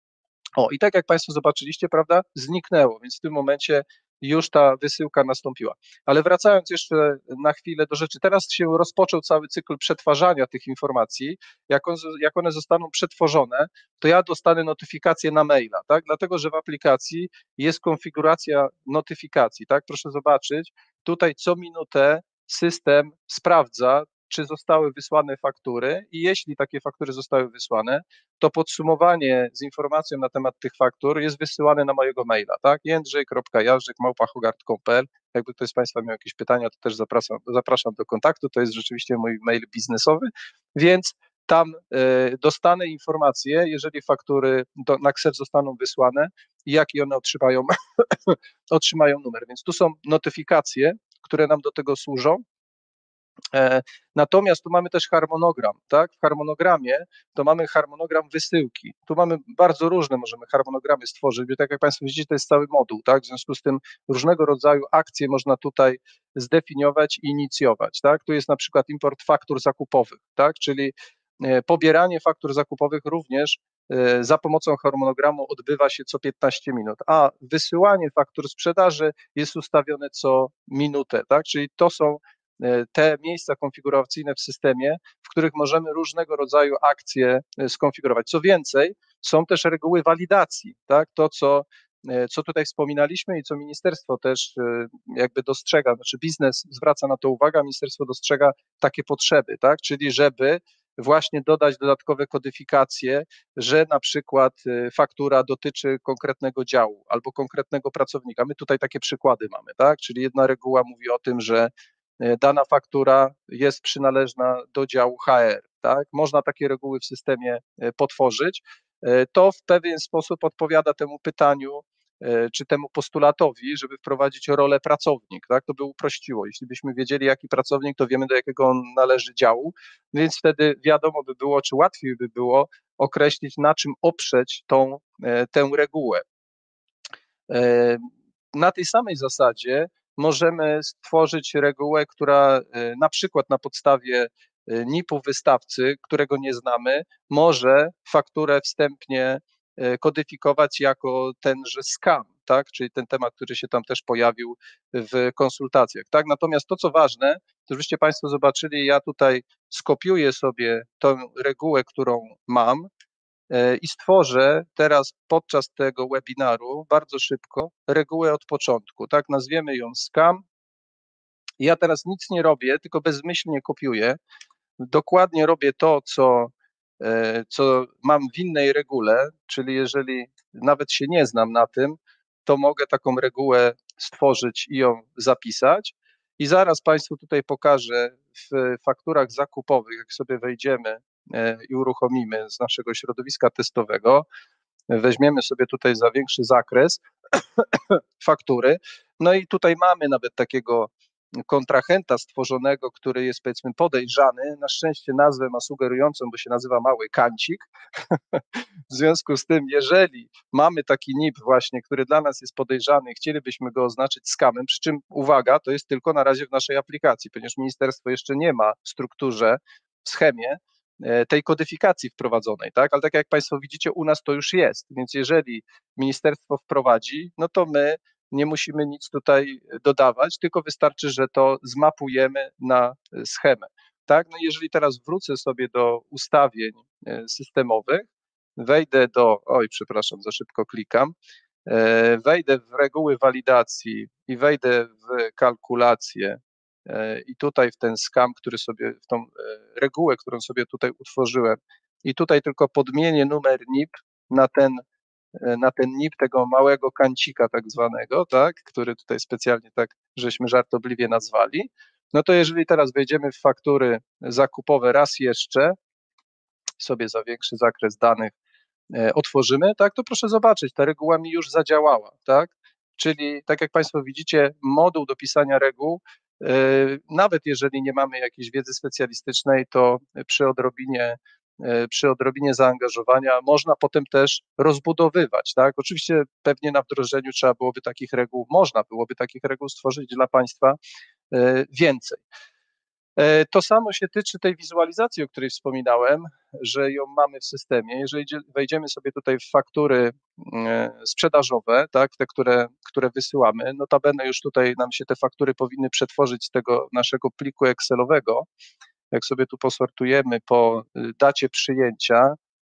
O, i tak jak Państwo zobaczyliście, prawda, zniknęło, więc w tym momencie już ta wysyłka nastąpiła. Ale wracając jeszcze na chwilę do rzeczy, teraz się rozpoczął cały cykl przetwarzania tych informacji. Jak one zostaną przetworzone, to ja dostanę notyfikację na maila, tak? Dlatego, że w aplikacji jest konfiguracja notyfikacji, tak? Proszę zobaczyć, tutaj co minutę system sprawdza, czy zostały wysłane faktury i jeśli takie faktury zostały wysłane, to podsumowanie z informacją na temat tych faktur jest wysyłane na mojego maila, tak? jędrzej.jarzyk@hogart.pl. Jakby ktoś z Państwa miał jakieś pytania, to też zapraszam do kontaktu. To jest rzeczywiście mój mail biznesowy, więc tam dostanę informacje, jeżeli faktury na KSEF zostaną wysłane i jaki one otrzymają numer. Więc tu są notyfikacje, które nam do tego służą. Natomiast tu mamy też harmonogram, tak? W harmonogramie to mamy harmonogram wysyłki. Tu mamy bardzo różne, możemy harmonogramy stworzyć, bo tak jak Państwo widzicie, to jest cały moduł, tak? W związku z tym różnego rodzaju akcje można tutaj zdefiniować i inicjować, tak? Tu jest na przykład import faktur zakupowych, tak? Czyli pobieranie faktur zakupowych również za pomocą harmonogramu odbywa się co 15 minut, a wysyłanie faktur sprzedaży jest ustawione co minutę, tak? Czyli to są te miejsca konfiguracyjne w systemie, w których możemy różnego rodzaju akcje skonfigurować. Co więcej, są też reguły walidacji, tak? To, co tutaj wspominaliśmy i co ministerstwo też jakby dostrzega, znaczy biznes zwraca na to uwagę, a ministerstwo dostrzega takie potrzeby, tak? Czyli żeby właśnie dodać dodatkowe kodyfikacje, że na przykład faktura dotyczy konkretnego działu albo konkretnego pracownika. My tutaj takie przykłady mamy, tak? Czyli jedna reguła mówi o tym, że dana faktura jest przynależna do działu HR, tak? Można takie reguły w systemie potworzyć. To w pewien sposób odpowiada temu pytaniu, czy temu postulatowi, żeby wprowadzić rolę pracownik, tak? To by uprościło. Jeśli byśmy wiedzieli, jaki pracownik, to wiemy, do jakiego on należy działu, więc wtedy wiadomo by było, czy łatwiej by było określić, na czym oprzeć tę regułę. na tej samej zasadzie możemy stworzyć regułę, która na przykład na podstawie NIP-u wystawcy, którego nie znamy, może fakturę wstępnie kodyfikować jako tenże scam, tak? Czyli ten temat, który się tam też pojawił w konsultacjach. Tak? Natomiast to, co ważne, to żebyście Państwo zobaczyli, ja tutaj skopiuję sobie tę regułę, którą mam i stworzę teraz podczas tego webinaru bardzo szybko regułę od początku. Tak? Nazwiemy ją scam. Ja teraz nic nie robię, tylko bezmyślnie kopiuję. Dokładnie robię to, co mam w innej regule, czyli jeżeli nawet się nie znam na tym, to mogę taką regułę stworzyć i ją zapisać. I zaraz Państwu tutaj pokażę w fakturach zakupowych, jak sobie wejdziemy i uruchomimy z naszego środowiska testowego, weźmiemy sobie tutaj za większy zakres faktury, no i tutaj mamy nawet takiego kontrahenta stworzonego, który jest powiedzmy podejrzany, na szczęście nazwę ma sugerującą, bo się nazywa Mały Kancik. W związku z tym, jeżeli mamy taki NIP właśnie, który dla nas jest podejrzany, chcielibyśmy go oznaczyć scamem, przy czym uwaga, to jest tylko na razie w naszej aplikacji, ponieważ ministerstwo jeszcze nie ma w strukturze, w schemie tej kodyfikacji wprowadzonej, tak? Ale tak jak Państwo widzicie, u nas to już jest, więc jeżeli ministerstwo wprowadzi, no to my nie musimy nic tutaj dodawać, tylko wystarczy, że to zmapujemy na schemę. Tak? No jeżeli teraz wrócę sobie do ustawień systemowych, wejdę przepraszam, za szybko klikam, wejdę w reguły walidacji i wejdę w kalkulację i tutaj w ten scam, w tą regułę, którą sobie tutaj utworzyłem i tutaj tylko podmienię numer NIP na ten NIP tego małego kancika tak zwanego, tak, który tutaj specjalnie tak żeśmy żartobliwie nazwali, no to jeżeli teraz wejdziemy w faktury zakupowe raz jeszcze, sobie za większy zakres danych otworzymy, tak, to proszę zobaczyć, ta reguła mi już zadziałała, tak, czyli tak jak Państwo widzicie, moduł do pisania reguł, nawet jeżeli nie mamy jakiejś wiedzy specjalistycznej, to przy odrobinie zaangażowania można potem też rozbudowywać, tak? Oczywiście pewnie na wdrożeniu można byłoby takich reguł stworzyć dla Państwa więcej. To samo się tyczy tej wizualizacji, o której wspominałem, że ją mamy w systemie. Jeżeli wejdziemy sobie tutaj w faktury sprzedażowe, tak, te, które wysyłamy, notabene już tutaj nam się te faktury powinny przetworzyć z tego naszego pliku Excelowego. Jak sobie tu posortujemy po dacie przyjęcia,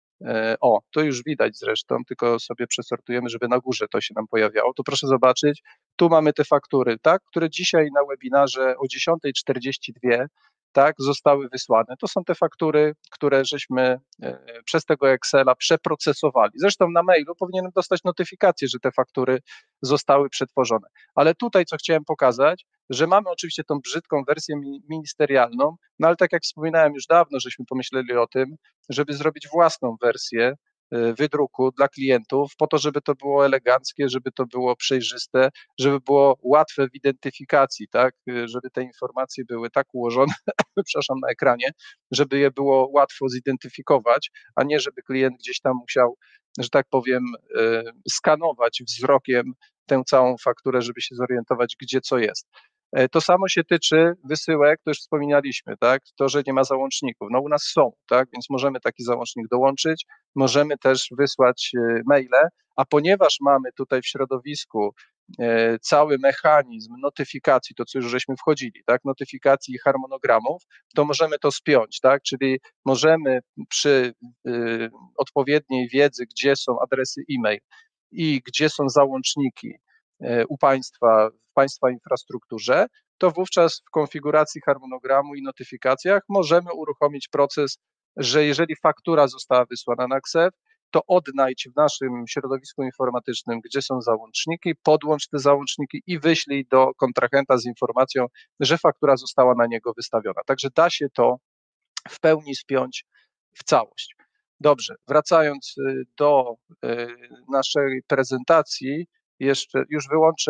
to już widać zresztą, tylko sobie przesortujemy, żeby na górze to się nam pojawiało, to proszę zobaczyć, tu mamy te faktury, tak, które dzisiaj na webinarze o 10:42, tak, zostały wysłane. To są te faktury, które żeśmy przez tego Excela przeprocesowali. Zresztą na mailu powinienem dostać notyfikację, że te faktury zostały przetworzone. Ale tutaj, co chciałem pokazać, że mamy oczywiście tą brzydką wersję ministerialną, no ale tak jak wspominałem już dawno, żeśmy pomyśleli o tym, żeby zrobić własną wersję wydruku dla klientów, po to, żeby to było eleganckie, żeby to było przejrzyste, żeby było łatwe w identyfikacji, tak, żeby te informacje były tak ułożone, przepraszam, na ekranie, żeby je było łatwo zidentyfikować, a nie żeby klient gdzieś tam musiał, że tak powiem, skanować wzrokiem tę całą fakturę, żeby się zorientować, gdzie co jest. To samo się tyczy wysyłek, to już wspominaliśmy, tak? To, że nie ma załączników. No u nas są, tak? Więc możemy taki załącznik dołączyć, możemy też wysłać maile, a ponieważ mamy tutaj w środowisku cały mechanizm notyfikacji, to co już żeśmy wchodzili, tak? Notyfikacji i harmonogramów, to możemy to spiąć, tak? Czyli możemy przy odpowiedniej wiedzy, gdzie są adresy e-mail i gdzie są załączniki u Państwa, w Państwa infrastrukturze, to wówczas w konfiguracji harmonogramu i notyfikacjach możemy uruchomić proces, że jeżeli faktura została wysłana na KSEF, to odnajdź w naszym środowisku informatycznym, gdzie są załączniki, podłącz te załączniki i wyślij do kontrahenta z informacją, że faktura została na niego wystawiona. Także da się to w pełni spiąć w całość. Dobrze, wracając do naszej prezentacji, już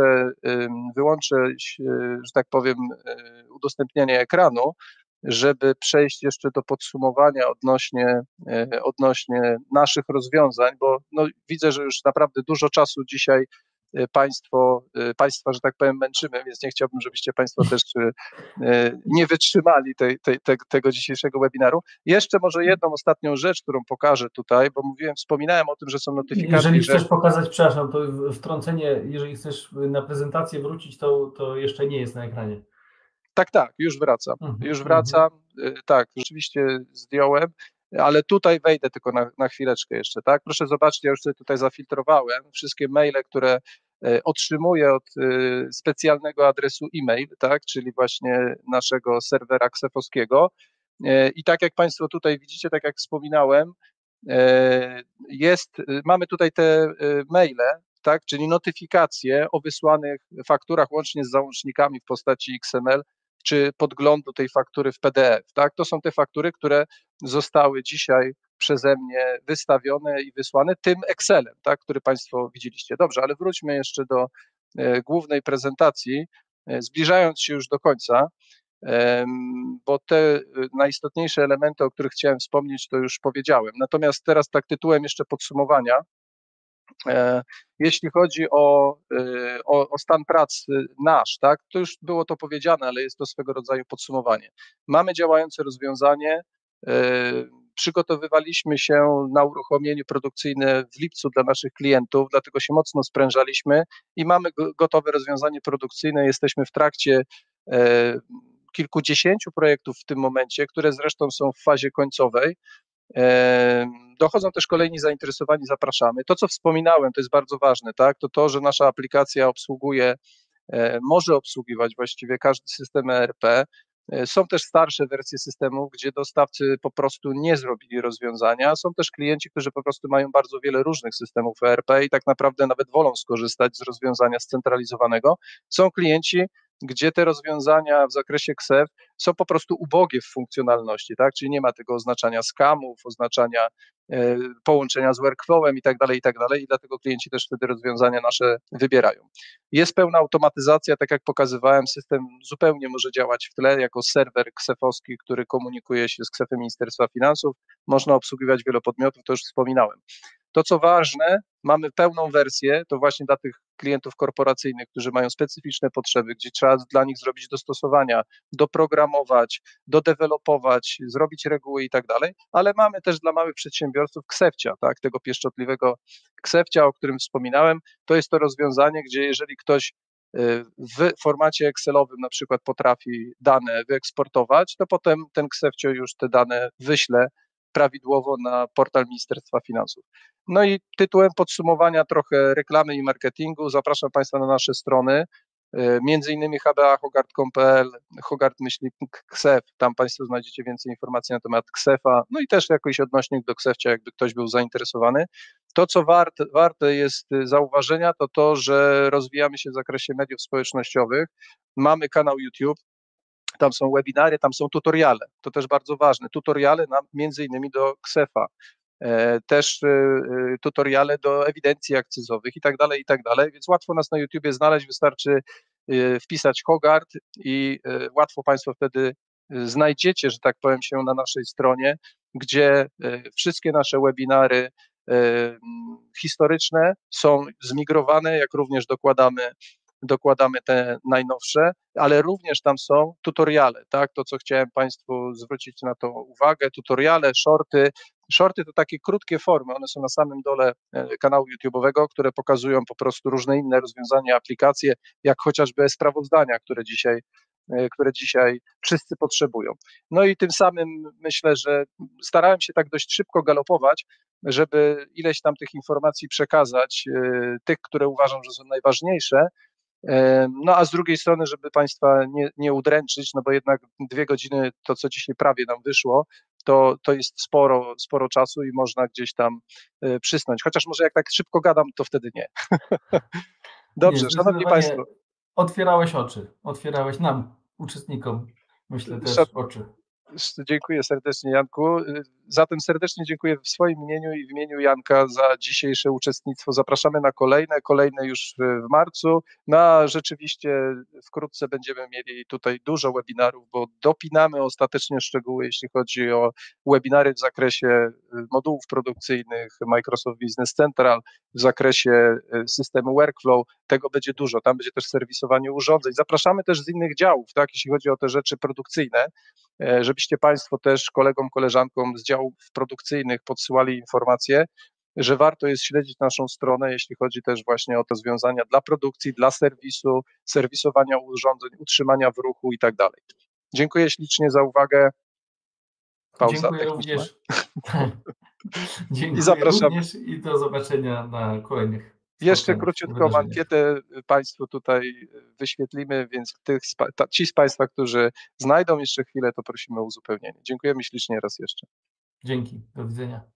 wyłączę, że tak powiem, udostępnianie ekranu, żeby przejść jeszcze do podsumowania odnośnie naszych rozwiązań, bo no, widzę, że już naprawdę dużo czasu dzisiaj Państwa, że tak powiem, męczymy, więc nie chciałbym, żebyście Państwo też nie wytrzymali tego dzisiejszego webinaru. Jeszcze może jedną ostatnią rzecz, którą pokażę tutaj, bo wspominałem o tym, że są notyfikacje. Jeżeli chcesz pokazać, przepraszam, to wtrącenie, jeżeli chcesz na prezentację wrócić, to jeszcze nie jest na ekranie. Tak, już wracam. Tak, rzeczywiście zdjąłem, ale tutaj wejdę tylko na chwileczkę jeszcze, tak? Proszę zobaczyć, ja już sobie tutaj zafiltrowałem wszystkie maile, które otrzymuję od specjalnego adresu e-mail, tak? Czyli właśnie naszego serwera ksefowskiego. I tak jak Państwo tutaj widzicie, tak jak wspominałem, mamy tutaj te maile, tak? Czyli notyfikacje o wysłanych fakturach łącznie z załącznikami w postaci XML, czy podglądu tej faktury w PDF, tak? To są te faktury, które zostały dzisiaj przeze mnie wystawione i wysłane tym Excelem, tak, który Państwo widzieliście. Dobrze, ale wróćmy jeszcze do głównej prezentacji, zbliżając się już do końca, bo te najistotniejsze elementy, o których chciałem wspomnieć, to już powiedziałem. Natomiast teraz tak tytułem jeszcze podsumowania, jeśli chodzi o stan pracy nasz, tak, to już było to powiedziane, ale jest to swego rodzaju podsumowanie. Mamy działające rozwiązanie, przygotowywaliśmy się na uruchomienie produkcyjne w lipcu dla naszych klientów, dlatego się mocno sprężaliśmy i mamy gotowe rozwiązanie produkcyjne. Jesteśmy w trakcie kilkudziesięciu projektów w tym momencie, które zresztą są w fazie końcowej. Dochodzą też kolejni zainteresowani, zapraszamy. To, co wspominałem, to jest bardzo ważne, tak? To, że nasza aplikacja może obsługiwać właściwie każdy system ERP. Są też starsze wersje systemów, gdzie dostawcy po prostu nie zrobili rozwiązania. Są też klienci, którzy po prostu mają bardzo wiele różnych systemów ERP i tak naprawdę nawet wolą skorzystać z rozwiązania scentralizowanego. Są klienci, gdzie te rozwiązania w zakresie KSEF są po prostu ubogie w funkcjonalności, tak? Czyli nie ma tego oznaczania scamów, oznaczania połączenia z workflowem i tak dalej, i dlatego klienci też wtedy rozwiązania nasze wybierają. Jest pełna automatyzacja, tak jak pokazywałem, system zupełnie może działać w tle jako serwer ksefowski, który komunikuje się z ksefem Ministerstwa Finansów, można obsługiwać wiele podmiotów, to już wspominałem. To, co ważne, mamy pełną wersję, to właśnie dla tych klientów korporacyjnych, którzy mają specyficzne potrzeby, gdzie trzeba dla nich zrobić dostosowania, doprogramować, dodevelopować, zrobić reguły i tak dalej, ale mamy też dla małych przedsiębiorców ksefcia, tak, tego pieszczotliwego ksefcia, o którym wspominałem. To jest to rozwiązanie, gdzie jeżeli ktoś w formacie Excelowym na przykład potrafi dane wyeksportować, to potem ten ksefcio już te dane wyśle prawidłowo na portal Ministerstwa Finansów. No i tytułem podsumowania trochę reklamy i marketingu zapraszam Państwa na nasze strony, między innymi hba.hogart.pl, Hogart-KSEF, tam Państwo znajdziecie więcej informacji na temat KSEF-a, no i też jakiś odnośnik do KSEF-cia, jakby ktoś był zainteresowany. To, co warte jest zauważenia, to to, że rozwijamy się w zakresie mediów społecznościowych, mamy kanał YouTube, tam są webinary, tam są tutoriale, to też bardzo ważne, tutoriale między innymi do KSEF-a, też tutoriale do ewidencji akcyzowych i tak dalej, więc łatwo nas na YouTubie znaleźć, wystarczy wpisać Hogart i łatwo Państwo wtedy znajdziecie, że tak powiem, się na naszej stronie, gdzie wszystkie nasze webinary historyczne są zmigrowane, jak również dokładamy te najnowsze, ale również tam są tutoriale, tak, to co chciałem Państwu zwrócić na to uwagę, tutoriale, shorty. Shorty to takie krótkie formy, one są na samym dole kanału YouTube'owego, które pokazują po prostu różne inne rozwiązania, aplikacje, jak chociażby sprawozdania, które dzisiaj wszyscy potrzebują. No i tym samym myślę, że starałem się tak dość szybko galopować, żeby ileś tam tych informacji przekazać, tych, które uważam, że są najważniejsze. No a z drugiej strony, żeby Państwa nie udręczyć, no bo jednak 2 godziny, to co dzisiaj prawie nam wyszło, to jest sporo czasu i można gdzieś tam przysnąć. Chociaż może jak tak szybko gadam, to wtedy nie. Dobrze, szanowni Państwo. Otwierałeś nam, uczestnikom, myślę też oczy. Dziękuję serdecznie, Janku. Zatem serdecznie dziękuję w swoim imieniu i w imieniu Janka za dzisiejsze uczestnictwo. Zapraszamy na kolejne już w marcu. Rzeczywiście wkrótce będziemy mieli tutaj dużo webinarów, bo dopinamy ostatecznie szczegóły, jeśli chodzi o webinary w zakresie modułów produkcyjnych, Microsoft Business Central, w zakresie systemu workflow. Tego będzie dużo. Tam będzie też serwisowanie urządzeń. Zapraszamy też z innych działów, tak, jeśli chodzi o te rzeczy produkcyjne, żebyście Państwo też kolegom, koleżankom z działów produkcyjnych podsyłali informacje, że warto jest śledzić naszą stronę, jeśli chodzi też właśnie o te rozwiązania dla produkcji, dla serwisu, serwisowania urządzeń, utrzymania w ruchu i tak dalej. Dziękuję ślicznie za uwagę. Pauza Dziękuję techniczna. również. Dziękuję zapraszam. również i do zobaczenia na kolejnych Jeszcze spotkaniach, króciutką wydarzeniach. ankietę Państwu tutaj wyświetlimy, więc ci z Państwa, którzy znajdą jeszcze chwilę, to prosimy o uzupełnienie. Dziękujemy ślicznie raz jeszcze. Dzięki, do widzenia.